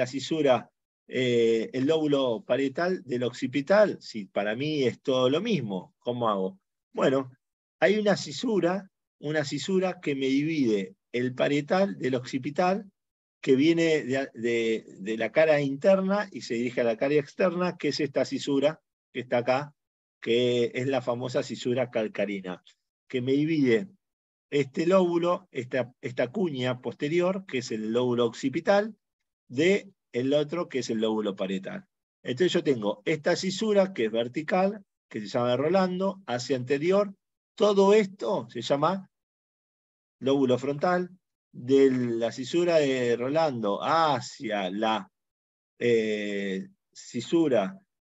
A: el lóbulo parietal del occipital? Si para mí es todo lo mismo, ¿cómo hago? Bueno, hay una cisura que me divide el parietal del occipital, que viene de la cara interna y se dirige a la cara externa, que es esta cisura que está acá, que es la famosa cisura calcarina, que me divide este lóbulo, esta cuña posterior, que es el lóbulo occipital, de el otro, que es el lóbulo parietal. Entonces yo tengo esta cisura, que es vertical, que se llama Rolando, hacia anterior. Todo esto se llama lóbulo frontal. De la cisura de Rolando hacia la cisura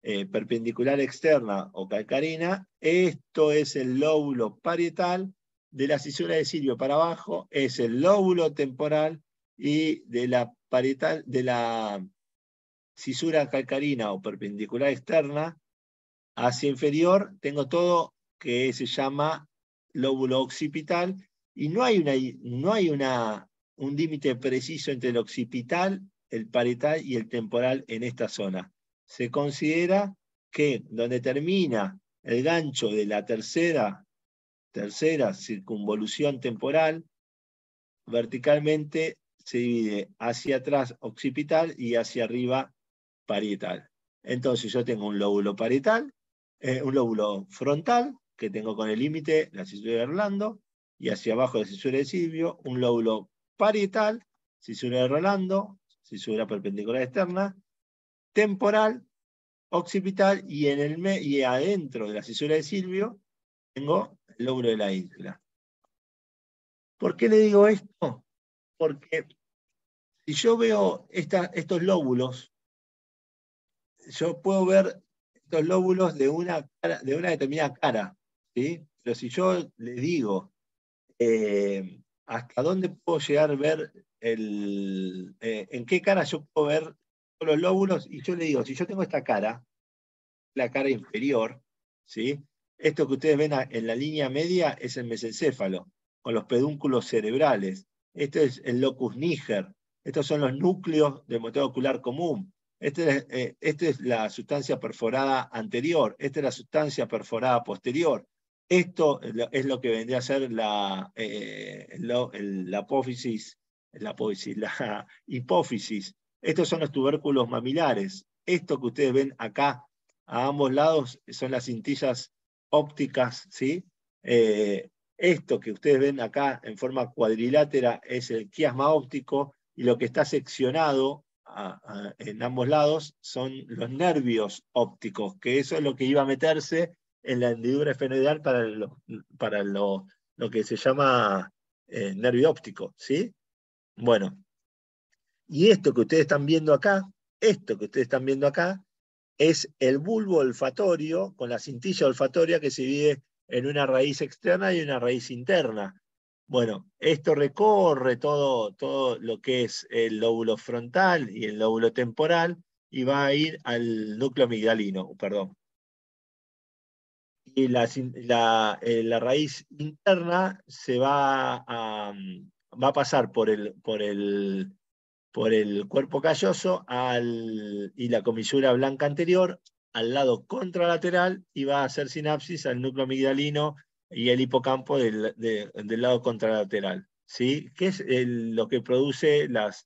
A: perpendicular externa o calcarina. Esto es el lóbulo parietal. De la cisura de Silvio para abajo es el lóbulo temporal, y de la parietal, de la cisura calcarina o perpendicular externa hacia inferior, tengo todo que se llama lóbulo occipital, y no hay un límite preciso entre el occipital, el parietal y el temporal en esta zona. Se considera que donde termina el gancho de la tercera circunvolución temporal, verticalmente se divide hacia atrás occipital y hacia arriba parietal. Entonces yo tengo un lóbulo parietal, un lóbulo frontal, que tengo con el límite la cisura de Rolando, y hacia abajo la cisura de Silvio, un lóbulo parietal, cisura de Rolando, cisura perpendicular externa, temporal, occipital, y adentro de la cisura de Silvio tengo el lóbulo de la ínsula. ¿Por qué le digo esto? Porque si yo veo estos lóbulos, yo puedo ver estos lóbulos de una determinada cara, ¿sí? Pero si yo le digo hasta dónde puedo llegar a ver en qué cara yo puedo ver los lóbulos, y yo le digo, si yo tengo esta cara, la cara inferior, ¿sí? Esto que ustedes ven en la línea media es el mesencéfalo, con los pedúnculos cerebrales. Este es el locus niger. Estos son los núcleos del motor ocular común. Esta es la sustancia perforada anterior. Esta es la sustancia perforada posterior. Esto es lo que vendría a ser la hipófisis. Estos son los tubérculos mamilares. Esto que ustedes ven acá a ambos lados son las cintillas ópticas, ¿sí? Esto que ustedes ven acá en forma cuadrilátera es el quiasma óptico, y lo que está seccionado en ambos lados son los nervios ópticos, que eso es lo que iba a meterse en la hendidura esfenoidal para lo que se llama nervio óptico, ¿sí? Bueno, y esto que ustedes están viendo acá, es el bulbo olfatorio con la cintilla olfatoria que se divide en una raíz externa y una raíz interna. Bueno, esto recorre todo lo que es el lóbulo frontal y el lóbulo temporal, y va a ir al núcleo amigdalino, perdón. Y la raíz interna se va a pasar por el cuerpo calloso y la comisura blanca anterior al lado contralateral, y va a hacer sinapsis al núcleo amigdalino y el hipocampo del lado contralateral, ¿sí? Que es lo que produce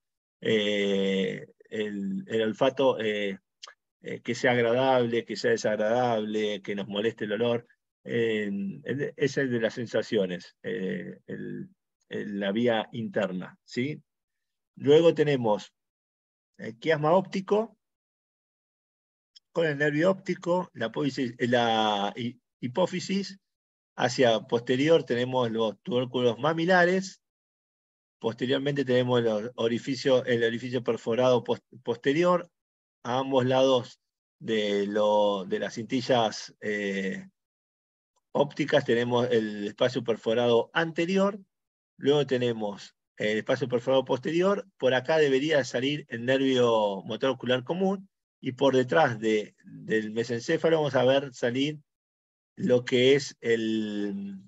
A: el olfato, que sea agradable, que sea desagradable, que nos moleste el olor. Es el de las sensaciones, la vía interna, ¿sí? Luego tenemos el quiasma óptico con el nervio óptico, la hipófisis. Hacia posterior tenemos los tubérculos mamilares. Posteriormente tenemos el orificio perforado posterior. A ambos lados de las cintillas ópticas tenemos el espacio perforado anterior. Luego tenemos el espacio perforado posterior. Por acá debería salir el nervio motor ocular común, y por detrás del mesencéfalo vamos a ver salir lo que es el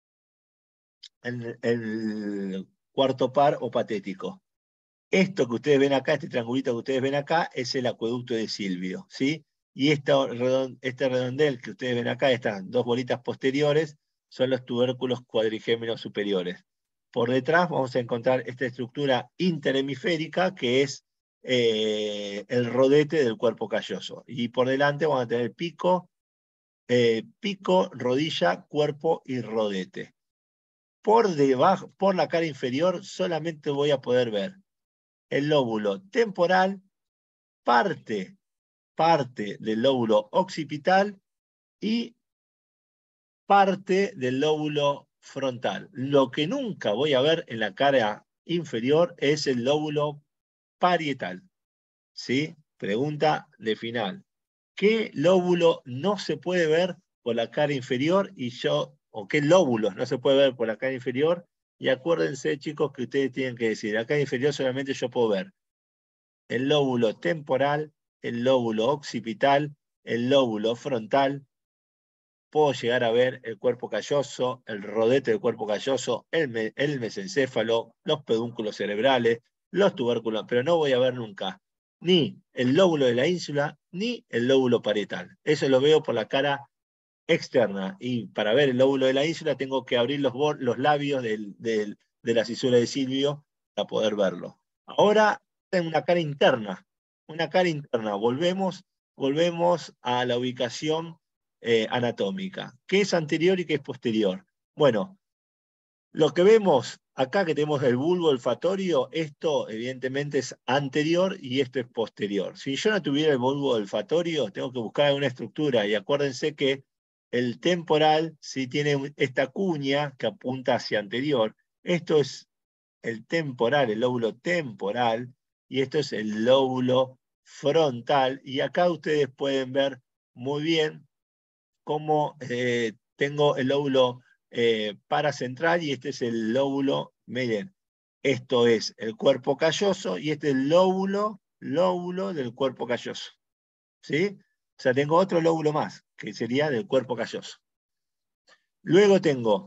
A: cuarto par o patético. Esto que ustedes ven acá, este triangulito que ustedes ven acá, es el acueducto de Silvio, ¿sí? Y este redondel que ustedes ven acá, estas dos bolitas posteriores, son los tubérculos cuadrigémenos superiores. Por detrás vamos a encontrar esta estructura interhemisférica, que es el rodete del cuerpo calloso. Y por delante vamos a tener pico, rodilla, cuerpo y rodete. Por debajo, por la cara inferior, solamente voy a poder ver el lóbulo temporal, parte del lóbulo occipital y parte del lóbulo frontal. Lo que nunca voy a ver en la cara inferior es el lóbulo parietal, ¿sí? Pregunta de final. ¿Qué lóbulo no se puede ver por la cara inferior o qué lóbulos no se puede ver por la cara inferior? Y acuérdense, chicos, que ustedes tienen que decir, la cara inferior solamente yo puedo ver el lóbulo temporal, el lóbulo occipital, el lóbulo frontal. Puedo llegar a ver el cuerpo calloso, el rodete del cuerpo calloso, el mesencéfalo, los pedúnculos cerebrales, los tubérculos, pero no voy a ver nunca ni el lóbulo de la ínsula, ni el lóbulo parietal. Eso lo veo por la cara externa. Y para ver el lóbulo de la ínsula tengo que abrir los labios de la cisura de Silvio para poder verlo. Ahora tengo una cara interna. Una cara interna. Volvemos a la ubicación anatómica. ¿Qué es anterior y qué es posterior? Bueno, lo que vemos acá, que tenemos el bulbo olfatorio, esto evidentemente es anterior y esto es posterior. Si yo no tuviera el bulbo olfatorio, tengo que buscar alguna estructura, y acuérdense que el temporal sí tiene esta cuña que apunta hacia anterior. Esto es el temporal, el lóbulo temporal, y esto es el lóbulo frontal, y acá ustedes pueden ver muy bien cómo tengo el lóbulo paracentral, y este es el lóbulo, miren, esto es el cuerpo calloso y este es el lóbulo del cuerpo calloso. ¿Sí? O sea, tengo otro lóbulo más, que sería del cuerpo calloso. Luego tengo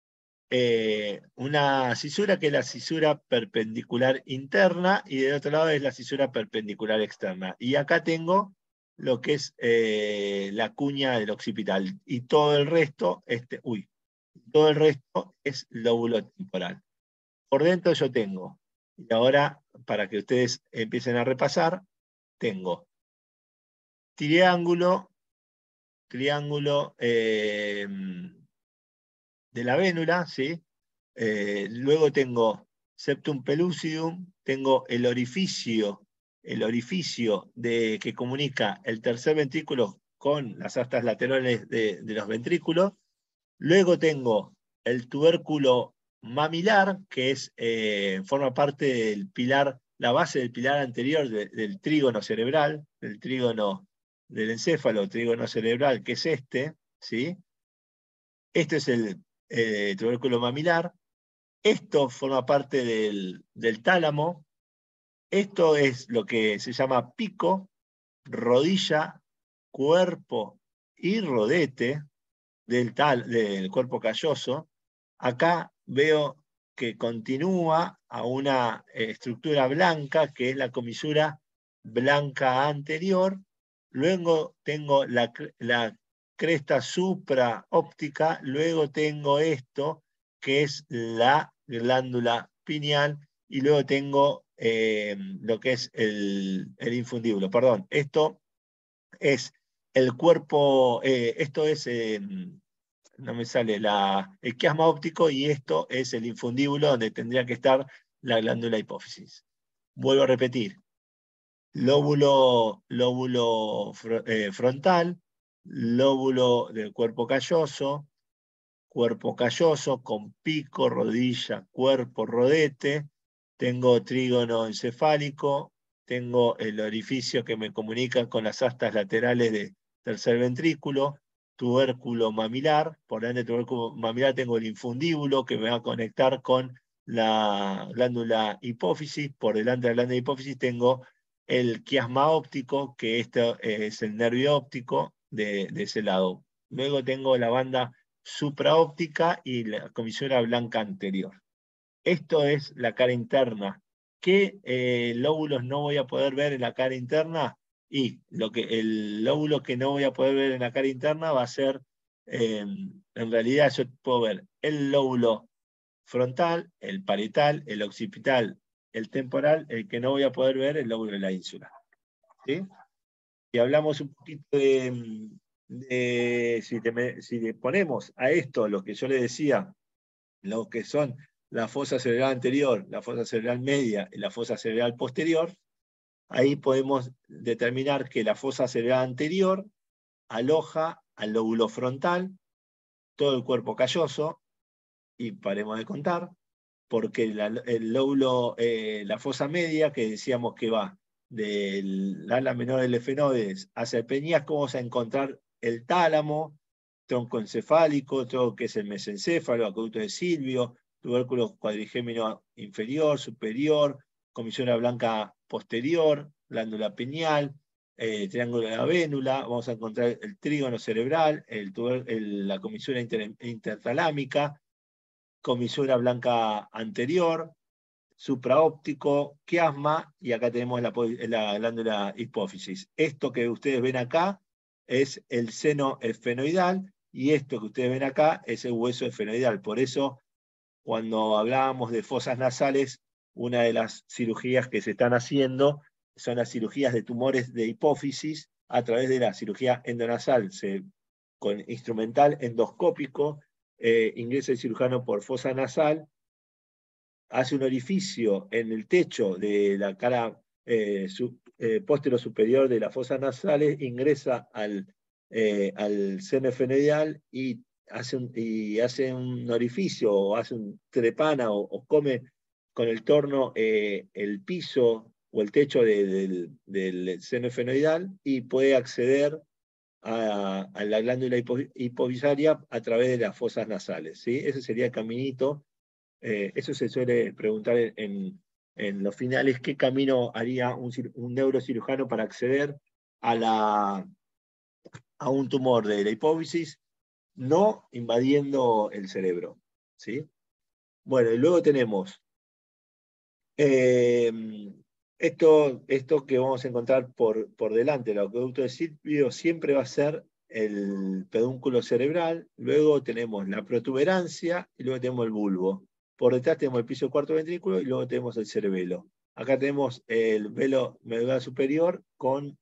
A: una cisura que es la cisura perpendicular interna, y del otro lado es la cisura perpendicular externa. Y acá tengo lo que es la cuña del occipital, y todo el resto, todo el resto es lóbulo temporal. Por dentro yo tengo, y ahora para que ustedes empiecen a repasar, tengo triángulo de la vénula, ¿sí? Luego tengo septum pellucidum, tengo el orificio que comunica el tercer ventrículo con las astas laterales de los ventrículos. Luego tengo el tubérculo mamilar, que forma parte del pilar, la base del pilar anterior del trígono cerebral, del trígono del encéfalo, trígono cerebral, que es este, ¿sí? Este es el tubérculo mamilar. Esto forma parte del tálamo. Esto es lo que se llama pico, rodilla, cuerpo y rodete del cuerpo calloso. Acá veo que continúa a una estructura blanca, que es la comisura blanca anterior. Luego tengo la cresta supraóptica. Luego tengo esto, que es la glándula pineal. Y luego tengo lo que es el infundíbulo. Perdón, esto es el cuerpo, esto es, no me sale, el quiasma óptico, y esto es el infundíbulo donde tendría que estar la glándula hipófisis. Vuelvo a repetir, lóbulo frontal, lóbulo del cuerpo calloso con pico, rodilla, cuerpo, rodete. Tengo trígono encefálico, tengo el orificio que me comunica con las astas laterales de tercer ventrículo, tubérculo mamilar. Por delante del tubérculo mamilar tengo el infundíbulo que me va a conectar con la glándula hipófisis. Por delante de la glándula hipófisis tengo el quiasma óptico, que esto es el nervio óptico de ese lado. Luego tengo la banda supraóptica y la comisura blanca anterior. Esto es la cara interna. ¿Qué lóbulos no voy a poder ver en la cara interna? Y el lóbulo que no voy a poder ver en la cara interna va a ser, en realidad yo puedo ver el lóbulo frontal, el parietal, el occipital, el temporal. El que no voy a poder ver es el lóbulo de la ínsula. ¿Sí? Y hablamos un poquito si le ponemos a esto lo que yo le decía, lo que son la fosa cerebral anterior, la fosa cerebral media y la fosa cerebral posterior, ahí podemos determinar que la fosa cerebral anterior aloja al lóbulo frontal, todo el cuerpo calloso, y paremos de contar, porque el lóbulo, la fosa media, que decíamos que va del ala menor del efenoides hacia el peñasco, vamos a encontrar el tálamo, tronco encefálico, todo lo que es el mesencéfalo, acueducto de Silvio, tubérculo cuadrigémino inferior, superior, comisura blanca posterior, glándula pineal, triángulo de la vénula, vamos a encontrar el trígono cerebral, la comisura intertalámica, comisura blanca anterior, supraóptico, quiasma, y acá tenemos la glándula hipófisis. Esto que ustedes ven acá es el seno esfenoidal, y esto que ustedes ven acá es el hueso esfenoidal. Por eso, cuando hablábamos de fosas nasales, una de las cirugías que se están haciendo son las cirugías de tumores de hipófisis a través de la cirugía endonasal, con instrumental endoscópico, ingresa el cirujano por fosa nasal, hace un orificio en el techo de la cara póstero superior de las fosas nasales, ingresa al seno esfenoidal y hace un orificio, o hace un trepana, o come con el torno el piso o el techo del seno esfenoidal, y puede acceder a la glándula hipofisaria a través de las fosas nasales, ¿sí? Ese sería el caminito. Eso se suele preguntar en los finales: ¿qué camino haría un neurocirujano para acceder a un tumor de la hipófisis, no invadiendo el cerebro? ¿Sí? Bueno, y luego tenemos esto que vamos a encontrar por delante. El acueducto de Silvio siempre va a ser el pedúnculo cerebral, luego tenemos la protuberancia y luego tenemos el bulbo. Por detrás tenemos el piso del cuarto ventrículo y luego tenemos el cerebelo. Acá tenemos el velo medular superior con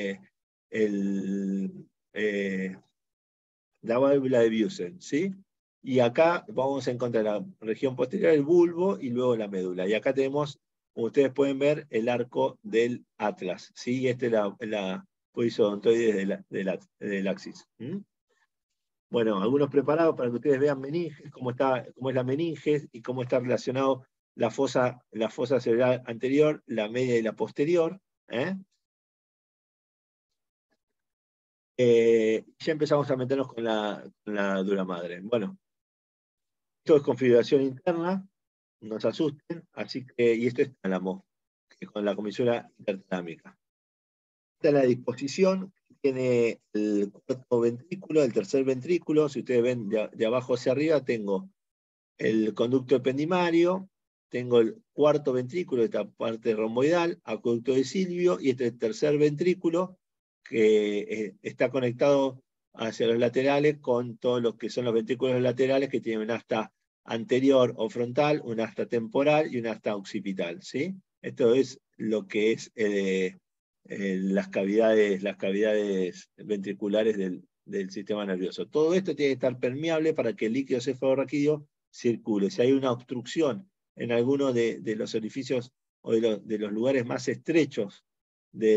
A: la válvula de Busen, ¿sí? Y acá vamos a encontrar la región posterior, el bulbo, y luego la médula. Y acá tenemos, como ustedes pueden ver, el arco del Atlas, ¿sí? Esta es la polisodontoides del axis. Bueno, algunos preparados para que ustedes vean meninges, cómo es la meninge y cómo está relacionado la fosa cerebral anterior, la media y la posterior. Ya empezamos a meternos con la dura madre. Bueno, esto es configuración interna, no se asusten, y esto es tálamo, que con la comisura intertalámica. Esta es la disposición. Tiene el cuarto ventrículo, el tercer ventrículo. Si ustedes ven de abajo hacia arriba, tengo el conducto ependimario, tengo el cuarto ventrículo, esta parte romboidal, acueducto de Silvio, y este tercer ventrículo que está conectado hacia los laterales con todos los que son los ventrículos laterales, que tienen un asta anterior o frontal, un asta temporal y un asta occipital, ¿sí? Esto es lo que es las cavidades ventriculares del sistema nervioso. Todo esto tiene que estar permeable para que el líquido cefalorraquídeo circule. Si hay una obstrucción en alguno de los orificios o de los lugares más estrechos de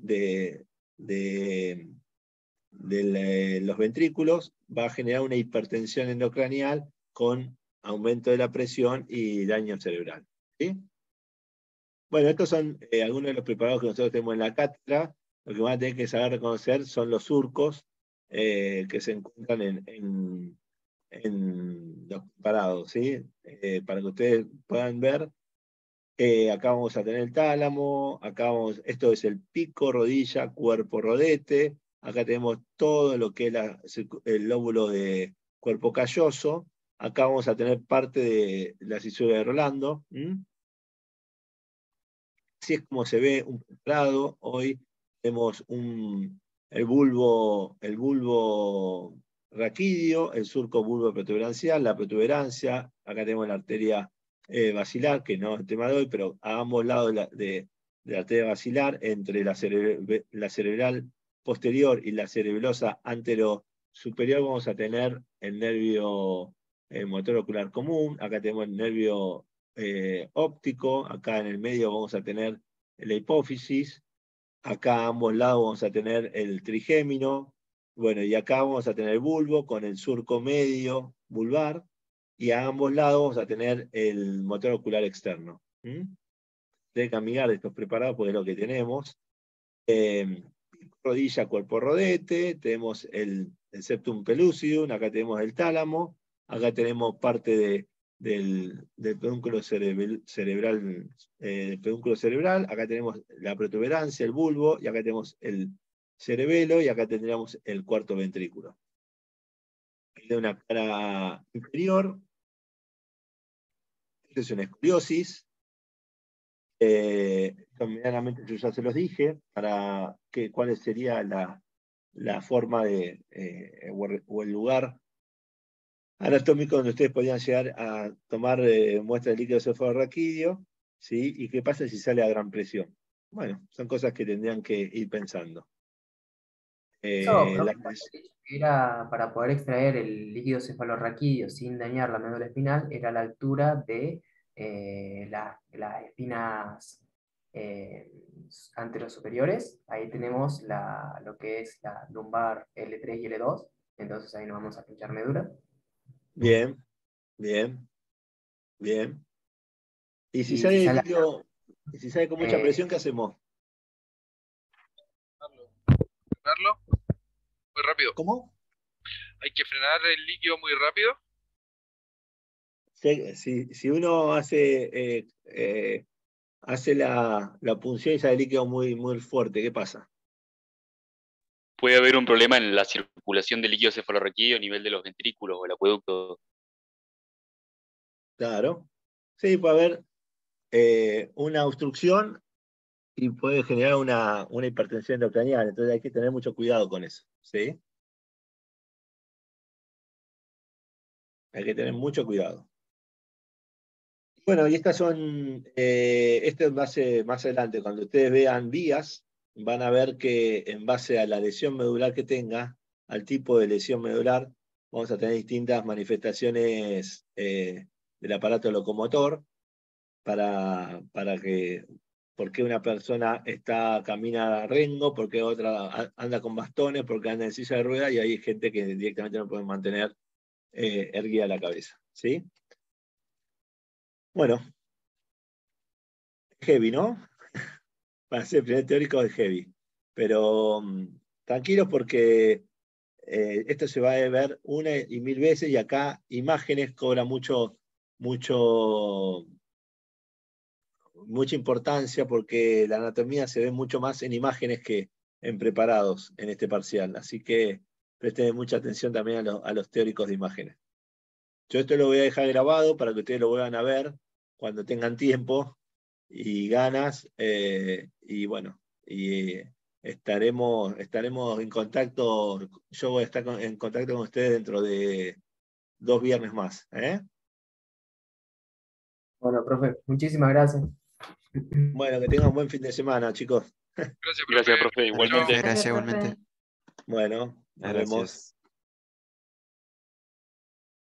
A: los ventrículos, va a generar una hipertensión endocranial con aumento de la presión y daño cerebral, ¿sí? Bueno, estos son algunos de los preparados que nosotros tenemos en la cátedra. Lo que van a tener que saber reconocer son los surcos que se encuentran en los preparados, ¿sí? Para que ustedes puedan ver. Acá vamos a tener el tálamo, esto es el pico, rodilla, cuerpo, rodete. Acá tenemos todo lo que es el lóbulo de cuerpo calloso. Acá vamos a tener parte de la cisura de Rolando. Así es como se ve un preparado. Hoy tenemos el bulbo raquídeo, el surco bulbo protuberancial, la protuberancia. Acá tenemos la arteria basilar, que no es el tema de hoy, pero a ambos lados de la arteria basilar, entre la cerebral posterior y la cerebelosa antero superior, vamos a tener el nervio motor ocular común. Acá tenemos el nervio óptico. Acá en el medio vamos a tener la hipófisis. Acá a ambos lados vamos a tener el trigémino. Bueno, y acá vamos a tener el bulbo con el surco medio vulvar. Y a ambos lados vamos a tener el motor ocular externo. tener que amigar de estos preparados porque es lo que tenemos. Rodilla, cuerpo rodete, tenemos el septum pellucidum, acá tenemos el tálamo, acá tenemos parte del pedúnculo cerebral, acá tenemos la protuberancia, el bulbo, y acá tenemos el cerebelo, y acá tendríamos el cuarto ventrículo. De una cara inferior, esto es una escoliosis. Medianamente yo ya se los dije, para cuál sería la forma o el lugar anatómico donde ustedes podrían llegar a tomar muestras de líquido cefalorraquídeo, ¿sí? Y qué pasa si sale a gran presión. Bueno, son cosas que tendrían que ir pensando.
C: Eso,
A: La-
C: profe, era para poder extraer el líquido cefalorraquídeo sin dañar la médula espinal, era la altura de las espinas anterosuperiores. Ahí tenemos lo que es la lumbar L3 y L2, entonces ahí no vamos a pinchar médula.
A: Bien, bien, bien. Y si
C: Y
A: sale
C: si
A: el
C: sale,
A: líquido, y si sale con mucha presión, ¿qué hacemos?
E: Frenarlo muy rápido.
A: ¿Cómo?
E: Hay que frenar el líquido muy rápido.
A: Si uno hace la punción y sale líquido muy, muy fuerte, ¿qué pasa?
I: Puede haber un problema en la circulación del líquido cefalorraquídeo a nivel de los ventrículos o el acueducto.
A: Claro. Sí, puede haber una obstrucción y puede generar una hipertensión intracraneal, entonces hay que tener mucho cuidado con eso, ¿sí? Hay que tener mucho cuidado. Bueno, y estas son, esto en base más adelante, cuando ustedes vean vías, van a ver que en base a la lesión medular que tenga, al tipo de lesión medular, vamos a tener distintas manifestaciones del aparato locomotor para que, por qué una persona camina a rengo, por qué otra anda con bastones, por qué anda en silla de ruedas, y hay gente que directamente no puede mantener erguida la cabeza, ¿sí? Bueno, heavy, ¿no? Para ser primer teórico es heavy. Pero tranquilos porque esto se va a ver una y mil veces y acá imágenes cobra mucha importancia porque la anatomía se ve mucho más en imágenes que en preparados en este parcial. Así que presten mucha atención también a los teóricos de imágenes. Yo esto lo voy a dejar grabado para que ustedes lo vuelvan a ver cuando tengan tiempo y ganas, y bueno, y estaremos en contacto. Yo voy a estar en contacto con ustedes dentro de 2 viernes más.
C: Bueno, profe, muchísimas gracias.
A: Bueno, que tengan un buen fin de semana, chicos.
E: Gracias,
I: Gracias, profe.
E: Chao, chao.
I: Igualmente.
F: Gracias, igualmente.
A: Bueno, nos vemos.
F: Gracias.